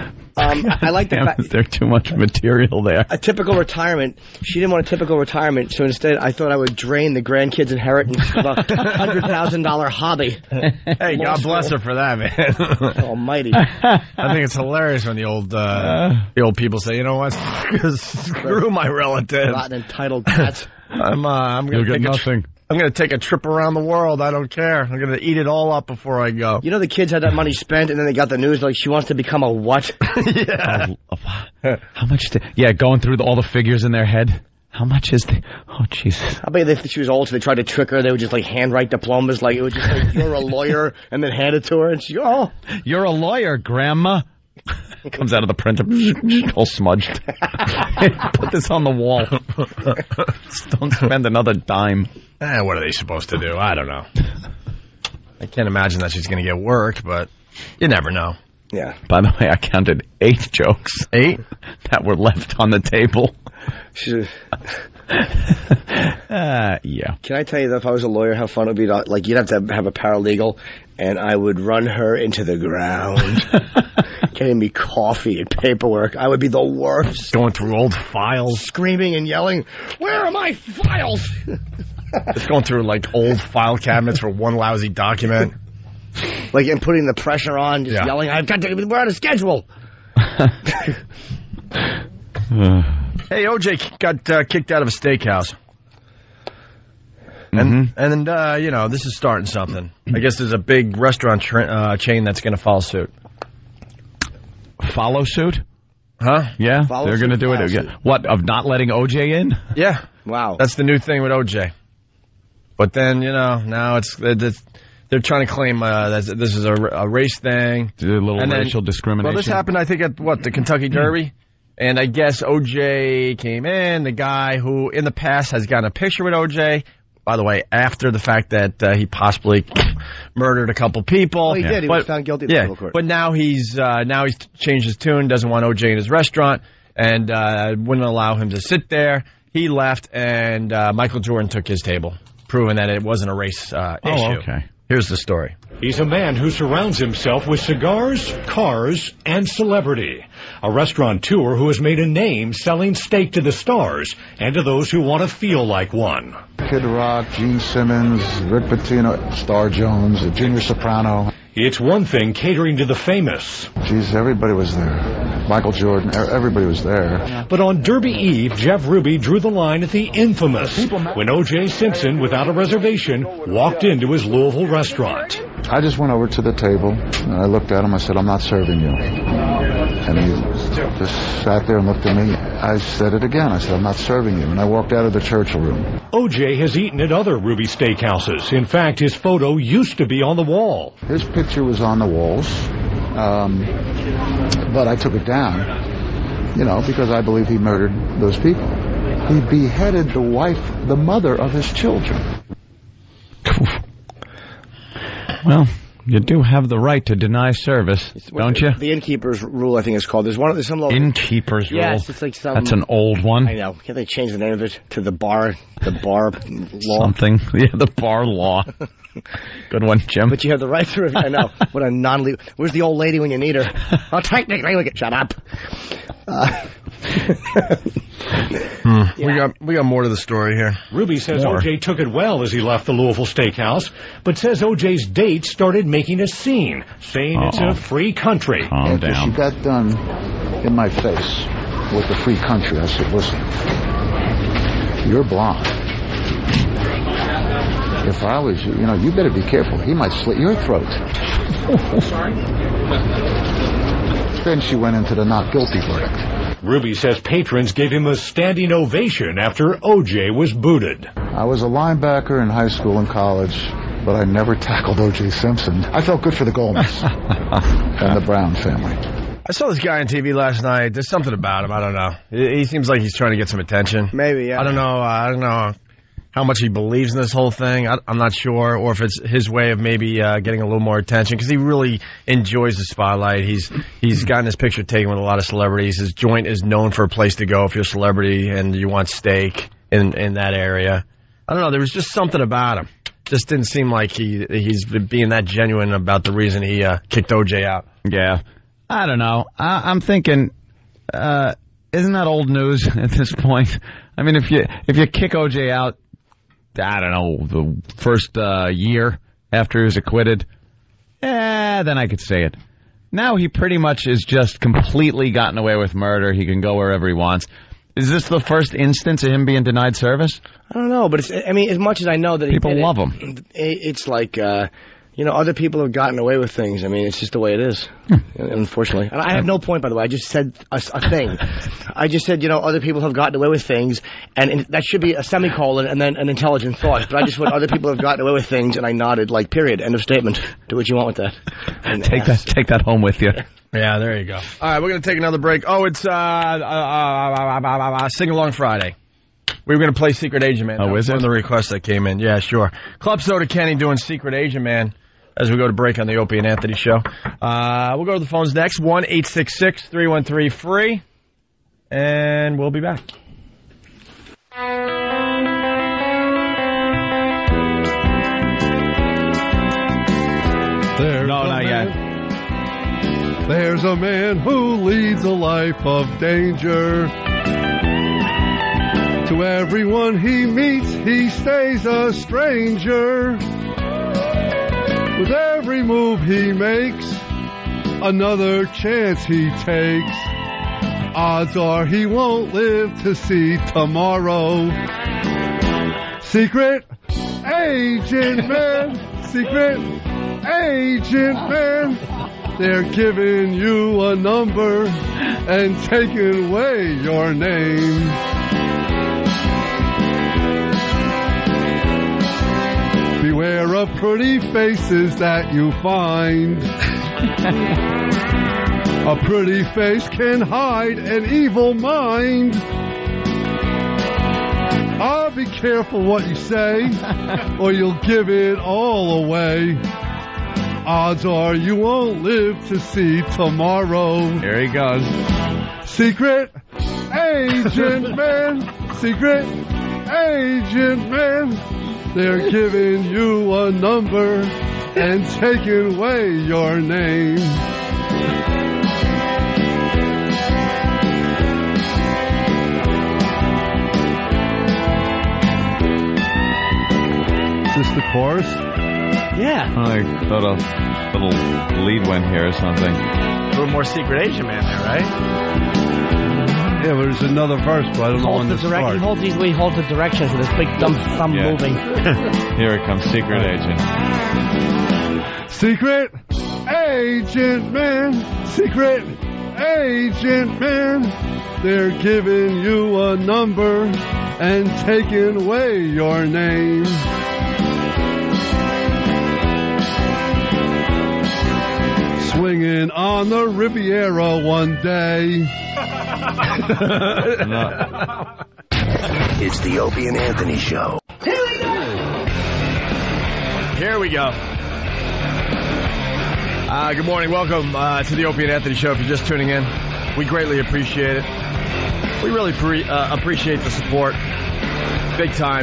Um, I like the Damn, fact is there too much material there? a typical retirement. She didn't want a typical retirement, so instead I thought I would drain the grandkids' inheritance of a hundred thousand dollar hobby. Hey, God bless her for that, man. Almighty. I think it's hilarious when the old uh, the old people say, you know what, screw my relative. Rotten entitled cats. I'm uh, I'm gonna You'll take get a nothing. Tri- I'm gonna take a trip around the world. I don't care. I'm gonna eat it all up before I go. You know the kids had that money spent, and then they got the news like she wants to become a what? Yeah. Oh, how much? Did, yeah, going through the, all the figures in their head. How much is the? Oh, Jesus. I bet if she was old, so they tried to trick her. They would just like handwrite diplomas, like it would just like you're a lawyer, and then hand it to her, and she oh, you're a lawyer, Grandma. Comes out of the printer, all smudged. Put this on the wall. Don't spend another dime. Eh, what are they supposed to do? I don't know. I can't imagine that she's going to get work, but you never know. Yeah. By the way, I counted eight jokes. Eight? That were left on the table. uh, yeah. Can I tell you that if I was a lawyer, how fun it would be to, like, you'd have to have a paralegal, and I would run her into the ground, getting me coffee and paperwork. I would be the worst. Going through old files. Screaming and yelling, where are my files? Just going through, like, old file cabinets for one lousy document. Like, and putting the pressure on, just Yeah. yelling, I've got to, we're on a schedule. Hey, O J got uh, kicked out of a steakhouse. And, Mm-hmm. and uh, you know, this is starting something. I guess there's a big restaurant tra- uh, chain that's going to follow suit. Follow suit? Huh? Yeah, Follow they're going to suit, do follow it. suit. What, of not letting O J in? Yeah. Wow. That's the new thing with O J. But then, you know, now it's, it's they're trying to claim uh, that this is a, a race thing. A little And then- racial discrimination. Well, this happened, I think, at, what, the Kentucky Derby? And I guess O J came in, the guy who in the past has gotten a picture with O J, by the way, after the fact that uh, he possibly murdered a couple people. Oh, he did. He but, was found guilty of the yeah, civil court. But now he's uh, now he's changed his tune, doesn't want O J in his restaurant, and uh, wouldn't allow him to sit there. He left, and uh, Michael Jordan took his table, proving that it wasn't a race uh, Oh, issue. okay. Here's the story. He's a man who surrounds himself with cigars, cars, and celebrity. A restaurateur who has made a name selling steak to the stars and to those who want to feel like one. Kid Rock, Gene Simmons, Rick Pitino, Star Jones, Junior Soprano. It's one thing catering to the famous. Jeez, everybody was there. Michael Jordan, everybody was there. But on Derby Eve, Jeff Ruby drew the line at the infamous when O J Simpson, without a reservation, walked into his Louisville restaurant. I just went over to the table, and I looked at him, I said, I'm not serving you. And he just sat there and looked at me. I said it again, I said, I'm not serving you. And I walked out of the Churchill room. O J has eaten at other Ruby steakhouses. In fact, his photo used to be on the wall. His picture was on the walls, um, but I took it down, you know, because I believe he murdered those people. He beheaded the wife, the mother of his children. Well, you do have the right to deny service, don't you? The innkeeper's rule, I think it's called. There's one. There's some little Innkeeper's rule. Yes, it's like some. That's an old one. I know. Can't they change the name of it to the bar, the bar law? Something. Yeah, the bar law. Good one, Jim. But you have the right to. I know. What a non-legal. Where's the old lady when you need her? Oh, technically, we can shut up. Uh, Hmm. Yeah. We got we got more to the story here. Ruby says More. O J took it well as he left the Louisville Steakhouse, but says O J's date started making a scene, saying Uh-oh. it's a free country. Calm After down. she got done in my face with the free country, I said, listen, you're blonde. If I was you, you know, you better be careful. He might slit your throat. Then she went into the not guilty verdict. Ruby says patrons gave him a standing ovation after O J was booted. I was a linebacker in high school and college, but I never tackled O J Simpson. I felt good for the Goldmans and the Brown family. I saw this guy on T V last night. There's something about him. I don't know. He seems like he's trying to get some attention. Maybe, yeah. I don't know. Uh, I don't know how much he believes in this whole thing. I, I'm not sure, or if it's his way of maybe uh, getting a little more attention, because he really enjoys the spotlight. He's he's gotten his picture taken with a lot of celebrities. His joint is known for a place to go if you're a celebrity and you want steak in in that area. I don't know. There was just something about him. Just didn't seem like he he's being that genuine about the reason he uh, kicked O J out. Yeah. I don't know. I, I'm thinking, uh, isn't that old news at this point? I mean, if you if you kick O J out, I don't know, the first uh, year after he was acquitted, eh, then I could say it. Now he pretty much is just completely gotten away with murder. He can go wherever he wants. Is this the first instance of him being denied service? I don't know, but it's, I mean, as much as I know that people he did love it, him, it's like, uh, you know, other people have gotten away with things. I mean, it's just the way it is, unfortunately. And I have no point, by the way. I just said a, a thing. I just said, you know, other people have gotten away with things, and, and that should be a semicolon and then an intelligent thought. But I just went, other people have gotten away with things, and I nodded, like, period, end of statement. Do what you want with that. And take that, take that home with you. Yeah, there you go. All right, we're going to take another break. Oh, it's uh, uh, uh, uh, uh, uh Sing Along Friday. We were going to play Secret Agent Man. Oh, is it? One of the requests that came in. Yeah, sure. Club Soda Kenny doing Secret Agent Man as we go to break on the Opie and Anthony Show. Uh, we'll go to the phones next. one eight six six, three one three, free. And we'll be back. There's no, not man. yet. There's a man who leads a life of danger. To everyone he meets, he stays a stranger. With every move he makes, another chance he takes. Odds are he won't live to see tomorrow. Secret Agent Man, Secret Agent Man. They're giving you a number and taking away your name. Beware of pretty faces that you find. A pretty face can hide an evil mind. Ah, be careful what you say, or you'll give it all away. Odds are you won't live to see tomorrow. Here he goes. Secret Agent Man, Secret Agent Man. They're giving you a number and taking away your name. Is this the chorus? Yeah. Oh, I thought a little lead went here or something. A little more Secret Agent Man there, right? Yeah, but there's another verse, but I don't know when to start. He holds these, he holds the directions with his big thumb, thumb Yeah. moving. Here it comes, Secret Agent. Secret Agent Man, Secret Agent Man. They're giving you a number and taking away your name. Swinging on the Riviera one day. It's the Opie and Anthony Show. Here we go. Uh, good morning. Welcome uh, to the Opie and Anthony Show. If you're just tuning in, we greatly appreciate it. We really pre- uh, appreciate the support. Big time.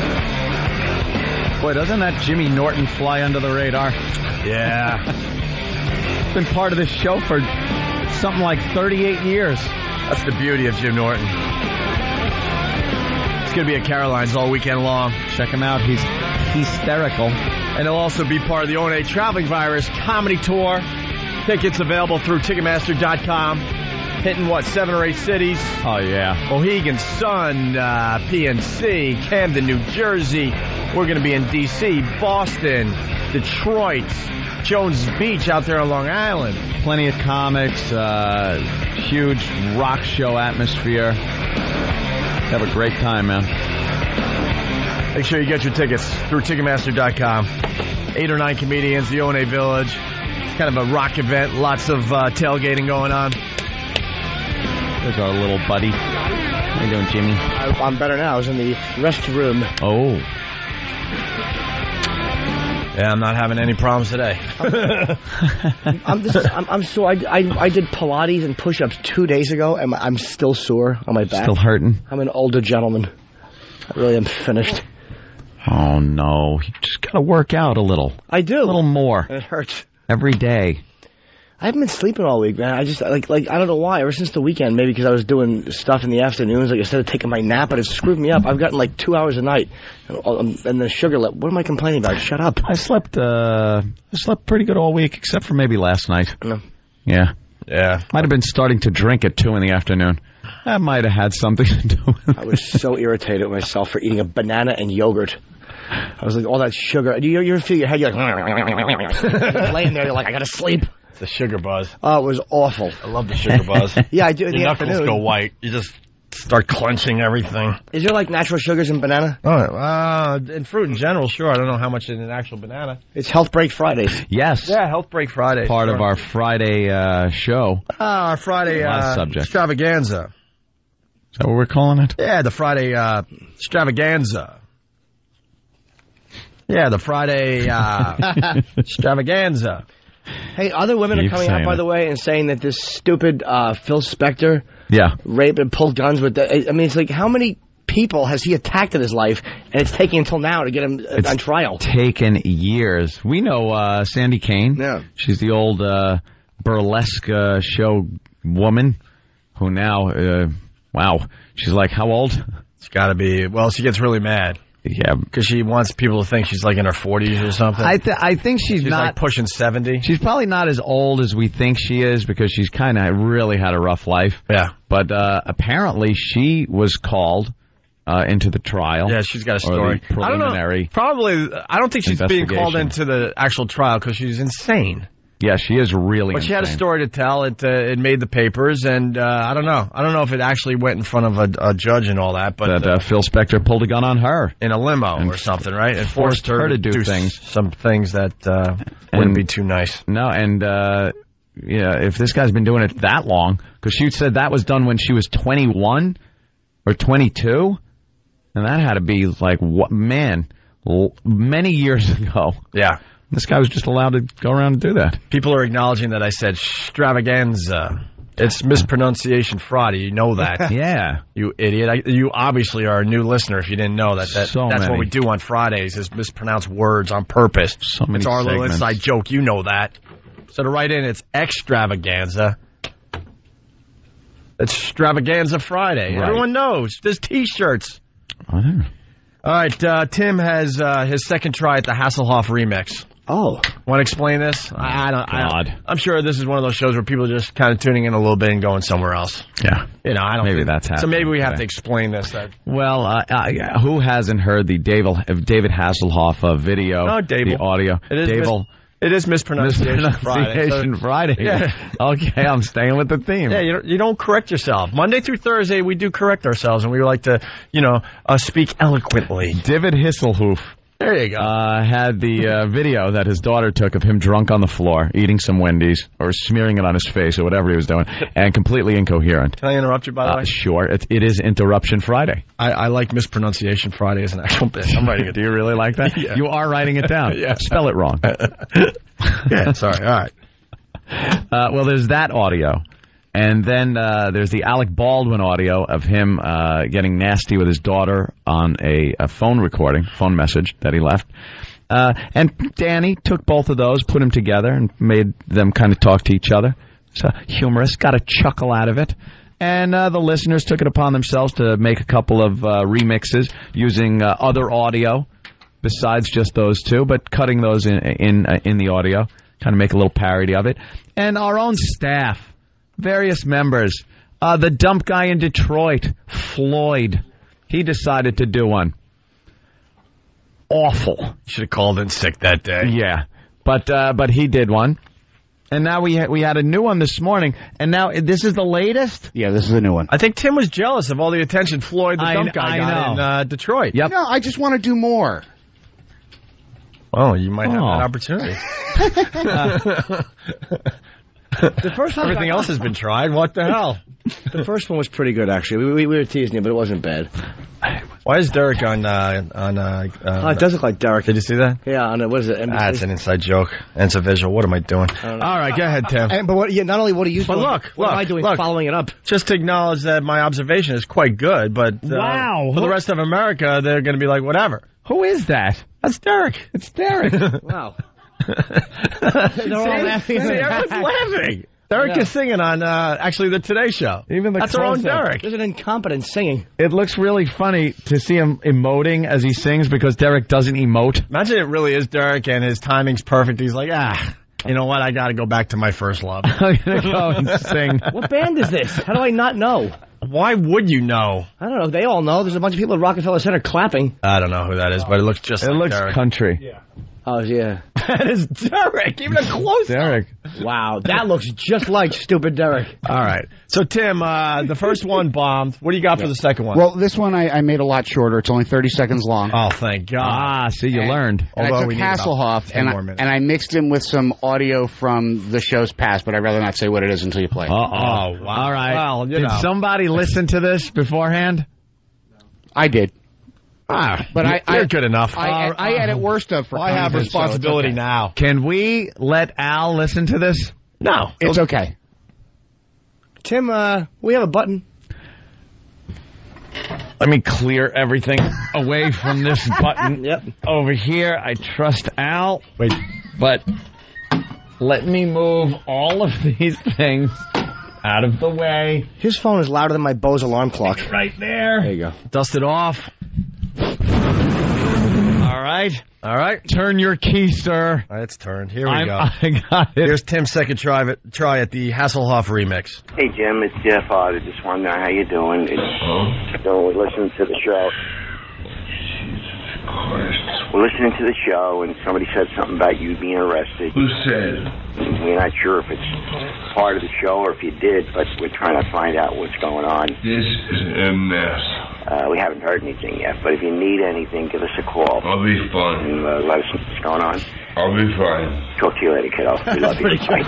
Boy, doesn't that Jimmy Norton fly under the radar? Yeah. Been part of this show for something like thirty-eight years. That's the beauty of Jim Norton. It's going to be at Caroline's all weekend long. Check him out. He's hysterical. And he'll also be part of the O N A Traveling Virus Comedy Tour. Tickets available through Ticketmaster dot com. Hitting, what, seven or eight cities? Oh, yeah. Mohegan Sun, uh, P N C, Camden, New Jersey. We're going to be in D C, Boston, Detroit, Jones Beach out there on Long Island. Plenty of comics, uh, huge rock show atmosphere. Have a great time, man. Make sure you get your tickets through Ticketmaster dot com. Eight or nine comedians, the O N A Village. Kind of a rock event, lots of uh, tailgating going on. There's our little buddy. How you doing, Jimmy? I, I'm better now. I was in the restroom. Oh. Yeah, I'm not having any problems today. I'm, just, I'm, I'm sore. I, I, I did Pilates and push-ups two days ago, and I'm still sore on my back. Still hurting? I'm an older gentleman. I really am finished. Oh, no. You just got to work out a little. I do. A little more. It hurts. Every day. I haven't been sleeping all week, man. I just, like, like I don't know why. Ever since the weekend, maybe because I was doing stuff in the afternoons, like instead of taking my nap, but it screwed me up. I've gotten like two hours a night. And, and the sugar level. What am I complaining about? Shut up. I slept, uh, I slept pretty good all week, except for maybe last night. No. Yeah. Yeah. Might have been starting to drink at two in the afternoon. That might have had something to do with it. I was so irritated with myself for eating a banana and yogurt. I was like, all that sugar. You, you feel your head, you're like, you're laying there, you're like, I gotta sleep. It's a sugar buzz. Oh, it was awful. I love the sugar buzz. Yeah, I do in Your the knuckles afternoon. go white. You just start clenching everything. Is there like natural sugars in banana? Oh, uh, in fruit in general, sure. I don't know how much in an actual banana. It's Health Break Fridays. Yes. Yeah, Health Break Friday. Part sure. of our Friday uh, show. Ah, our Friday Last uh, subject. extravaganza. Is that what we're calling it? Yeah, the Friday uh, extravaganza. Yeah, the Friday uh, extravaganza. Hey, other women Keep are coming out, saying by it. the way, and saying that this stupid uh, Phil Spector Yeah. raped and pulled guns with the... I mean, it's like, how many people has he attacked in his life, and it's taking until now to get him uh, It's on trial? Taken years. We know uh, Sandy Kane. Yeah. She's the old uh, burlesque uh, show woman who now, uh, wow, she's like, how old? It's got to be... Well, she gets really mad. Yeah. Because she wants people to think she's like in her forties or something. I, th- I think she's, she's not... like pushing seventy. She's probably not as old as we think she is because she's kind of really had a rough life. Yeah. But uh, apparently she was called uh, into the trial. Yeah, she's got a or story. the preliminary. I don't know. Probably, I don't think she's being called investigation. into the actual trial because she's insane. Yeah, she is really But she had a insane. story to tell. It uh, it made the papers, and uh, I don't know. I don't know if it actually went in front of a, a judge and all that. But That uh, Phil Spector pulled a gun on her. in a limo or something, right? And forced, forced her to do things. s- some things that uh, wouldn't be too nice. No, and uh, yeah, if this guy's been doing it that long, because she said that was done when she was twenty-one or twenty-two, and that had to be like, what, man, l- many years ago. Yeah. This guy was just allowed to go around and do that. People are acknowledging that I said extravaganza. It's mispronunciation Friday. You know that. Yeah. You idiot. I, you obviously are a new listener if you didn't know that. that So that's many. what we do on Fridays is mispronounce words on purpose. So many It's our little segments. inside joke. You know that. So to write in, it's extravaganza. It's extravaganza Friday. Right. Everyone knows. There's T-shirts. Whatever. All right. Uh, Tim has uh, his second try at the Hasselhoff remix. Oh. Want to explain this? I, I don't. God. I, I'm sure this is one of those shows where people are just kind of tuning in a little bit and going somewhere else. Yeah. You know, I don't. Maybe think, that's So happening maybe we have today. to explain this. That Well, uh, uh, who hasn't heard the David, David Hasselhoff uh, video? Oh, Dable. The audio. It is Dable. mis- it is mispronunciation Friday. Mispronunciation so- Friday. Yeah. Okay, I'm staying with the theme. Yeah, you don't, you don't correct yourself. Monday through Thursday, we do correct ourselves, and we like to, you know, uh, speak eloquently. David Hasselhoff. There you go. Uh, had the uh, video that his daughter took of him drunk on the floor, eating some Wendy's, or smearing it on his face, or whatever he was doing, and completely incoherent. Can I interrupt you, by the Uh, way? sure, it, it is Interruption Friday. I, I like mispronunciation Friday as an actual bit. I'm writing it. Do you really like that? Yeah. You are writing it down. Yeah. Spell it wrong. Yeah, sorry. All right. Uh, well, there's that audio. And then uh, there's the Alec Baldwin audio of him uh, getting nasty with his daughter on a, a phone recording, phone message that he left. Uh, and Danny took both of those, put them together, and made them kind of talk to each other. So humorous, got a chuckle out of it. And uh, the listeners took it upon themselves to make a couple of uh, remixes using uh, other audio besides just those two, but cutting those in in, uh, in the audio, kind of make a little parody of it. And our own staff. Various members. Uh, the dump guy in Detroit, Floyd, he decided to do one. Awful. Should have called in sick that day. Yeah, but uh, but he did one, and now we ha- we had a new one this morning, and now this is the latest. Yeah, this is a new one. I think Tim was jealous of all the attention Floyd, the I- dump guy, I got know. in uh, Detroit. Yep. No, I just want to do more. Well, you might have Oh. that opportunity. The first one Everything else has been tried. What the hell? The first one was pretty good, actually. We, we, we were teasing you, but it wasn't bad. Why is Derek on uh, on? Uh, uh, Oh, it does look like Derek. Did you see that? Yeah, on a, what is it? N B C? Ah, it's an inside joke. And it's a visual. What am I doing? don't know. All right, go ahead, Tim. And, but what, yeah, not only what are you But doing, look, what look, am I doing look. following it up? Just to acknowledge that my observation is quite good, but uh, Wow. for the rest of America, they're going to be like, whatever. Who is that? That's Derek. It's Derek. Wow. They're all laughing. See, everyone's laughing. Derek Yeah. is singing on uh, actually the Today Show. Even the That's our own close-up. Derek. There's an incompetent singing. It looks really funny to see him emoting as he sings because Derek doesn't emote. Imagine it really is Derek and his timing's perfect. He's like, ah, you know what? I got to go back to my first love. I'm gonna go and sing. What band is this? How do I not know? Why would you know? I don't know. They all know. There's a bunch of people at Rockefeller Center clapping. I don't know who that is, but it looks just It like looks Derek. country. Yeah. Oh, yeah. That is Derek. Even a close Derek. Wow. That looks just like stupid Derek. All right. So, Tim, uh, the first one bombed. What do you got for the second one? Well, this one I, I made a lot shorter. It's only thirty seconds long. Oh, thank God. Ah, see, you And- learned. And Although I took we need about Hasselhoff ten and more I, minutes. and I mixed him with some audio from the show's past, but I'd rather not say what it is until you play. Uh-oh. wow. All right. Well, you Did know. somebody listen to this beforehand? I did. Ah, But I, you're I, good enough. I, Uh, I edit worst of for I have content, so it's responsibility okay. now. Can we let Al listen to this? No. It's okay. Tim, uh, we have a button. Let me clear everything away from this button. Yep. Over here, I trust Al. Wait. But let me move all of these things out of the way. His phone is louder than my Bose alarm clock. Right there. There you go. Dust it off. All right. All right. Turn your key, sir. All right, it's turned. Here we I'm, go. I got it. Here's Tim's second try at, try at the Hasselhoff remix. Hey, Jim, it's Jeff Otter. Just wondering how you doing. It's, so we're listening to the show. We're listening to the show, and somebody said something about you being arrested. Who said? We're not sure if it's part of the show or if you did, but we're trying to find out what's going on. This is a mess. Uh, we haven't heard anything yet, but if you need anything, give us a call. I'll be fine. And uh, let us know what's going on. I'll be fine. Talk to you later, kiddo. We love you. Bye.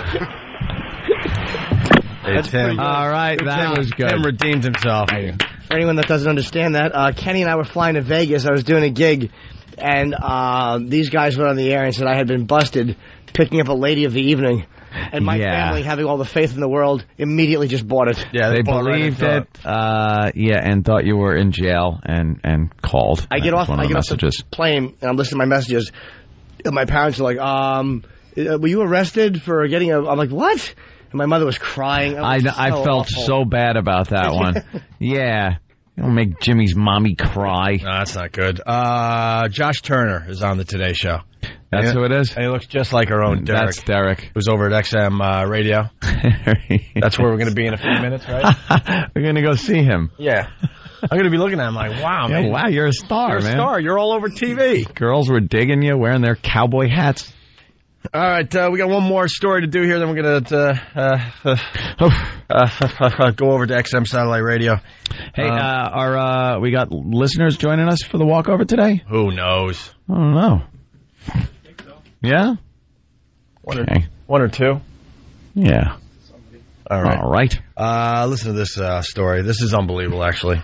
Hey, Tim. All right, that Tim, was good. Tim redeemed himself. For anyone that doesn't understand that, uh, Kenny and I were flying to Vegas. I was doing a gig, and uh, these guys went on the air and said I had been busted picking up a lady of the evening. And my Yeah. family, having all the faith in the world, immediately just bought it. Yeah, They bought right believed into it, uh, yeah, and thought you were in jail and, and called. I get That was off. one of I the get messages. off the plane and I'm listening to my messages. And my parents are like, "Um, uh, were you arrested for getting a?" I'm like, "What?" And my mother was crying. I, was I so felt awful. so bad about that one. Yeah. You don't make Jimmy's mommy cry. No, that's not good. Uh, Josh Turner is on the Today Show. That's and, who it is? And he looks just like our own Derek. That's Derek. Who's over at X M uh, Radio. That's where we're going to be in a few minutes, right? We're going to go see him. Yeah. I'm going to be looking at him like, wow, Yeah, man. wow, you're a star, You're a man. star. You're all over T V. Girls were digging you, wearing their cowboy hats. All right, uh, we got one more story to do here. Then we're going to uh, uh, uh, go over to X M Satellite Radio. Hey, uh, are uh, we got listeners joining us for the walkover today? Who knows? I don't know. Yeah? One, Okay. or, one or two. Yeah. All right. All right. Uh, listen to this uh, story. This is unbelievable, actually.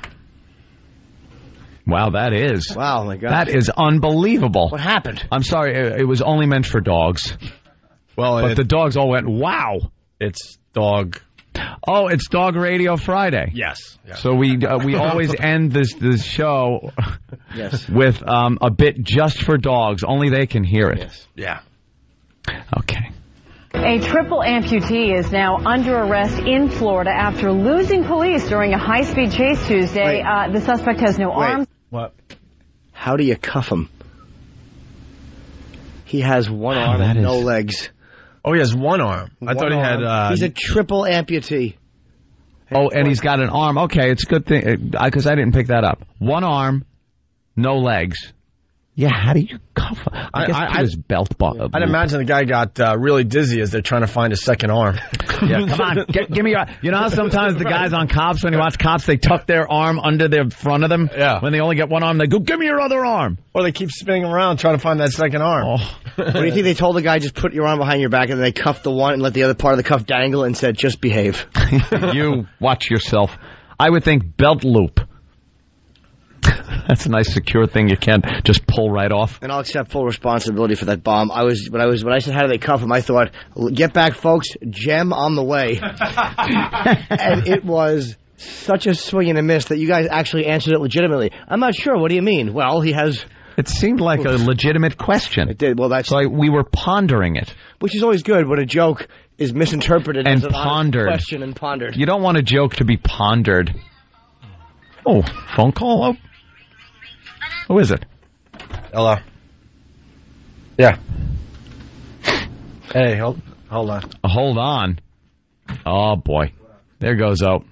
Wow, that is. Wow, my God. That is unbelievable. What happened? I'm sorry, it, it was only meant for dogs. Well, But it, the dogs all went, wow. it's dog. Oh, it's Dog Radio Friday. Yes. yes. So we uh, we always end this this show Yes. with um, a bit just for dogs. Only they can hear it. Yes. Yeah. Okay. A triple amputee is now under arrest in Florida after losing police during a high-speed chase Tuesday. Wait. Uh, the suspect has no Wait. arms. What? How do you cuff him? He has one Wow, arm that and no is- legs. Oh, he has one arm. I One thought he had. arm. Uh, He's a triple amputee. Oh, and he's got an arm. Okay, it's a good thing because I didn't pick that up. One arm, no legs. Yeah, how do you cuff him? I, I- guess I- put I- his belt bu- I'd imagine the guy got uh, really dizzy as they're trying to find his second arm. Yeah, come on, get, give me your. You know how sometimes the guys on Cops, when you watch Cops, they tuck their arm under the front of them. Yeah. When they only get one arm, they go, "Give me your other arm." Or they keep spinning around trying to find that second arm. Oh. What do you think they told the guy, just put your arm behind your back, and then they cuffed the one and let the other part of the cuff dangle and said, just behave? You watch yourself. I would think belt loop. That's a nice secure thing you can't just pull right off. And I'll accept full responsibility for that bomb. I was when I was when I said how do they cuff him, I thought, get back, folks, Gem on the way. And it was such a swing and a miss that you guys actually answered it legitimately. I'm not sure. What do you mean? Well, he has It seemed like a legitimate question. It did. Well, that's so I, we were pondering it, which is always good when a joke is misinterpreted and as an pondered. question and pondered. You don't want a joke to be pondered. Oh, phone call. Oh, who is it? Hello. Yeah. Hey, hold, hold on. Uh, hold on. Oh boy, there goes O.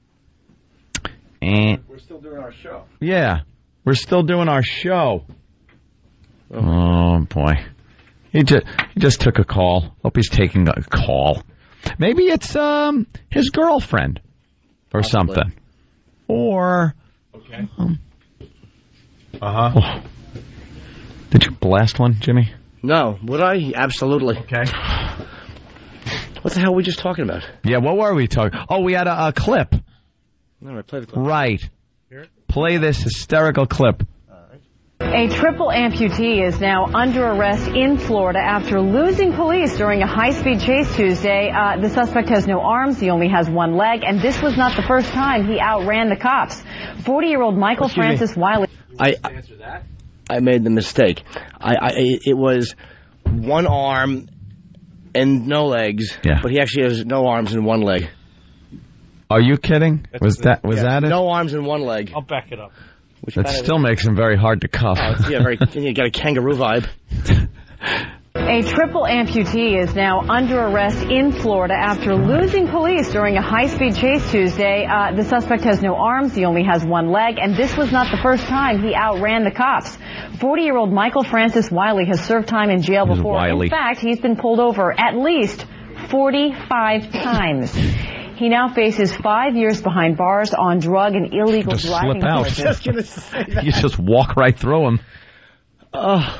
And we're still doing our show. Yeah, we're still doing our show. Oh, oh boy, he just he just took a call. Hope he's taking a call. Maybe it's um his girlfriend or Possibly. something. Or okay. Um, uh huh. Oh. Did you blast one, Jimmy? No. Would I? Absolutely. Okay. What the hell were we just talking about? Yeah, what were we talking? Oh, we had a, a clip. All right, play the clip. Right. Play this hysterical clip. A triple amputee is now under arrest in Florida after losing police during a high-speed chase Tuesday. Uh, the suspect has no arms. He only has one leg. And this was not the first time he outran the cops. forty-year-old Michael Excuse Francis me. Wiley. I, I, I made the mistake. I, I It was one arm and no legs. Yeah. But he actually has no arms and one leg. Are you kidding? Was that was Yeah, that it? No arms and one leg. I'll back it up. Which That kind of- still makes him very hard to cuff. Oh, it's- yeah, very. You got a kangaroo vibe. A triple amputee is now under arrest in Florida after losing police during a high-speed chase Tuesday. Uh, the suspect has no arms. He only has one leg. And this was not the first time he outran the cops. forty-year-old Michael Francis Wiley has served time in jail Who's before. Wiley? In fact, he's been pulled over at least forty-five times. He now faces five years behind bars on drug and illegal Just driving slip out. charges. Just gonna say that. You just walk right through him. Oh.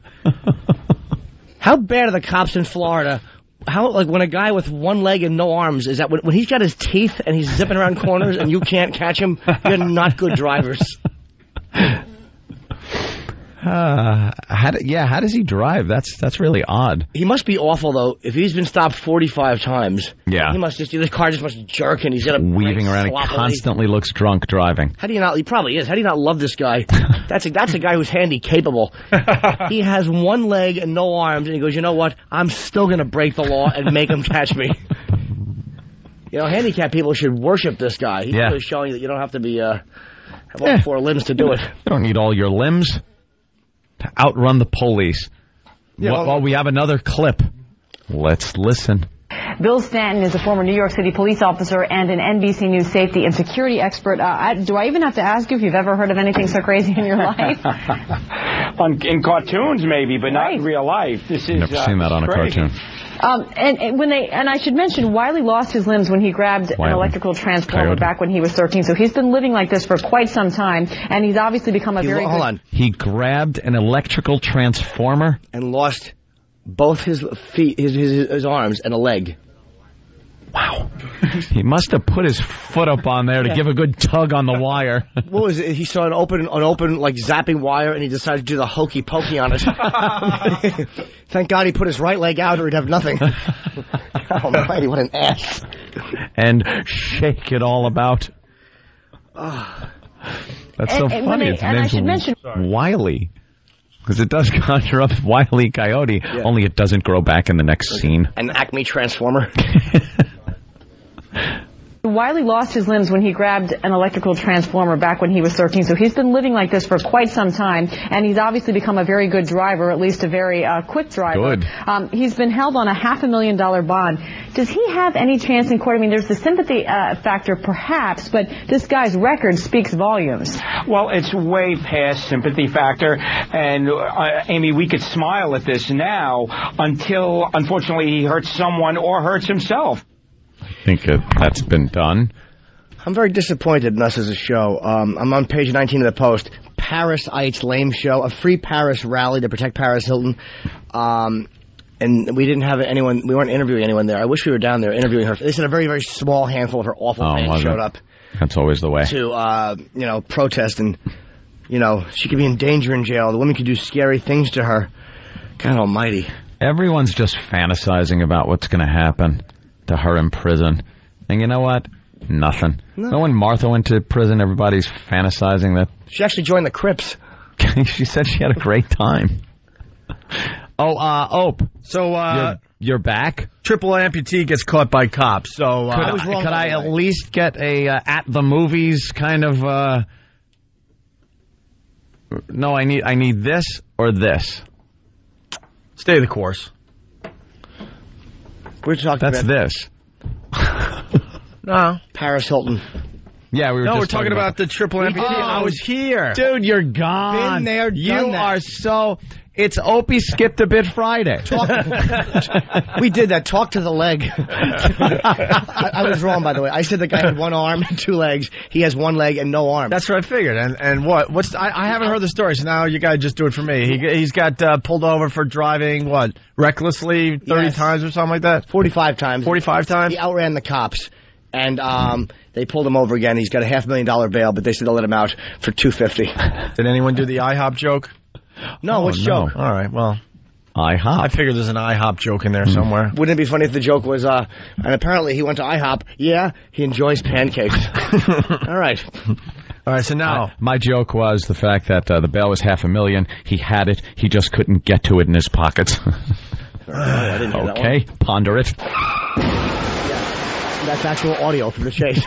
How bad are the cops in Florida? How, like, when a guy with one leg and no arms, is that when, when he's got his teeth and he's zipping around corners and you can't catch him, you're not good drivers. Uh, how do, yeah, how does he drive? That's that's really odd. He must be awful, though. If he's been stopped forty-five times, Yeah. he must just, the car just must jerk and he's got a Weaving around, he constantly looks drunk driving. How do you not, he probably is. How do you not love this guy? That's a, that's a guy who's handy capable. He has one leg and no arms, and he goes, you know what? I'm still going to break the law and make him catch me. You know, handicapped people should worship this guy. He's Yeah. really showing that you don't have to be, uh, have all Yeah. four limbs to do it. You don't need all your limbs to outrun the police. Yeah, well, well- well, we have another clip. Let's listen. Bill Stanton is a former New York City police officer and an N B C News safety and security expert. Uh, I, do I even have to ask you if you've ever heard of anything so crazy in your life? On, in cartoons, maybe, but not in real life. This is Never uh, seen that on a crazy. cartoon. Um, and, and when they and I should mention, Wiley lost his limbs when he grabbed Wiley. an electrical transformer Coyote. back when he was thirteen. So he's been living like this for quite some time, and he's obviously become a He very lo- hold good- on. He grabbed an electrical transformer And lost both his feet, his, his, his arms, and a leg. Wow. He must have put his foot up on there to Yeah. give a good tug on the wire. What was it? He saw an open, an open, like, zapping wire, and he decided to do the hokey pokey on it. Thank God he put his right leg out, or he'd have nothing. Almighty, what an ass. And shake it all about. Oh. That's so And- and when funny. they- His and I name's should mention- Wiley. Because it does conjure up Wile E. Coyote, Yeah. only it doesn't grow back in the next scene. An Acme Transformer. Wiley lost his limbs when he grabbed an electrical transformer back when he was thirteen. So he's been living like this for quite some time, and he's obviously become a very good driver, at least a very uh, quick driver. Good. Um, he's been held on a half a million dollar bond. Does he have any chance in court? I mean, there's the sympathy uh, factor, perhaps, but this guy's record speaks volumes. Well, it's way past sympathy factor, and uh, Amy, we could smile at this now until, unfortunately, he hurts someone or hurts himself. I think uh, that's been done. I'm very disappointed in us as a show. Um, I'm on page nineteen of the Post. Parasites lame show, a free Paris rally to protect Paris Hilton. Um, and we didn't have anyone, we weren't interviewing anyone there. I wish we were down there interviewing her. They said a very, very small handful of her awful Oh, fans was showed it? up That's always the way. to, uh, you know, protest, and, you know, she could be in danger in jail. The women could do scary things to her. God almighty. Everyone's just fantasizing about what's going to happen to her in prison. And you know what? Nothing. No. No. When Martha went to prison, everybody's fantasizing that. She actually joined the Crips. She said she had a great time. Oh, uh, Ope. So, uh... You're, you're back? Triple amputee gets caught by cops. So, uh... Could I, was wrong could I at least get a uh, at the movies kind of, uh... No, I need I need this or this. Stay the course. We're talking That's about... this. No. Paris Hilton. Yeah, we were no, just we're talking about, about the triple amputee. Oh, I was here. Dude, you're gone. Been there, done you that. are so... It's Opie skipped a bit Friday. Talk, we did that. Talk to the leg. I, I was wrong, by the way. I said the guy had one arm and two legs. He has one leg and no arm. That's what I figured. And and what? What's? I, I haven't heard the story, so now you got to just do it for me. He he's got uh, pulled over for driving what recklessly thirty yes. times or something like that. Forty-five times. Forty-five times. He outran the cops, and um, they pulled him over again. He's got a half million dollar bail, but they said they'll let him out for two fifty. Did anyone do the IHOP joke? No, oh, which no. joke? All right, well, IHOP. I figured there's an IHOP joke in there somewhere. Wouldn't it be funny if the joke was, uh, and apparently he went to IHOP. Yeah, he enjoys pancakes. All right. All right, so now. Uh, my joke was the fact that uh, the bail was half a million. He had it. He just couldn't get to it in his pockets. I didn't hear okay, that one. ponder it. Yeah, that's actual audio from the chase.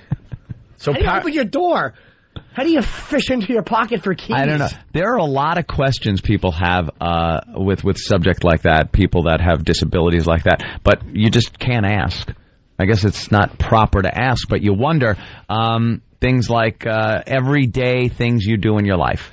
So How do you par- open your door? How do you fish into your pocket for keys? I don't know. There are a lot of questions people have uh, with with subject like that, people that have disabilities like that, but you just can't ask. I guess it's not proper to ask, but you wonder um, things like uh, everyday things you do in your life.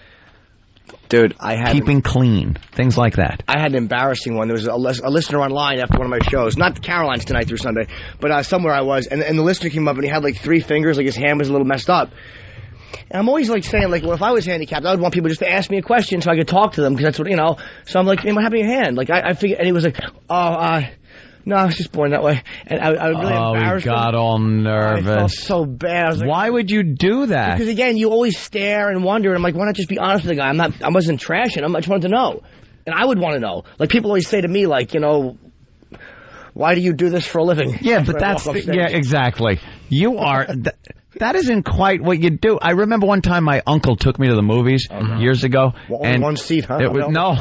Dude, I had... Keeping clean, things like that. I had an embarrassing one. There was a, lis- a listener online after one of my shows, not Caroline's Tonight through Sunday, but uh, somewhere I was, and, and the listener came up and he had like three fingers, like his hand was a little messed up. And I'm always like saying, like, well, if I was handicapped, I would want people just to ask me a question so I could talk to them, because that's what, you know. So I'm like, hey, what happened to your hand? Like, I, I figured, and he was like, oh, uh, no, I was just born that way. And I, I was really oh, embarrassed. Oh, he got all nervous. I felt so bad. I was like, why would you do that? Because, again, you always stare and wonder, and I'm like, why not just be honest with the guy? I'm not, I wasn't trashing him. I just wanted to know. And I would want to know. Like, people always say to me, like, you know, why do you do this for a living? Yeah, but that's, the, yeah, exactly. You are... Th- That isn't quite what you do. I remember one time my uncle took me to the movies uh-huh. years ago. Well, and one seat, huh? It was, no.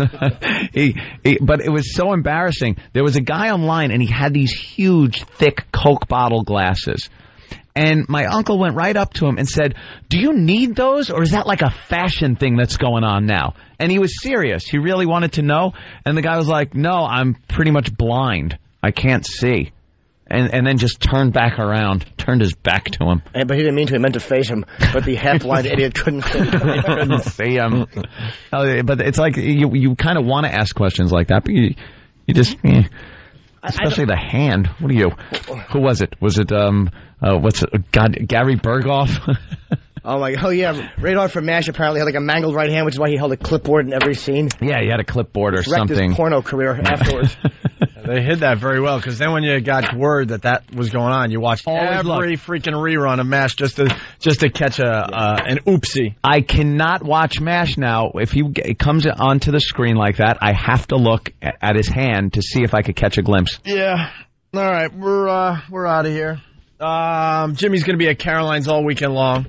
he, he, but it was so embarrassing. There was a guy online, and he had these huge, thick Coke bottle glasses. And my uncle went right up to him and said, do you need those, or is that like a fashion thing that's going on now? And he was serious. He really wanted to know. And the guy was like, no, I'm pretty much blind. I can't see. And and then just turned back around, turned his back to him. But he didn't mean to. He meant to face him. But the half-blind idiot couldn't see him. He couldn't see him. But it's like you you kind of want to ask questions like that, but you you just eh. especially the hand. What are you? Who was it? Was it um uh, what's it? God, Gary Berghoff? Oh my! Oh yeah, Radar from MASH apparently had like a mangled right hand, which is why he held a clipboard in every scene. Yeah, he had a clipboard or Wrecked something. His porno career afterwards. They hid that very well, because then when you got word that that was going on, you watched Always every look. freaking rerun of MASH just to just to catch a uh, an oopsie. I cannot watch MASH now. If he it comes onto the screen like that, I have to look at, at his hand to see if I could catch a glimpse. Yeah. All right, we're uh, we're out of here. Um, Jimmy's going to be at Caroline's all weekend long.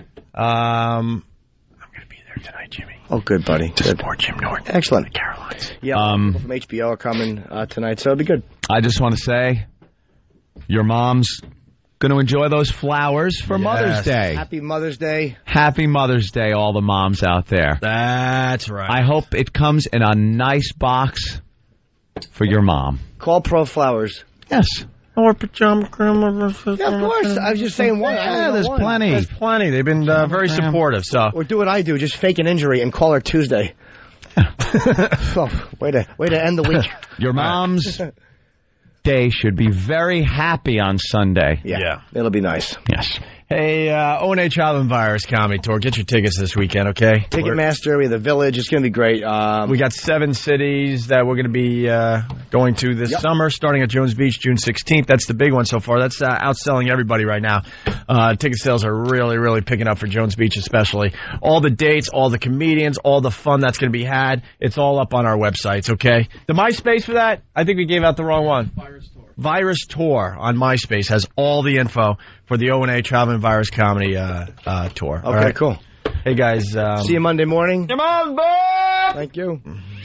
Um, I'm going to be there tonight, Jimmy. Oh, good, buddy. To Good. support Jim Norton. Excellent. Caroline's. Yeah, Um, people from H B O are coming uh, tonight, so it'll be good. I just want to say, your mom's going to enjoy those flowers for Yes. Mother's Day. Happy Mother's Day. Happy Mother's Day, all the moms out there. That's right. I hope it comes in a nice box for your mom. Call Pro Flowers. Yes. Or pajama grandma. Yeah, of course. I was just saying one. I Yeah, only know there's one. plenty. There's plenty. They've been uh, very Graham. supportive. So Or do what I do, just fake an injury and call her Tuesday. Oh, way to way to end the week. Your mom's day should be very happy on Sunday. Yeah, Yeah. it'll be nice. Yes. Hey, uh, O N H Island Virus Comedy Tour. Get your tickets this weekend, okay? Ticketmaster, we have the Village. It's going to be great. Um, We got seven cities that we're going to be uh, going to this Yep. summer, starting at Jones Beach, June sixteenth. That's the big one so far. That's uh, outselling everybody right now. Uh, ticket sales are really, really picking up for Jones Beach especially. All the dates, all the comedians, all the fun that's going to be had, it's all up on our websites, okay? The MySpace for that, I think we gave out the wrong one. Virus Tour. Virus Tour on MySpace has all the info for the O N A Traveling Virus Comedy uh, uh, Tour. okay, all right? cool. Hey, guys. Um, See you Monday morning. Come on, Bob! Thank you.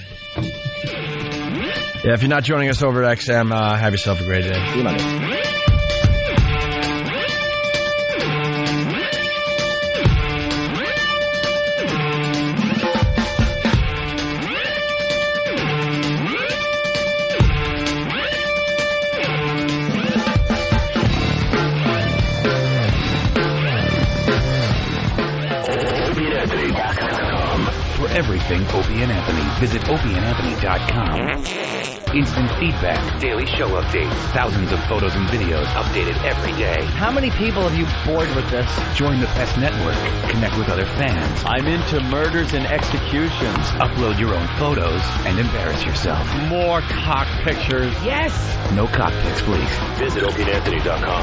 Yeah, if you're not joining us over at X M, uh, have yourself a great day. See you Monday. Everything Opie and Anthony. Visit opie and anthony dot com. Instant feedback, daily show updates, thousands of photos and videos updated every day. How many people have you bored with this? Join the Pest Network. Connect with other fans. I'm into murders and executions. Upload your own photos and embarrass yourself. More cock pictures. Yes! No cock pics, please. Visit opie and anthony dot com.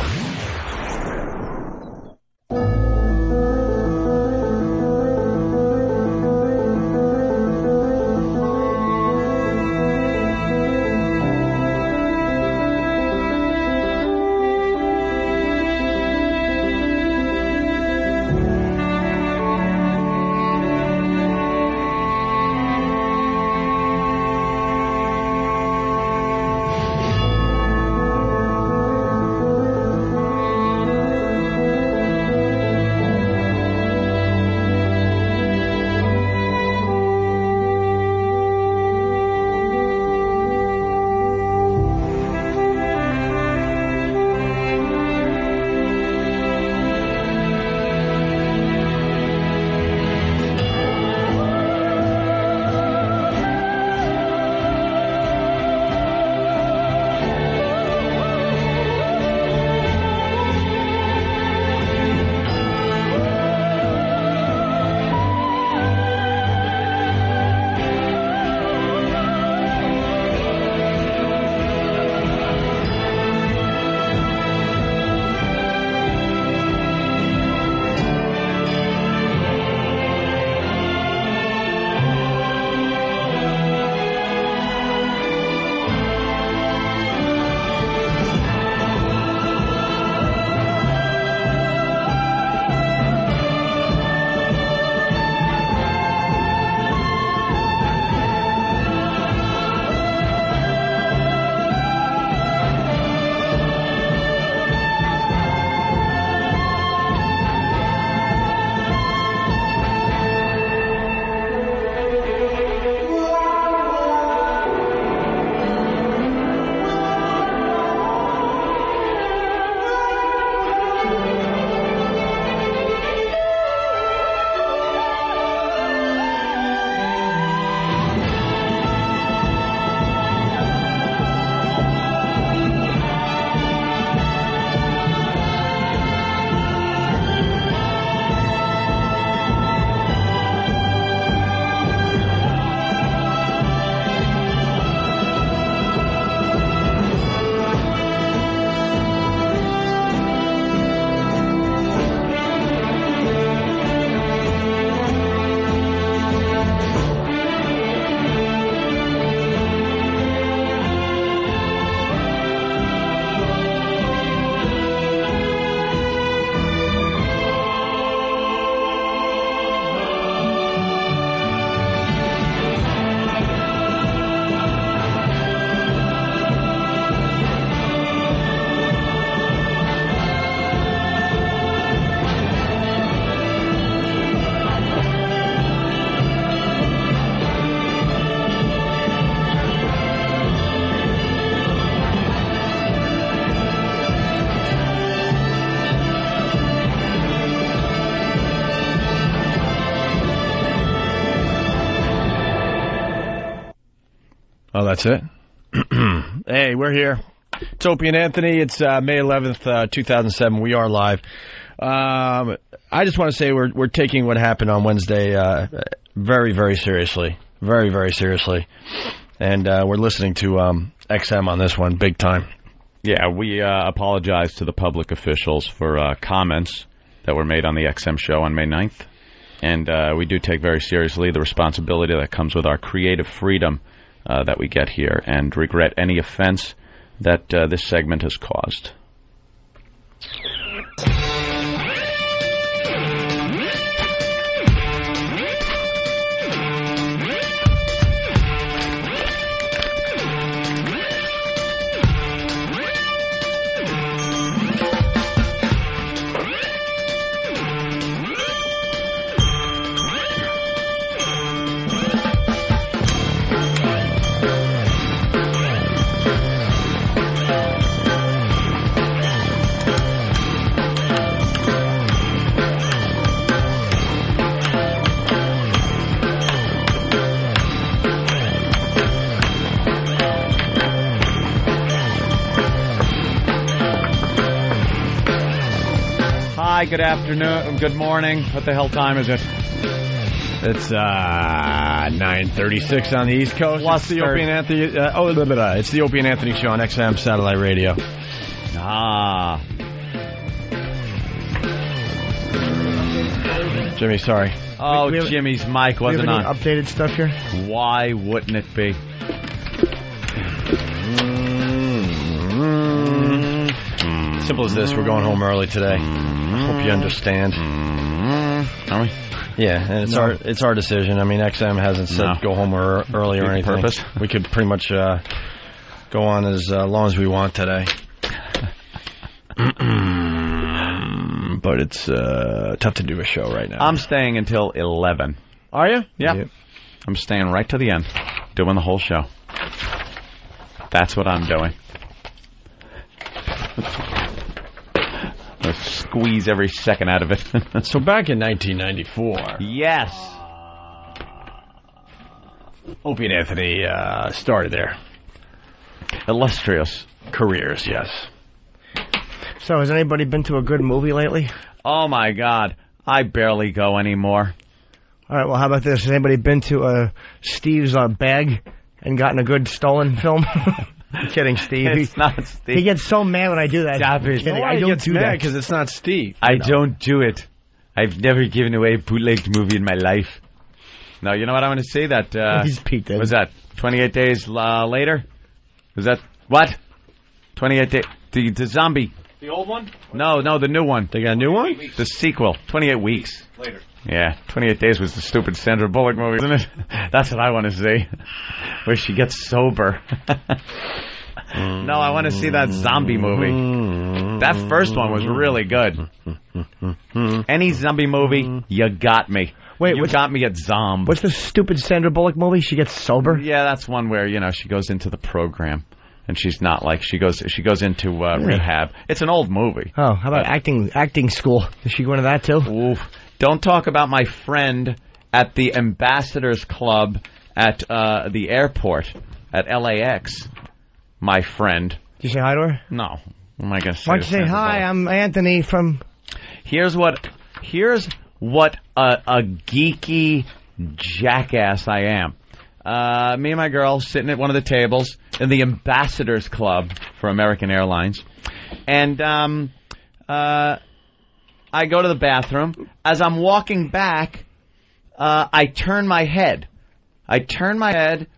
Oh, that's it? Hey, we're here. It's Opie and Anthony. It's uh, May eleventh, uh, two thousand seven. We are live. Um, I just want to say we're we're taking what happened on Wednesday uh, very, very seriously. Very, very seriously. And uh, we're listening to um, X M on this one, big time. Yeah, we uh, apologize to the public officials for uh, comments that were made on the X M show on May ninth. And uh, we do take very seriously the responsibility that comes with our creative freedom uh, that we get here, and regret any offense that uh, this segment has caused. good afternoon, good morning. What the hell time is it? It's uh, nine thirty-six on the East Coast. It's the Opie and Anthony. Uh, oh, blah, blah, blah. It's the Opie and Anthony show on X M Satellite Radio. Ah, Jimmy, sorry. Oh, We have- Jimmy's mic We have wasn't any on. updated stuff here? Why wouldn't it be? Simple as this. We're going home early today. Hope you understand. Are we? Yeah, and it's No. our it's our decision. I mean, X M hasn't said No. go home or early or Big anything. purpose. We could pretty much uh, go on as uh, long as we want today. But it's uh, tough to do a show right now. I'm staying until eleven. Are you? Yeah. Yep. I'm staying right to the end, doing the whole show. That's what I'm doing. Let's squeeze every second out of it. So back in nineteen ninety-four, yes, Opie and Anthony uh, started their illustrious careers. Yes. So, has anybody been to a good movie lately? Oh my God, I barely go anymore. All right, well, how about this? Has anybody been to uh, Steve's uh, bag and gotten a good stolen film? I'm kidding, Steve. It's he, not Steve. He gets so mad when I do that. Stop it. I'm kidding. Why I he don't gets do mad that. because it's not Steve. I you know. don't do it. I've never given away a bootlegged movie in my life. No, you know what I want to see? That uh, He's Pete. Then. was that twenty-eight days uh, later? Was that what? twenty-eight days. The the zombie. The old one? No, no, the new one. They got a new one? The sequel. twenty-eight weeks. Later. Yeah, twenty-eight days was the stupid Sandra Bullock movie, isn't it? That's what I want to see. Where she gets sober. No, I want to see that zombie movie. That first one was really good. Any zombie movie, you got me. Wait, you what's- got me at Zomb. What's the stupid Sandra Bullock movie? She gets sober? Yeah, that's one where, you know, she goes into the program. And she's not like, she goes she goes into uh, Yeah. rehab. It's an old movie. Oh, how about acting acting school? Is she going to that too? Oof. Don't talk about my friend at the Ambassadors Club at uh, the airport at L A X. My friend. Did you say hi to her? No. What am I going to say? Why don't to you say Sandra hi? Bullock? I'm Anthony from. Here's what. Here's what a, a geeky jackass I am. Uh, me and my girl sitting at one of the tables in the Ambassadors Club for American Airlines, and um, uh, I go to the bathroom. As I'm walking back, uh, I turn my head. I turn my head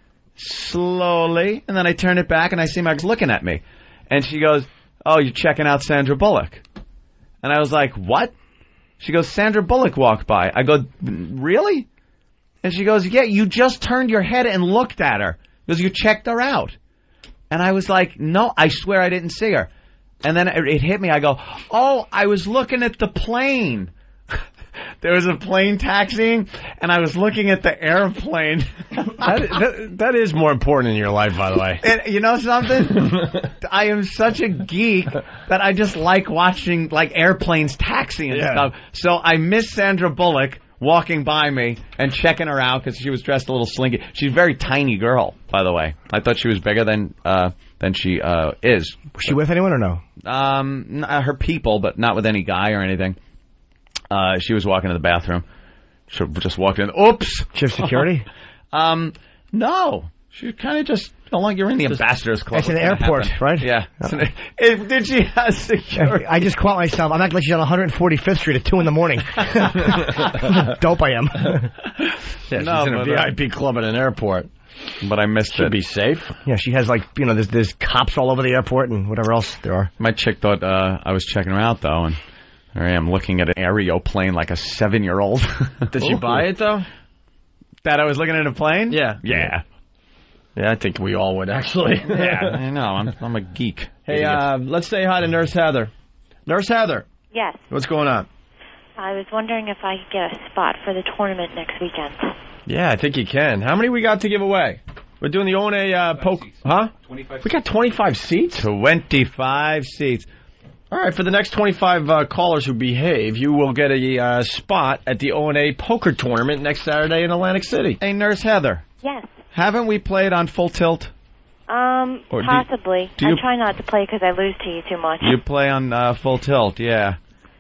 slowly, and then I turn it back, and I see my girl looking at me, and she goes, "Oh, you're checking out Sandra Bullock," and I was like, "What?" She goes, "Sandra Bullock walked by." I go, "Really?" And she goes, "Yeah, you just turned your head and looked at her because you checked her out." And I was like, "No, I swear I didn't see her." And then it, it hit me. I go, "Oh, I was looking at the plane." There was a plane taxiing, and I was looking at the airplane. that, that, that is more important in your life, by the way. And you know something? I am such a geek that I just like watching like airplanes taxiing and Yeah. stuff. So I miss Sandra Bullock walking by me and checking her out because she was dressed a little slinky. She's a very tiny girl, by the way. I thought she was bigger than uh, than she uh, is. Was she with anyone or no? Um, n- uh, her people, but not with any guy or anything. Uh, she was walking to the bathroom. She just walked in. Oops. She have security? um, no. She kind of just. How long you're in the Ambassadors Club? It's an what's gonna airport, happen? right? Yeah. It's an- if- did she have security? I just caught myself. I'm acting like she's on one forty-fifth Street at two in the morning. Dope I am. Yeah, she's No, in a but, V uh, I P club at an airport. But I missed Should it. be safe. Yeah, she has like, you know, there's, there's cops all over the airport and whatever else there are. My chick thought uh, I was checking her out, though, and here I am looking at an aeroplane like a seven-year-old. Did she buy it, though? That I was looking at a plane? Yeah. Yeah. Yeah, I think we all would, actually. Yeah, I know. I'm, I'm a geek. Hey, Idiot. uh, let's say hi to Nurse Heather. Nurse Heather, Yes. what's going on? I was wondering if I could get a spot for the tournament next weekend. Yeah, I think you can. How many we got to give away? We're doing the O N A uh, poke. Huh? twenty-five We got twenty-five seats? twenty-five seats. All right, for the next twenty-five uh, callers who behave, you will get a uh, spot at the O N A poker tournament next Saturday in Atlantic City. Hey, Nurse Heather, Yes. haven't we played on Full Tilt? Um, Or do- possibly. do you- I try not to play because I lose to you too much. You play on uh, Full Tilt, yeah.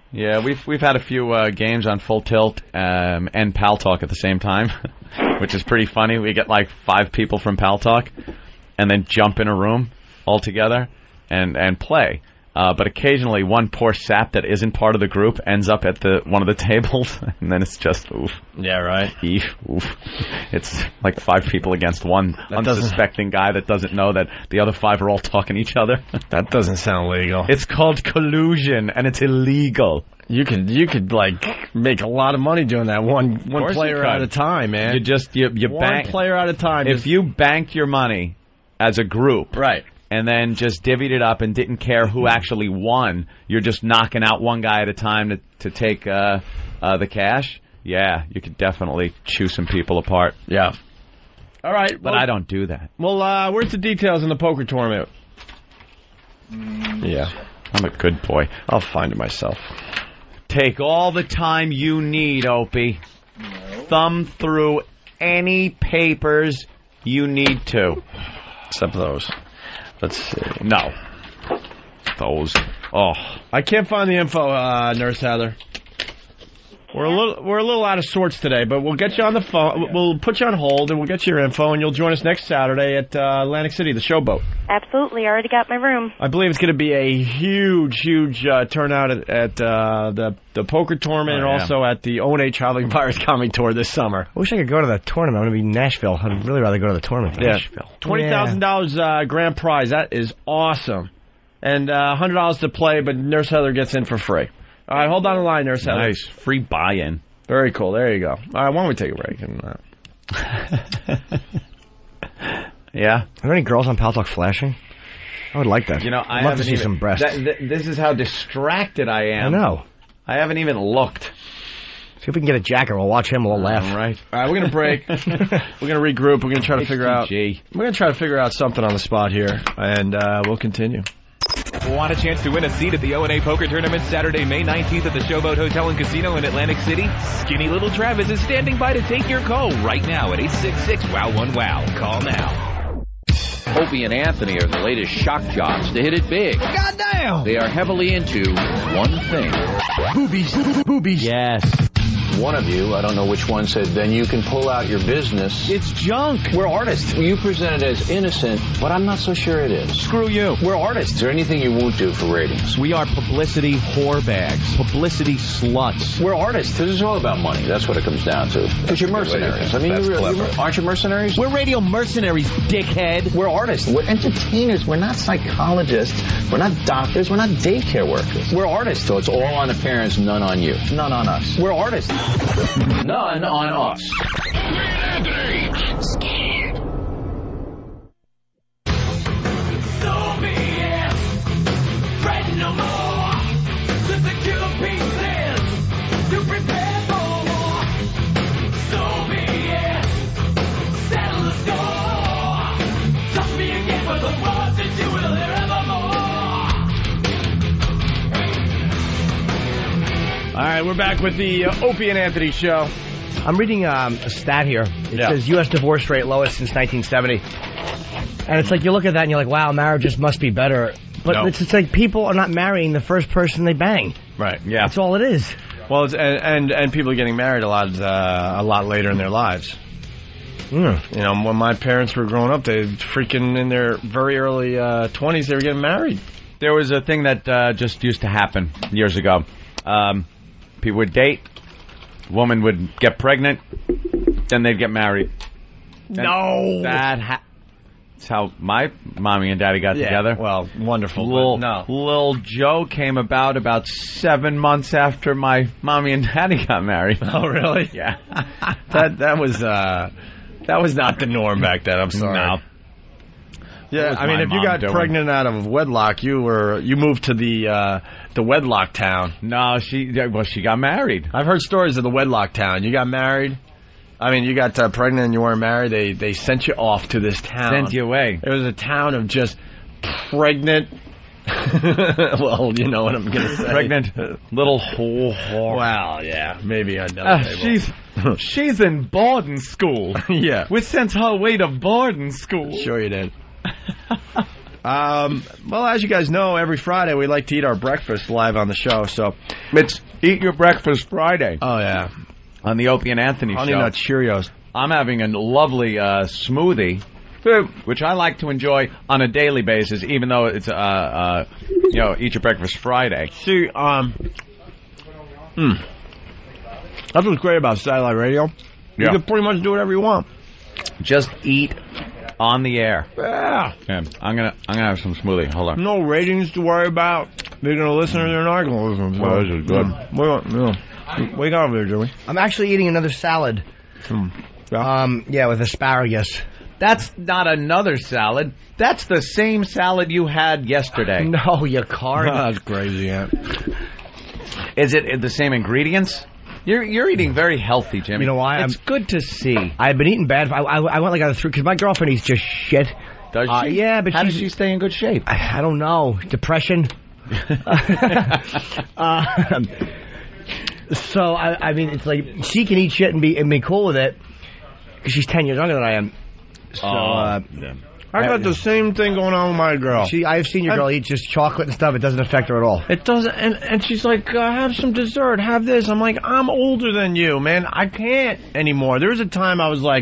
Yeah, we've we've had a few uh, games on Full Tilt um, and Pal Talk at the same time, which is pretty funny. We get like five people from Pal Talk, and then jump in a room all together and and play. Uh, but occasionally, one poor sap that isn't part of the group ends up at the one of the tables, and then it's just oof. Yeah, right. Eef, oof. It's like five people against one that unsuspecting guy that doesn't know that the other five are all talking to each other. That doesn't sound legal. It's called collusion, and it's illegal. You could you could like make a lot of money doing that one one player at a time, man. You just you you one bank player at a time. If just... you banked your money as a group, right, and then just divvied it up and didn't care who actually won, you're just knocking out one guy at a time to to take uh, uh, the cash. Yeah, you could definitely chew some people apart. Yeah. All right, but well, I don't do that. Well, uh, where's the details in the poker tournament? Mm, yeah, I'm a good boy. I'll find it myself. Take all the time you need, Opie. No. Thumb through any papers you need to. Except those. Let's see. No. Those. Oh. I can't find the info, uh, Nurse Heather. We're a little we're a little out of sorts today, but we'll get you on the phone. We'll put you on hold, and we'll get you your info, and you'll join us next Saturday at uh, Atlantic City, the Showboat. Absolutely. I already got my room. I believe it's going to be a huge, huge uh, turnout at, at uh, the the poker tournament oh, and yeah. also at the O and A Traveling Virus Comedy Tour this summer. I wish I could go to that tournament. I'm going to be in Nashville. I'd really rather go to the tournament than yeah. Nashville. twenty thousand dollars uh, grand prize. That is awesome. And uh, one hundred dollars to play, but Nurse Heather gets in for free. All right, hold on the line, Nurse Heather. Nice. Free buy-in. Very cool. There you go. All right, why don't we take a break? And, uh... Are yeah. there any girls on Pal Talk flashing? I would like that. You know, I I'd love to see even, some breasts. That, that, this is how distracted I am. I know. I haven't even looked. See if we can get a jacker. We'll watch him. We'll laugh. All right. All right, we're gonna break. We're gonna regroup. We're gonna try to figure out. We're gonna try to figure out something on the spot here, and uh, we'll continue. Want a chance to win a seat at the O and A Poker Tournament Saturday, May nineteenth at the Showboat Hotel and Casino in Atlantic City? Skinny Little Travis is standing by to take your call right now at eight six six, wow one wow. Call now. Opie and Anthony are the latest shock jocks to hit it big. Goddamn! They are heavily into one thing. Boobies. Boobies. Yes. One of you, I don't know which one, said, then you can pull out your business. It's junk. We're artists. You present it as innocent, but I'm not so sure it is. Screw you. We're artists. Is there anything you won't do for ratings? We are publicity whore bags. Publicity sluts. We're artists. This is all about money. That's what it comes down to. Because you're mercenaries. I mean, you're, you're, aren't you mercenaries? We're radio mercenaries, dickhead. We're artists. We're entertainers. We're not psychologists. We're not doctors. We're not daycare workers. We're artists. So it's all on the parents, none on you. None on us. We're artists. None on us. I'm scared. So be it. Fret no more. The secure pieces. You prepare for war. So be it. Settle the score. Trust me again for the words that you will hear evermore. All right, we're back with the uh, Opie and Anthony show. I'm reading um, a stat here. It yeah. says U S divorce rate lowest since nineteen seventy. And it's like you look at that and you're like, wow, marriages must be better. But no. it's, it's like people are not marrying the first person they bang. Right. Yeah. That's all it is. Well, it's, and, and and people are getting married a lot uh, a lot later in their lives. Mm. You know, when my parents were growing up, they freaking in their very early uh, twenties, they were getting married. There was a thing that uh, just used to happen years ago. Um, people would date. Woman would get pregnant, then they'd get married. And no, that ha- that's how my mommy and daddy got yeah, together. Well, wonderful. Little, no. little Joe came about about seven months after my mommy and daddy got married. Oh, really? Yeah. that that was uh, that was not the norm back then. I'm sorry. No. Yeah, I mean, if you got doing? pregnant out of wedlock, you were you moved to the uh, the wedlock town. No, she well, she got married. I've heard stories of the wedlock town. You got married. I mean, you got uh, pregnant and you weren't married. They they sent you off to this town. Sent you away. It was a town of just pregnant. Well, you know what I'm gonna say. Pregnant little whore. Well, yeah, maybe I know. Uh, she's she's in boarding school. Yeah, we sent her away to boarding school. Sure you did. Um, well, as you guys know, every Friday we like to eat our breakfast live on the show. So It's Eat Your Breakfast Friday. Oh, yeah. On the Opie and Anthony Honey Show. Nut Cheerios. I'm having a lovely uh, smoothie, which I like to enjoy on a daily basis, even though it's, uh, uh, you know, Eat Your Breakfast Friday. See, um, hmm. That's what's great about satellite radio. You Yeah. can pretty much do whatever you want. Just eat on the air. Yeah. Okay, I'm gonna I'm gonna have some smoothie. Hold on. No ratings to worry about. They're going to listen or they're not going to listen. So, Well, this is good. Yeah. Wake, yeah. Wake up there, Joey. I'm actually eating another salad. Hmm. Yeah. Um, yeah, with asparagus. That's not another salad. That's the same salad you had yesterday. No, you card. That's crazy, yeah. Is it the same ingredients? You're you're eating very healthy, Jimmy. You know why? It's I'm, good to see. I've been eating bad. I, I, I went like on a three because my girlfriend eats just shit. Does she? Uh, yeah, but how she's, does she stay in good shape? I, I don't know. Depression. uh, so I, I mean, it's like she can eat shit and be and be cool with it because she's ten years younger than I am. So uh, yeah. I got the same thing going on with my girl. she, I've seen your girl I'm, eat just chocolate and stuff. It doesn't affect her at all. It doesn't, and, and she's like, uh, have some dessert, have this. I'm like, I'm older than you, man. I can't anymore. There was a time I was like,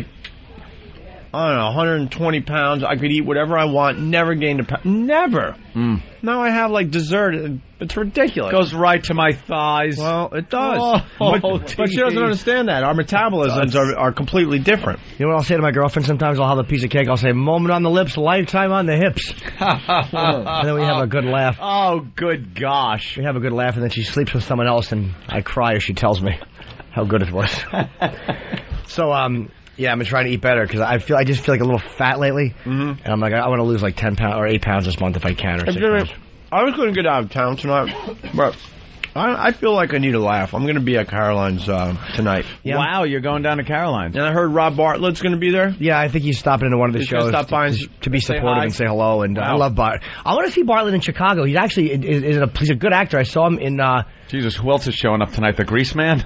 I don't know, one hundred twenty pounds. I could eat whatever I want, never gained a pound. Never. Mm. Now I have, like, dessert. It's ridiculous. Goes right to my thighs. Well, it does. Oh, but, but she doesn't understand that. Our metabolisms are, are completely different. You know what I'll say to my girlfriend sometimes? I'll have a piece of cake. I'll say, moment on the lips, lifetime on the hips. And then we have a good laugh. Oh, good gosh. We have a good laugh, and then she sleeps with someone else, and I cry as she tells me how good it was. So, um... yeah, I'm trying to eat better because I feel I just feel like a little fat lately, mm-hmm. and I'm like I, I want to lose like ten pounds or eight pounds this month if I can. Or six pounds. I was going to get out of town tonight, but I, I feel like I need a laugh. I'm going to be at Caroline's uh, tonight. Yeah. Wow, you're going down to Caroline's. And I heard Rob Bartlett's going to be there. Yeah, I think he's stopping into one of the He's gonna shows stop by and to, to be say supportive hi. and say hello. And uh, Wow. I love Bart. I want to see Bartlett in Chicago. He's actually is, is a, he's a good actor. I saw him in. Uh, Jesus, who else is showing up tonight? The Grease Man?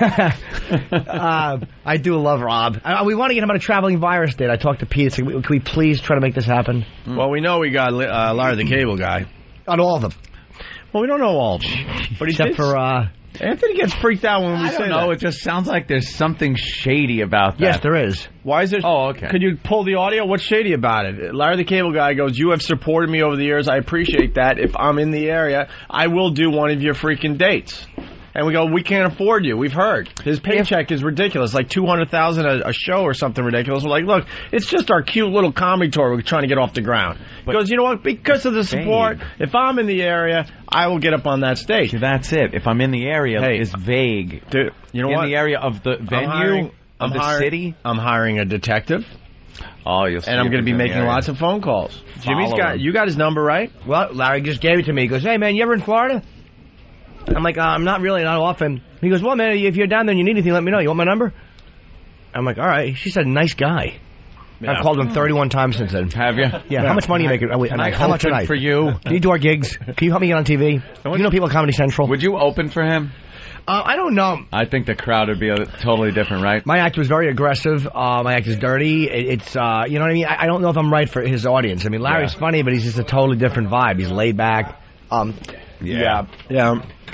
uh, I do love Rob. Uh, we want to get him on a traveling virus date. I talked to Pete. Said, can we please try to make this happen? Well, we know we got uh, Larry the Cable Guy. On all of them. Well, we don't know all of them. But he Except did, for... Uh, Anthony gets freaked out when we I say don't know. that. It just sounds like there's something shady about that. yes, there is. Why is there... Oh, okay. Could you pull the audio? What's shady about it? Larry the Cable Guy goes, you have supported me over the years. I appreciate that. If I'm in the area, I will do one of your freaking dates. And we go, we can't afford you. We've heard. His paycheck is ridiculous, like two hundred thousand dollars a, a show or something ridiculous. We're like, look, it's just our cute little comedy tour we're trying to get off the ground. He goes, you know what? Because of the support, if I'm in the area, I will get up on that stage. That's it. If I'm in the area, Hey. it's vague. Dude, you know in what? the area of the venue, I'm hiring, of I'm the hiring, city. I'm hiring a detective. Oh, you'll see And I'm if going to be he's in the making area. lots of phone calls. Jimmy's Follow got, him. you got his number, right? Well, Larry just gave it to me. He goes, hey, man, you ever in Florida? I'm like, uh, I'm not really, not often. He goes, well, man, if you're down there and you need anything, let me know. You want my number? I'm like, all right. She said, nice guy. Yeah. I've called him thirty-one times since then. Have you? Yeah, Yeah. how much money are you making? Oh, wait, Can I how much a open night? for you? Can you do our gigs? Can you help me get on T V? You know people at Comedy Central? Would you open for him? Uh, I don't know. I think the crowd would be a, totally different, right? My act was very aggressive. Uh, my act is dirty. It, it's, uh, you know what I mean? I, I don't know if I'm right for his audience. I mean, Larry's Yeah. funny, but he's just a totally different vibe. He's laid back. Um, Yeah. Yeah.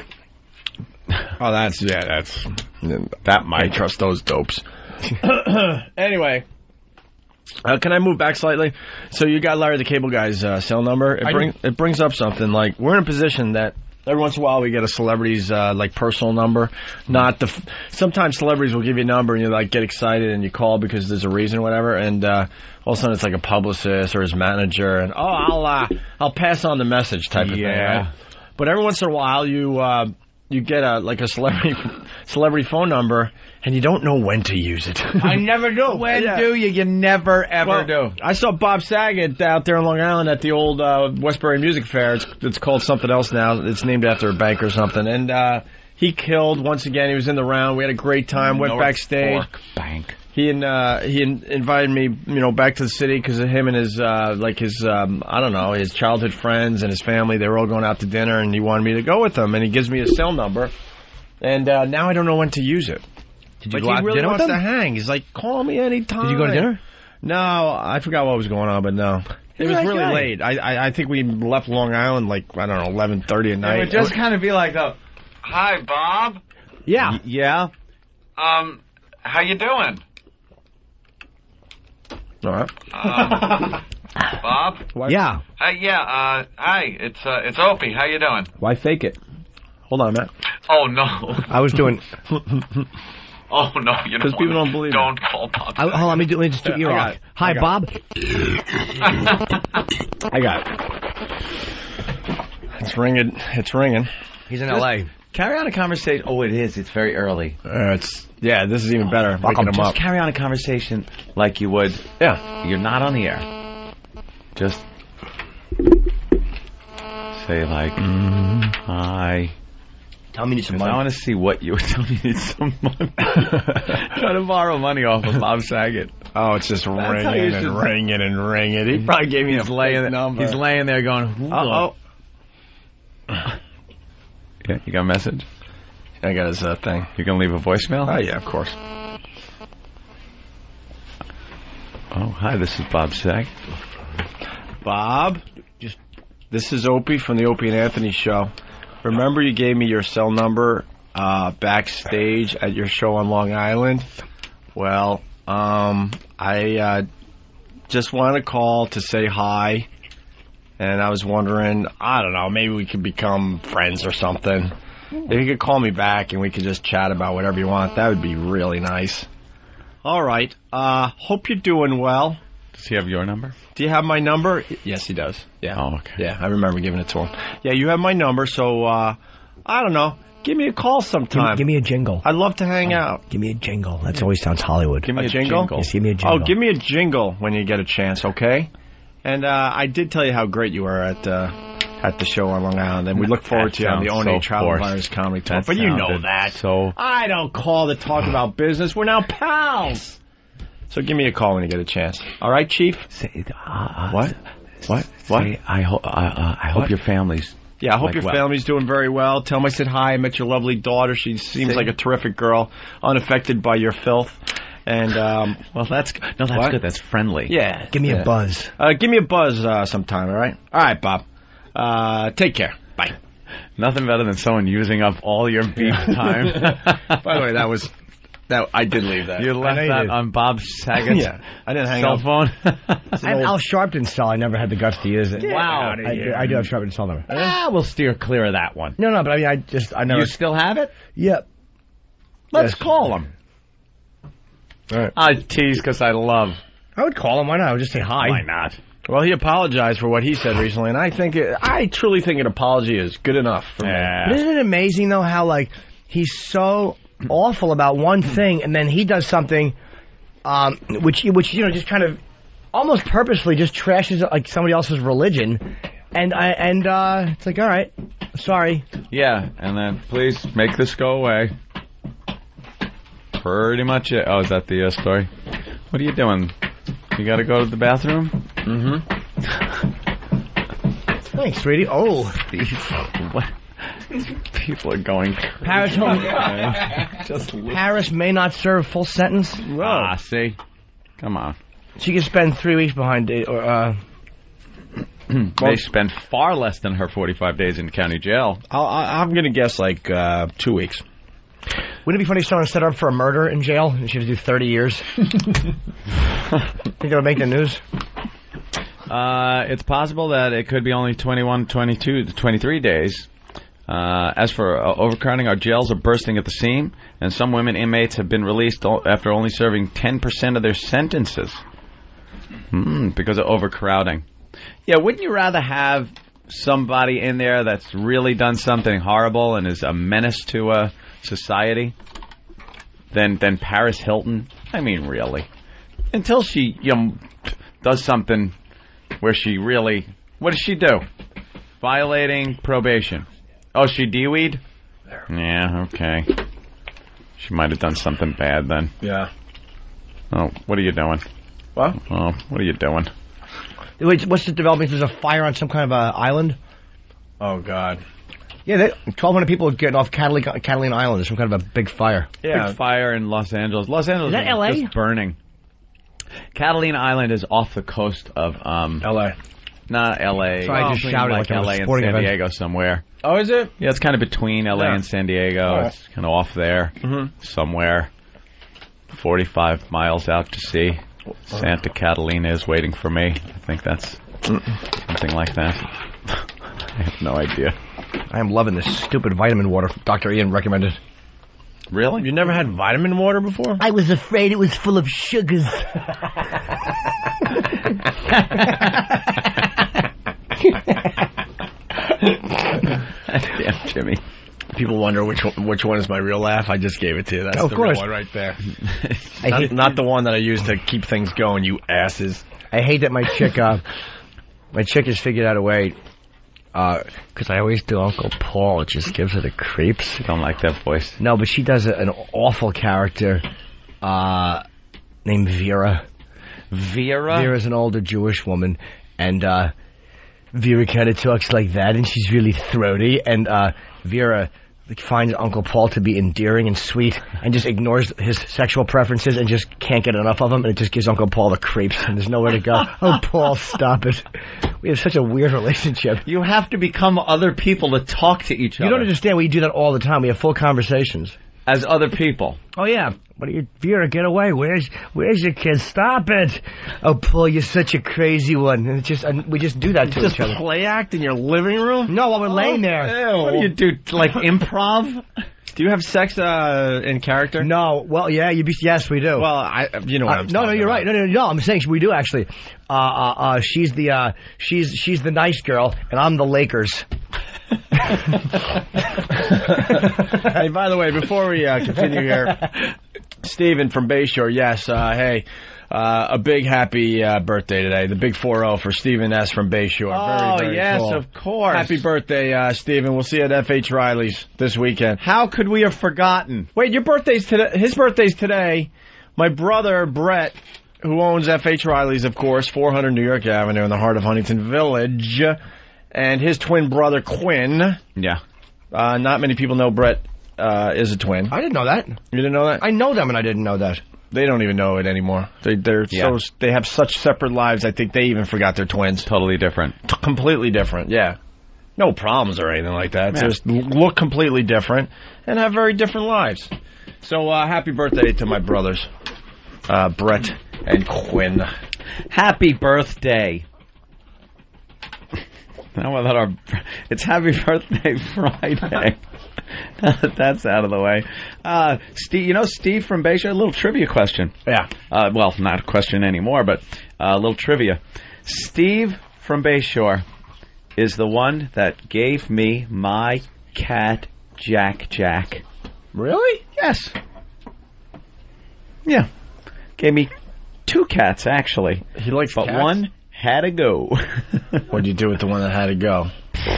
Oh, that's, yeah, that's, That might. I trust those dopes. Anyway, uh, can I move back slightly? So you got Larry the Cable Guy's uh, cell number. It, I bring, it brings up something like we're in a position that every once in a while we get a celebrity's uh, like personal number. Not the. F- Sometimes celebrities will give you a number and you like get excited and you call because there's a reason or whatever, and uh, all of a sudden it's like a publicist or his manager, and oh, I'll uh, I'll pass on the message type of thing. Yeah. Right? But every once in a while you. Uh, You get a like a celebrity celebrity phone number, and you don't know when to use it. I never do. When Yeah. do you? You never, ever Well, do. I saw Bob Saget out there in Long Island at the old uh, Westbury Music Fair. It's, it's called something else now. It's named after a bank or something. And uh, he killed once again. He was in the round. We had a great time. Went North backstage. Fork Bank. He and uh, he in, invited me, you know, back to the city because of him and his uh, like his um, I don't know his childhood friends and his family. They were all going out to dinner, and he wanted me to go with them. And he gives me his cell number, and uh, now I don't know when to use it. Did you Like go out he to really dinner with wants them? to hang. He's like, call me anytime. Did you go to dinner? No, I forgot what was going on, but no. It was Nice really guy. late. I, I I think we left Long Island like I don't know eleven thirty at night. It would just kind of be like, oh, Hi, Bob. Yeah. yeah. Um, how you doing? All right. Um, Bob? Yeah. Hi, yeah, uh, hi, it's, uh, it's Opie. How you doing? Why fake it? Hold on, Matt. Oh, no. I was doing. Oh, no, you Because don't people wanna- don't believe Don't call Bob. I, hold on, let me do. Let me just do Yeah, ear I off. got it. Hi, I got Bob. I got it. It's ringing. It's ringing. He's in L A. Carry on a conversation. Oh, it is. It's very early. Uh, it's yeah. This is even better. Waking them Just up. carry on a conversation like you would. Yeah. You're not on the air. Just say like, hi. Tell me you need some I money. want to see what you tell me you need some money. Trying to borrow money off of Bob Saget. Oh, it's just how you ringing should- and ringing and ringing. He probably gave me He's a laying fake there, number. He's laying there going, Uh oh. Yeah, you got a message? I got his uh, thing. You gonna leave a voicemail? Oh yeah, of course. Oh, hi, this is Bob Saget. Bob, just this is Opie from the Opie and Anthony show. Remember you gave me your cell number uh, backstage at your show on Long Island? Well, um, I uh, just wanted to call to say hi, and I was wondering, I don't know, maybe we could become friends or something. If you could call me back and we could just chat about whatever you want, that would be really nice. All right. Uh, hope you're doing well. Does he have your number? Do you have my number? Yes, he does. Yeah. Oh, okay. Yeah, I remember giving it to him. Yeah, you have my number, so, uh, I don't know. Give me a call Give, sometime. give me a jingle. I'd love to hang out. Give me a jingle. That always sounds Hollywood. Give me A a, jingle? Yes, give me a jingle. Oh, give me a jingle when you get a chance, okay? And uh, I did tell you how great you were at uh, at the show on Long Island, and we look forward That to you on the sounds O N A so Travel forced. Virus Comedy Tour. That But you know sounded that. So I don't call to talk about business. We're now pals. So give me a call when you get a chance. All right, Chief? say, uh, What? What? What? Say, I hope. Uh, uh, I hope What? your family's. Yeah, I hope Like your what? family's doing very well. Tell them I said hi. I met your lovely daughter. She seems See? like a terrific girl, unaffected by your filth. And, um, Well, that's no, that's What? good. That's friendly. yeah. Give me yeah. a buzz. Uh, give me a buzz uh, sometime, all right? All right, Bob. Uh, take care. Bye. Nothing better than someone using up all your beef time. By the way, that was that I did leave that. You left know you that did. on Bob Saget's Yeah, I didn't hang cell up. phone. I have Al Sharpton's cell. I never had the guts to use it. Wow. I, do, I do have Sharpton's cell number. ah, we'll steer clear of that one. No, no, but I mean, I just, I never. You still have it? Yep. Let's Yes. call him. All right. I tease because I love. I would call him. Why not? I would just say hi. Why not? Well, he apologized for what he said recently, and I think it, I truly think an apology is good enough for me. Yeah. But isn't it amazing though how like he's so awful about one thing and then he does something, um, which which you know just kind of almost purposely just trashes like somebody else's religion, and I and uh, it's like all right, sorry. Yeah, and then please make this go away. Pretty much it. Oh, is that the uh, story? What are you doing? You got to go to the bathroom? Mm-hmm. Thanks, sweetie. Oh, What? People are going crazy. Paris home. Just look. Paris may not serve full sentence. Ah, see? Come on. She could spend three weeks behind it, or uh, They spend far less than her forty-five days in county jail. I'll, I- I'm going to guess like uh, two weeks. wouldn't it be funny if someone set her up for a murder in jail and she had to do thirty years? Think that would make the news? Uh, it's possible that it could be only twenty-one, twenty-two, twenty-three days. Uh, as for uh, overcrowding, our jails are bursting at the seam, and some women inmates have been released o- after only serving ten percent of their sentences hmm, because of overcrowding. Yeah, wouldn't you rather have somebody in there that's really done something horrible and is a menace to uh, society than than Paris Hilton? I mean, really. Until she you know, does something where she really... What does she do? Violating probation. Oh, she D-weed? Yeah, okay. She might have done something bad then. Yeah. Oh, what are you doing? What? Oh, what are you doing? Wait, what's the development? There's a fire on some kind of uh, island? Oh, God. Yeah, twelve hundred people are getting off Catalina, Catalina Island. There's some kind of a big fire. Big fire in Los Angeles. Los Angeles Is that L A? just burning. Catalina Island is off the coast of um, L A. Not L A. So I just between, shouted like like it was L A a and sporting San event. Diego somewhere. Oh, is it? Yeah, it's kind of between L A Yeah. and San Diego. All right. It's kind of off there Mm-hmm. somewhere. forty-five miles out to sea. Santa Catalina is waiting for me. I think that's something like that. I have no idea. I am loving this stupid vitamin water Doctor Ian recommended. Really? You never had vitamin water before? I was afraid it was full of sugars. Damn, Jimmy. People wonder which one, which one is my real laugh. I just gave it to you. That's Of the course. real one right there. I not, hate- not the one that I use to keep things going, you asses. I hate that my chick, uh, my chick has figured out a way, because I always do Uncle Paul. It just gives her the creeps. Don't like that voice. No, but she does a, an awful character uh, named Vera. Vera? Vera's an older Jewish woman, and uh, Vera kind of talks like that, and she's really throaty, and uh, Vera finds Uncle Paul to be endearing and sweet, and just ignores his sexual preferences and just can't get enough of him, and it just gives Uncle Paul the creeps, and there's nowhere to go. Oh, Paul, stop it. We have such a weird relationship. You have to become other people to talk to each You other. don't understand. We do that all the time. We have full conversations. As other people. Oh, yeah. What are you, Vera, get away. Where's where's your kid? Stop it. Oh, Paul, you're such a crazy one. And it's just, and we just do that to Just each other. play act in your living room? No, while we're laying there. Ew. What do you do, like improv? Do you have sex uh, in character? No. Well, yeah, you be, yes, we do. Well, I, you know what Uh, I'm no, no, talking you're about. right. No, no, no. I'm saying we do actually. Uh, uh, uh, she's the uh, she's she's the nice girl, and I'm the Lakers. Hey, by the way, before we uh, continue here, Steven from Bayshore, yes, uh, hey, uh, a big happy uh, birthday today. The big four oh for Steven S. from Bayshore. Oh, very, very yes, cool. of course. Happy birthday, uh, Steven. We'll see you at F H Riley's this weekend. How could we have forgotten? Wait, your birthday's today. His birthday's today. My brother, Brett, who owns F H Riley's, of course, four hundred New York Avenue in the heart of Huntington Village, and his twin brother, Quinn. Yeah. Uh, not many people know Brett uh, is a twin. I didn't know that. You didn't know that? I know them, and I didn't know that. They don't even know it anymore. They, they're Yeah. so they have such separate lives. I think they even forgot they're twins. Totally different. T- completely different. Yeah. No problems or anything like that. Yeah. Just l- look completely different and have very different lives. So uh, happy birthday to my brothers, uh, Brett and Quinn. Happy birthday. Now that our, it's Happy Birthday Friday. That's out of the way. Uh, Steve, you know Steve from Bayshore? A little trivia question. Yeah. Uh, well, not a question anymore, but uh, a little trivia. Steve from Bayshore is the one that gave me my cat, Jack Jack. Really? Yes. Yeah. Gave me two cats, actually. He likes But cats? one had to go. What'd you do with the one that had to go?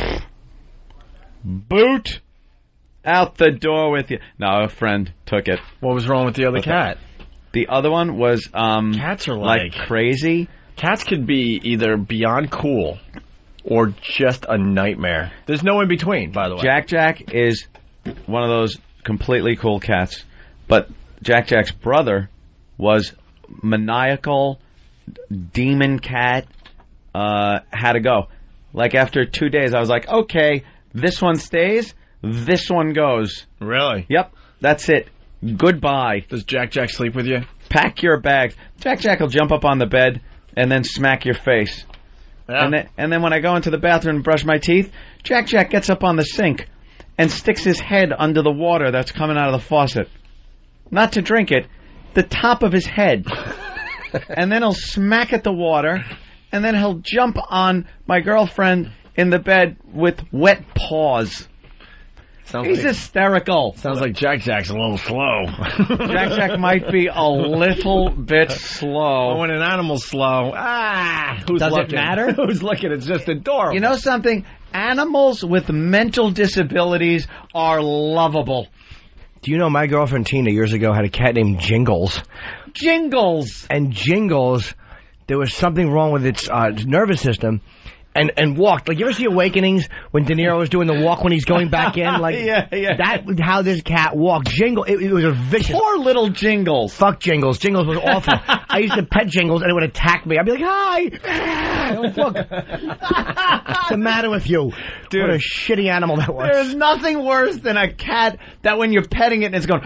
Boot out the door with you. No, a friend took it. What was wrong with the other With cat? The other one was um Cats are like, like- crazy. Cats could be either beyond cool or just a nightmare. There's no in between, by the way. Jack Jack is one of those completely cool cats, but Jack Jack's brother was maniacal demon cat. Uh, had to go. Like after two days, I was like, okay, this one stays, this one goes. Really? Yep, that's it. Goodbye. Does Jack Jack sleep with you? Pack your bags. Jack Jack will jump up on the bed and then smack your face. Yeah. And then, and then when I go into the bathroom and brush my teeth, Jack Jack gets up on the sink and sticks his head under the water that's coming out of the faucet. Not to drink it, the top of his head. And then he'll smack at the water, and then he'll jump on my girlfriend in the bed with wet paws. Sounds He's like, hysterical. sounds like Jack Jack's a little slow. Jack Jack might be a little bit slow. Oh, when an animal's slow, ah, who's Does it looking? matter? Who's looking? It's just adorable. You know something? Animals with mental disabilities are lovable. Do you know my girlfriend Tina years ago had a cat named Jingles? Jingles! And Jingles, there was something wrong with its uh, nervous system, and and walked. Like, you ever see Awakenings when De Niro was doing the walk when he's going back in? Like, Yeah, yeah. that was how this cat walked. Jingle, it, it was a vicious. Poor little Jingles. Fuck Jingles. Jingles was awful. I used to pet Jingles and it would attack me. I'd be like, hi. I'm like, look, what's the matter with you? Dude. What a shitty animal that was. There's nothing worse than a cat that when you're petting it and it's going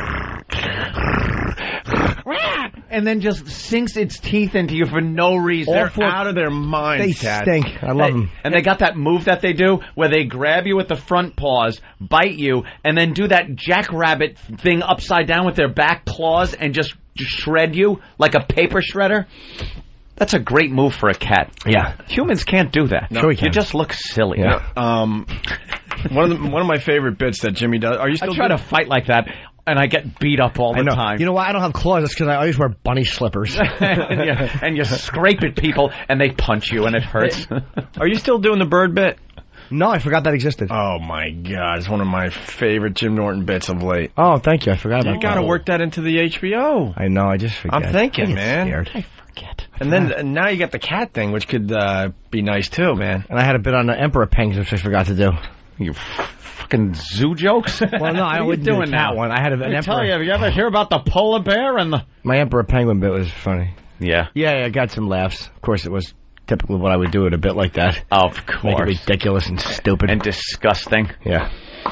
and then just sinks its teeth into you for no reason. They're Awful. out of their minds, They cats. stink. I love Hey, them. and they got that move that they do where they grab you with the front paws, bite you, and then do that jackrabbit thing upside down with their back claws and just shred you like a paper shredder. That's a great move for a cat. Yeah. Humans can't do that. No, Sure we You can. just look silly. Yeah. Um, one of the, one of my favorite bits that Jimmy does. Are you I still try doing- to fight like that, and I get beat up all the I know. time. You know why I don't have claws? That's because I always wear bunny slippers. and, you, and you scrape at people, and they punch you, and it hurts. Are you still doing the bird bit? No, I forgot that existed. Oh my God, it's one of my favorite Jim Norton bits of late. Oh, thank you. I forgot about You got to that. work that into the H B O. I know. I just forget. I'm thinking, I get man. scared. I forget. And then and now you got the cat thing, which could uh, be nice too, man. And I had a bit on the Emperor Penguins, which I forgot to do. You fucking zoo jokes? Well, no, I what are you wouldn't do doing the cat now? one. I had a, an I tell Emperor. you, have you ever hear about the polar bear and the? My Emperor Penguin bit was funny. Yeah. Yeah, yeah, I got some laughs. Of course, it was typical of what I would do at a bit like that. Of Make it course. ridiculous and stupid. And disgusting. Yeah.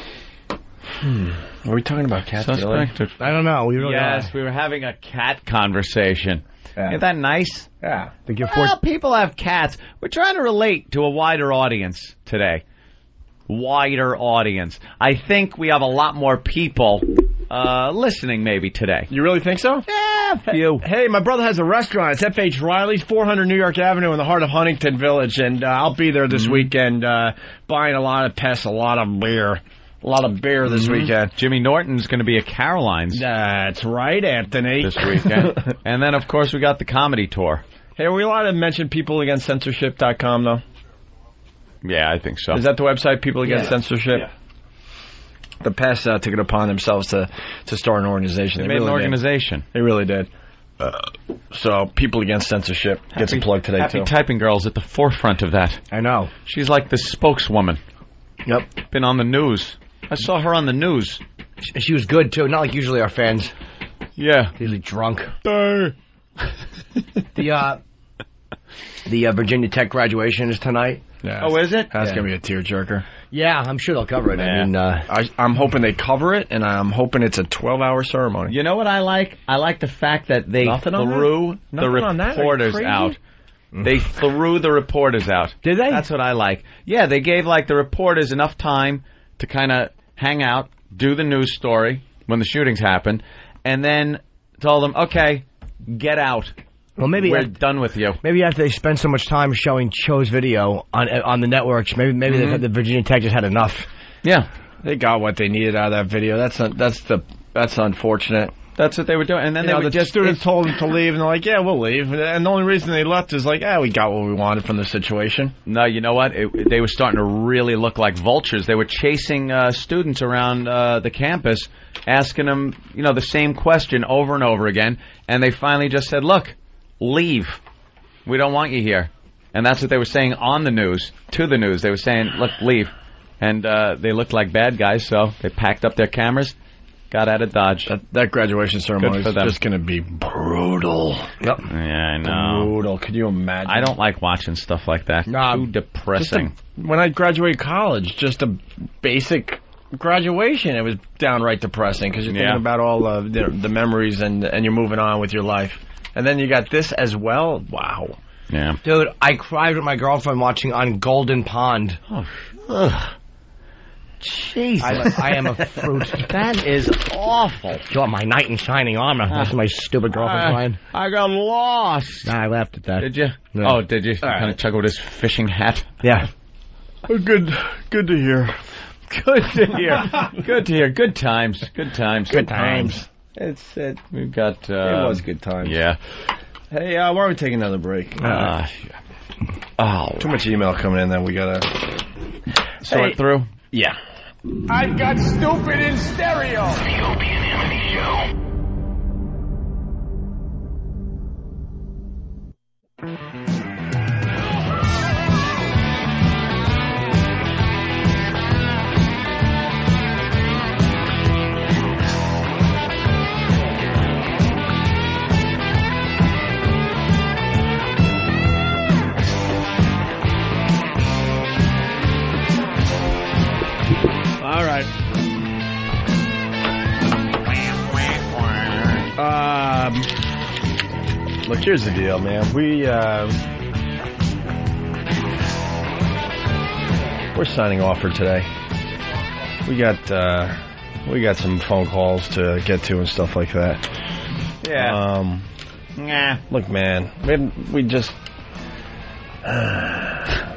Hmm. Are we talking about cats? Suspected. I don't know. We really Yes, are. we were having a cat conversation. Yeah. Isn't that nice? Yeah. Think you're Well, people have cats. We're trying to relate to a wider audience today. Wider audience. I think we have a lot more people uh, listening maybe today. You really think so? Yeah, a few. Hey, my brother has a restaurant. It's F H Riley's, four hundred New York Avenue in the heart of Huntington Village, and uh, I'll be there this Mm-hmm. weekend uh, buying a lot of pests, a lot of beer. A lot of beer this Mhm. weekend. Jimmy Norton's going to be at Caroline's That's right, Anthony. this weekend. And then, of course, we got the comedy tour. Hey, are we allowed to mention people against censorship dot com, though? Yeah, I think so. Is that the website, People Against Yeah. Censorship? Yeah. The Pests uh, took it upon themselves to, to start an organization. They, They made really an did. organization. They really did. Uh, so, People Against Censorship gets a plug today, Happy too. Typing Girl's at the forefront of that. I know. She's like the spokeswoman. Yep. Been on the news. I saw her on the news. She, she was good, too. Not like usually our fans. Yeah. Usually drunk. Hey. The, uh... The uh, Virginia Tech graduation is tonight. Yeah, Oh, is it? That's Yeah. going to be a tearjerker. Yeah, I'm sure they'll cover it. I Yeah. mean, uh... I, I'm hoping they cover it, and I'm hoping it's a twelve-hour ceremony. You know what I like? I like the fact that they Nothing on that? threw the Nothing on that? Are you reporters crazy? out. They threw the reporters out. Did they? That's what I like. Yeah, they gave like the reporters enough time to kind of hang out, do the news story when the shootings happened, and then told them, okay, get out. Well, maybe We're after, done with you. maybe after they spend so much time showing Cho's video on on the networks, maybe maybe Mhm. the, the Virginia Tech just had enough. Yeah, They got what they needed out of that video. That's un- that's the that's unfortunate. that's what they were doing. And then You they know, were the just students told them to leave, and they're like, "Yeah, we'll leave." And the only reason they left is like, "Ah, we got what we wanted from the situation." No, you know what? It, they were starting to really look like vultures. They were chasing uh, students around uh, the campus, asking them, you know, the same question over and over again. And they finally just said, "Look, leave. We don't want you here." And that's what they were saying on the news, to the news. They were saying, "Look, leave." And uh, they looked like bad guys, so they packed up their cameras, got out of Dodge. That, that graduation ceremony Good for is them. just going to be brutal. Yep. Yeah, I know. Brutal. Could you imagine? I don't like watching stuff like that. Nah, Too Just depressing. a, when I graduated college, just a basic graduation, it was downright depressing because you're thinking Yeah. about all of the, the memories and and you're moving on with your life. And then you got this as well. Wow. Yeah. Dude, I cried with my girlfriend watching on Golden Pond. Oh, Ugh. Jesus. I, I am a fruit. That is awful. Got my knight in shining armor. That's my stupid girlfriend I, crying. I got lost. Nah, I laughed at that. Did you? No. Oh, did you? All right. Kind of chuckle with his fishing hat. Yeah. Good, good to hear. Good to hear. Good to hear. Good times. Good times. Good times. It's it. We've got. Uh, It was good times. Yeah. Hey, uh, why don't we take another break? Uh, oh, Too much email coming in that we gotta sort Hey. through. Yeah. I've got stupid in stereo. The Opie and Anthony Show. Here's the deal, man. We, uh, we're signing off for today. We got, uh, we got some phone calls to get to and stuff like that. Yeah. Um, Nah. Look, man, we, we just, uh,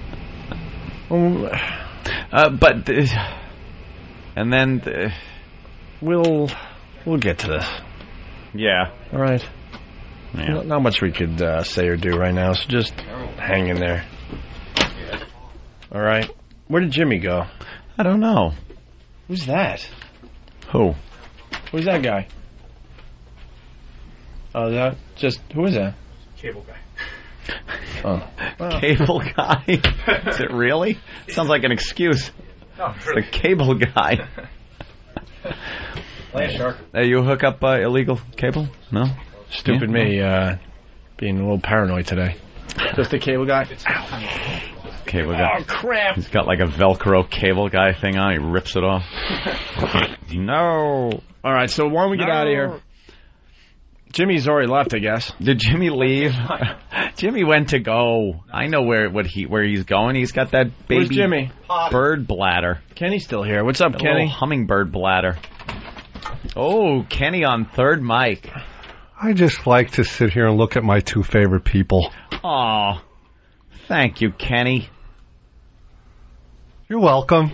uh, but, uh, and then, uh, we'll, we'll get to this. Yeah. All right. Yeah. Not, not much we could uh, say or do right now, so just hang in there. All right. Where did Jimmy go? I don't know. Who's that? Who? Who's that guy? Oh, that just who is that? Cable guy. Oh, well. Cable guy? Is it really? Sounds like an excuse. No, it's the cable guy. Land shark. Hey, you hook up uh, illegal cable? No. Stupid yeah. me, uh, being a little paranoid today. Just the cable guy. Cable guy. Oh crap! He's got like a Velcro cable guy thing on. He rips it off. No. All right. So why don't we get No. out of here? Jimmy's already left, I guess. Did Jimmy leave? Jimmy went to go. I know where what he where he's going. He's got that baby Where's Jimmy? bird bladder. Kenny's still here. What's up, That Kenny? little hummingbird bladder. Oh, Kenny on third mic. I just like to sit here and look at my two favorite people. Aw. Thank you, Kenny. You're welcome.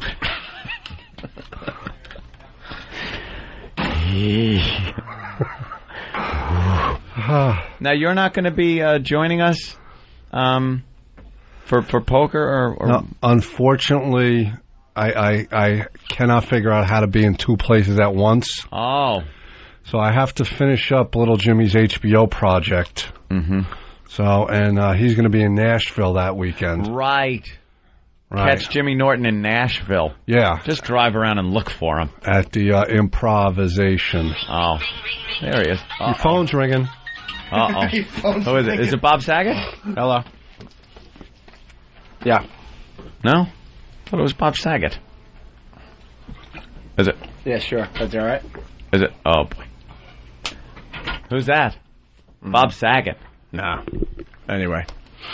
Now, you're not going to be uh, joining us um, for for poker? or, or... No, unfortunately, I, I I cannot figure out how to be in two places at once. Oh. So I have to finish up Little Jimmy's H B O project. Mm-hmm. So, and uh, he's going to be in Nashville that weekend. Right. Right. Catch Jimmy Norton in Nashville. Yeah. Just drive around and look for him. At the uh, improvisation. Oh. There he is. Uh-oh. Your phone's ringing. Uh-oh. Who is it? Is it Bob Saget? Hello. Yeah. No? I thought it was Bob Saget. Is it? Yeah, sure. That's all right. Is it? Oh, boy. Who's that? Mm. Bob Saget. Nah. Anyway.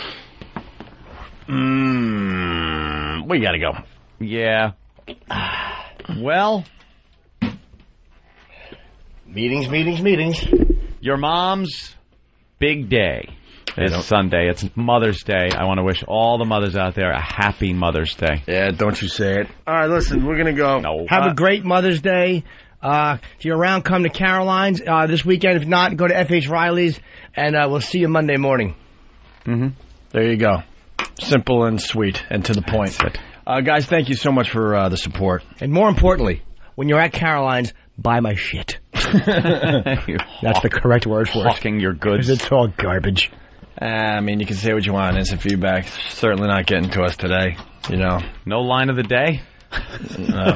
Mmm. We gotta go. Yeah. Well. Meetings, meetings, meetings. Your mom's big day is Sunday. It's Mother's Day. I want to wish all the mothers out there a happy Mother's Day. Yeah, don't you say it. All right, listen, we're going to go. No. Have Uh, a great Mother's Day. Uh, if you're around, come to Caroline's uh, this weekend. If not, go to F H Riley's, and uh, we'll see you Monday morning. Mm-hmm. There you go. Simple and sweet and to the point. Uh, guys, thank you so much for uh, the support. And more importantly, when you're at Caroline's, buy my shit. That's the correct word for it. Hawking your goods. It's all garbage. Uh, I mean, you can say what you want. Instant feedback. Certainly not getting to us today. You know. No line of the day? Uh,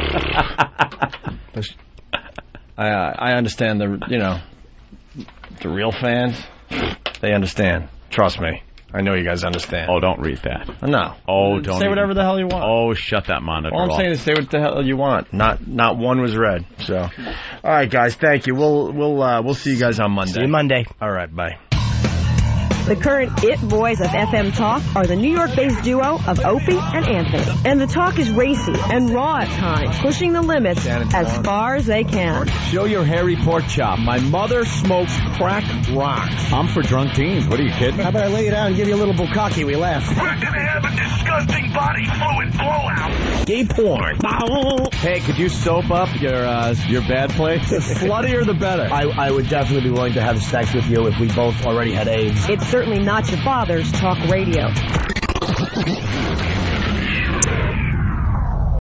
I I understand the you know the real fans. They understand. Trust me. I know you guys understand. Oh, don't read that. No. Oh, don't say even... whatever the hell you want. Oh, shut that monitor All I'm off. saying is say what the hell you want. Not not one was read. So, all right, guys. Thank you. We'll we'll uh, we'll see you guys on Monday. See you Monday. All right. Bye. The current it boys of F M Talk are the New York-based duo of Opie and Anthony. And the talk is racy and raw at times, pushing the limits as far as they can. Show your hairy pork chop. My mother smokes crack rocks. I'm for drunk teens. What are you kidding? How about I lay it out and give you a little bukkake? We laugh. We're gonna have a disgusting body fluid blowout. Gay porn. Hey, could you soap up your uh, your bad place? The sluttier the better. I, I would definitely be willing to have sex with you if we both already had AIDS. It's certainly not your father's talk radio.